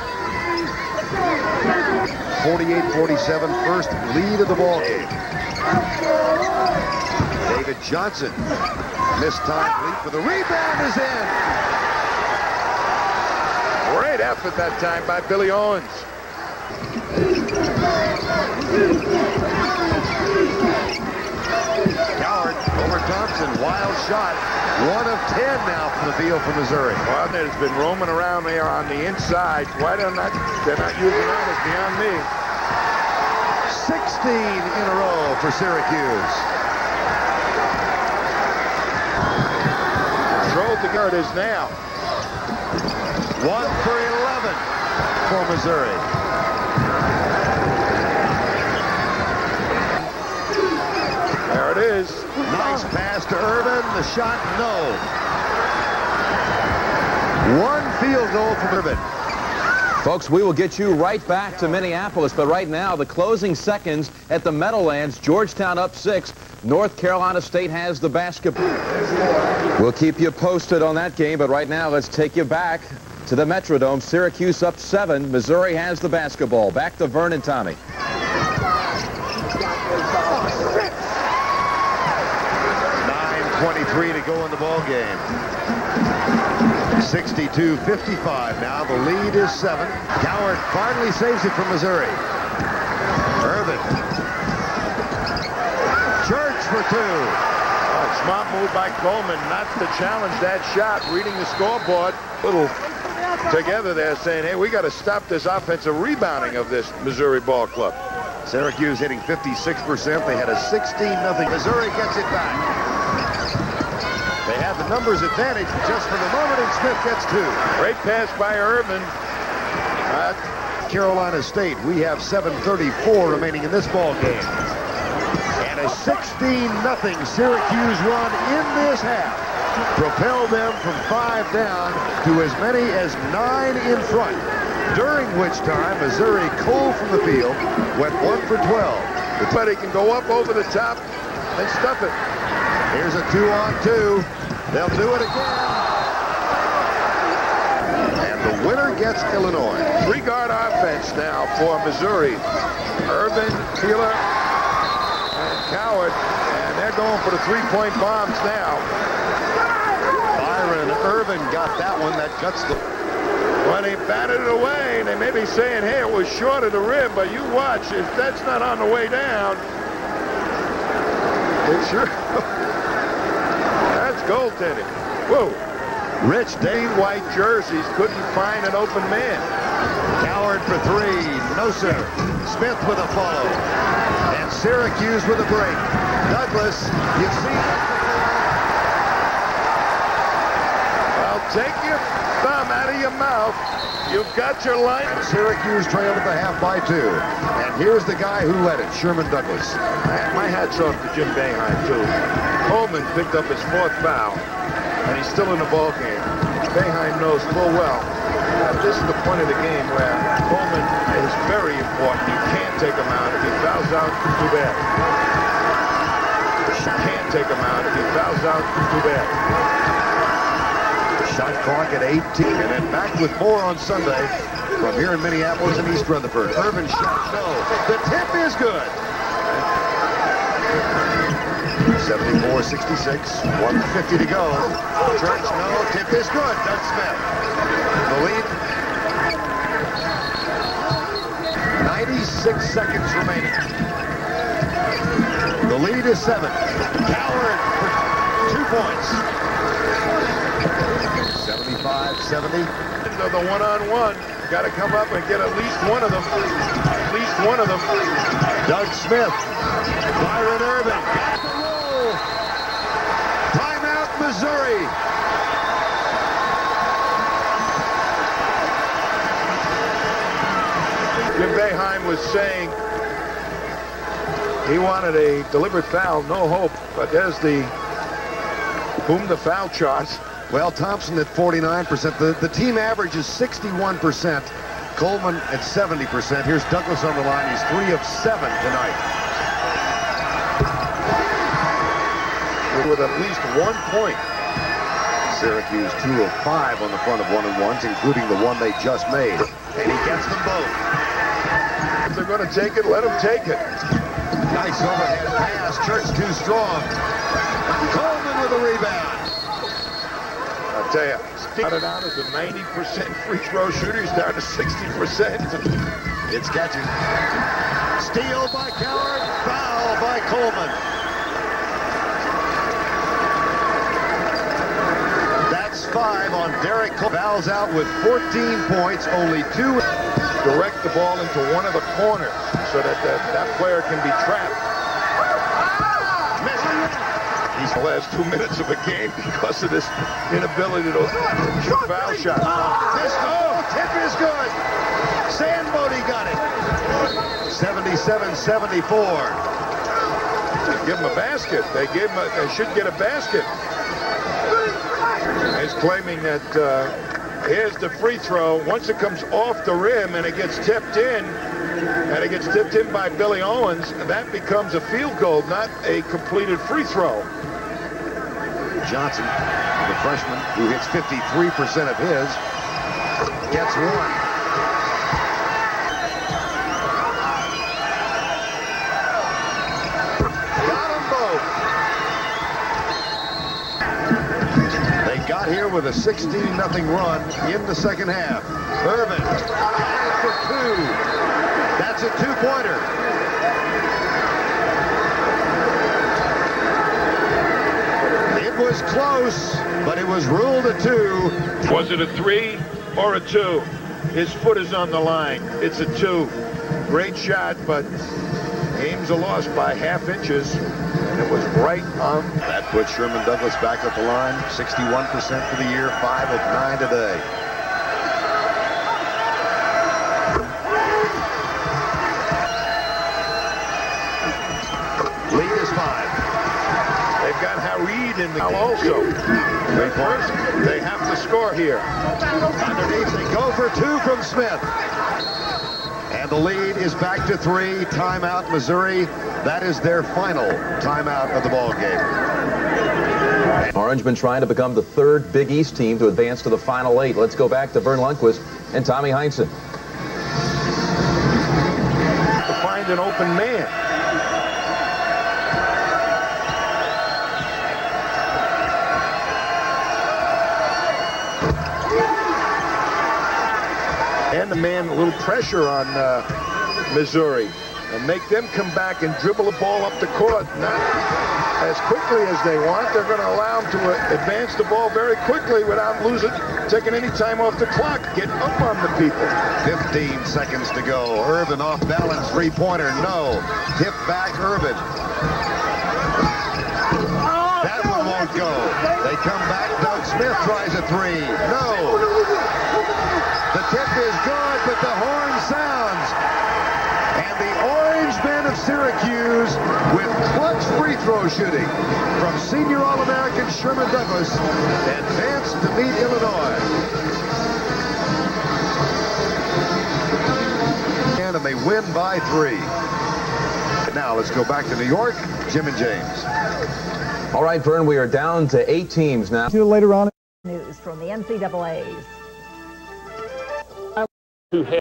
forty-eight forty-seven, first lead of the ball game. David Johnson, missed time lead for the rebound is in.
Great effort that time by Billy Owens.
Coward over Thompson, wild shot. One of ten now from the field for Missouri.
Well, there's been roaming around there on the inside. Why they're not, they're not using that is beyond me.
sixteen in a row for Syracuse.
Control to guard is now.
One for eleven for Missouri.
There it is.
Nice pass to Irvin. The shot, no. One field goal for Irvin.
Folks, we will get you right back to Minneapolis, but right now, the closing seconds at the Meadowlands. Georgetown up six. North Carolina State has the basketball. We'll keep you posted on that game, but right now, let's take you back to the Metrodome. Syracuse up seven. Missouri has the basketball. Back to Vernon, Tommy.
nine twenty-three to go in the ball game. sixty-two fifty-five now. The lead is seven. Coward finally saves it from Missouri. Irvin. Church for two.
Oh, smart move by Coleman not to challenge that shot. Reading the scoreboard. Little together there saying, hey, we got to stop this offensive rebounding of this Missouri ball club.
Syracuse hitting fifty-six percent. They had a sixteen nothing. Missouri gets it back. They have the numbers advantage just for the moment, and Smith gets two.
Great pass by Irvin.
At Carolina State, we have seven thirty-four remaining in this ball game. And a sixteen nothing Syracuse run in this half propelled them from five down to as many as nine in front, during which time Missouri, cold from the field, went one for twelve.
But he can go up over the top and stuff it.
Here's a two-on-two. They'll do it again. And the winner gets Illinois.
Three-guard offense now for Missouri. Irvin, Keeler, and Coward. And they're going for the three-point bombs now.
Byron Irvin got that one. That cuts the...
When they batted it away, they may be saying, hey, it was short of the rim, but you watch, if that's not on the way down, it sure... That's goaltending. Whoa. Rich Dane white jerseys couldn't find an open man.
Coward for three. No, sir. Smith with a follow. And Syracuse with a break. Douglas, you see...
Well, take your thumb out of your mouth. You've got your line.
Syracuse trailed at the half by two. And here's the guy who led it, Sherman Douglas.
My hat's off to Jim Boeheim, too. Coleman picked up his fourth foul, and he's still in the ball game. Boeheim knows full well that this is the point of the game where Coleman is very important. You can't take him out. If he fouls out, too bad. You can't take him out. If he fouls out, too bad.
Shot clock at eighteen, and then back with more on Sunday from here in Minneapolis and East Rutherford. Irvin shot, no. The tip is good. seventy-four sixty-six, one fifty to go. Church, no. Tip is good. Doug Smith. The lead. ninety-six seconds remaining. The lead is seven. Coward for two points. seventy-five seventy.
The one-on-one. Got to come up and get at least one of them. At least one of them.
Doug Smith. Byron Irvin. Timeout, Missouri.
Jim Boeheim was saying he wanted a deliberate foul, no hope, but there's the whom the foul charts.
Well, Thompson at forty-nine percent. The, the team average is sixty-one percent. Coleman at seventy percent. Here's Douglas on the line. He's three of seven tonight.
With at least one point.
Syracuse two of five on the front of one-and-ones, including the one they just made. And he gets them both.
If they're going to take it, let them take it.
Nice overhead pass. Church too strong. Coleman with a rebound.
I'll tell you, started out as a ninety percent free throw shooter. He's down to sixty percent.
It's catching. Steal by Coward. Foul by Coleman. That's five on Derek Coleman. Fouls out with fourteen points. Only two.
Direct the ball into one of the corners. so that that, that player can be trapped. He's the last two minutes of a game because of this inability to shoot foul shots. This, oh, tip is good. Sandbody got it. seventy-seven seventy-four. They give him a basket. They gave him a, they should get a basket. He's claiming that uh, here's the free throw. Once it comes off the rim and it gets tipped in, and it gets tipped in by Billy Owens, that becomes a field goal, not a completed free throw.
Johnson, the freshman, who hits fifty-three percent of his, gets one. Got them both. They got here with a sixteen nothing run in the second half. Irvin for two. That's a two-pointer. It was close, but it was ruled a two.
Was it a three or a two? His foot is on the line. It's a two. Great shot, but Ames are lost by half inches, and it was right on.
That puts Sherman Douglas back at the line. sixty-one percent for the year, five of nine today. Lead is five.
They've got Harid in the also. First, they have to score here.
Underneath, they go for two from Smith. And the lead is back to three. Timeout, Missouri. That is their final timeout of the ball game.
Orangemen trying to become the third Big East team to advance to the Final Eight. Let's go back to Vern Lundquist and Tommy Heinsohn.
To find an open man. And the man, a little pressure on uh, Missouri, and make them come back and dribble the ball up the court, not as quickly as they want. They're going to allow them to uh, advance the ball very quickly without losing, taking any time off the clock. Get up on the people.
fifteen seconds to go. Irvin off balance, three-pointer, no. Tip back, Irvin. That one won't go. They come back. Doug Smith tries a three. No. The tip is good, but the horn sounds. And the Orange Men of Syracuse with clutch free throw shooting from senior All-American Sherman Douglas advance to meet Illinois. And they win by three. And now let's go back to New York. Jim and James.
All right, Vern, we are down to eight teams now.
Later on. News from the N C double A's.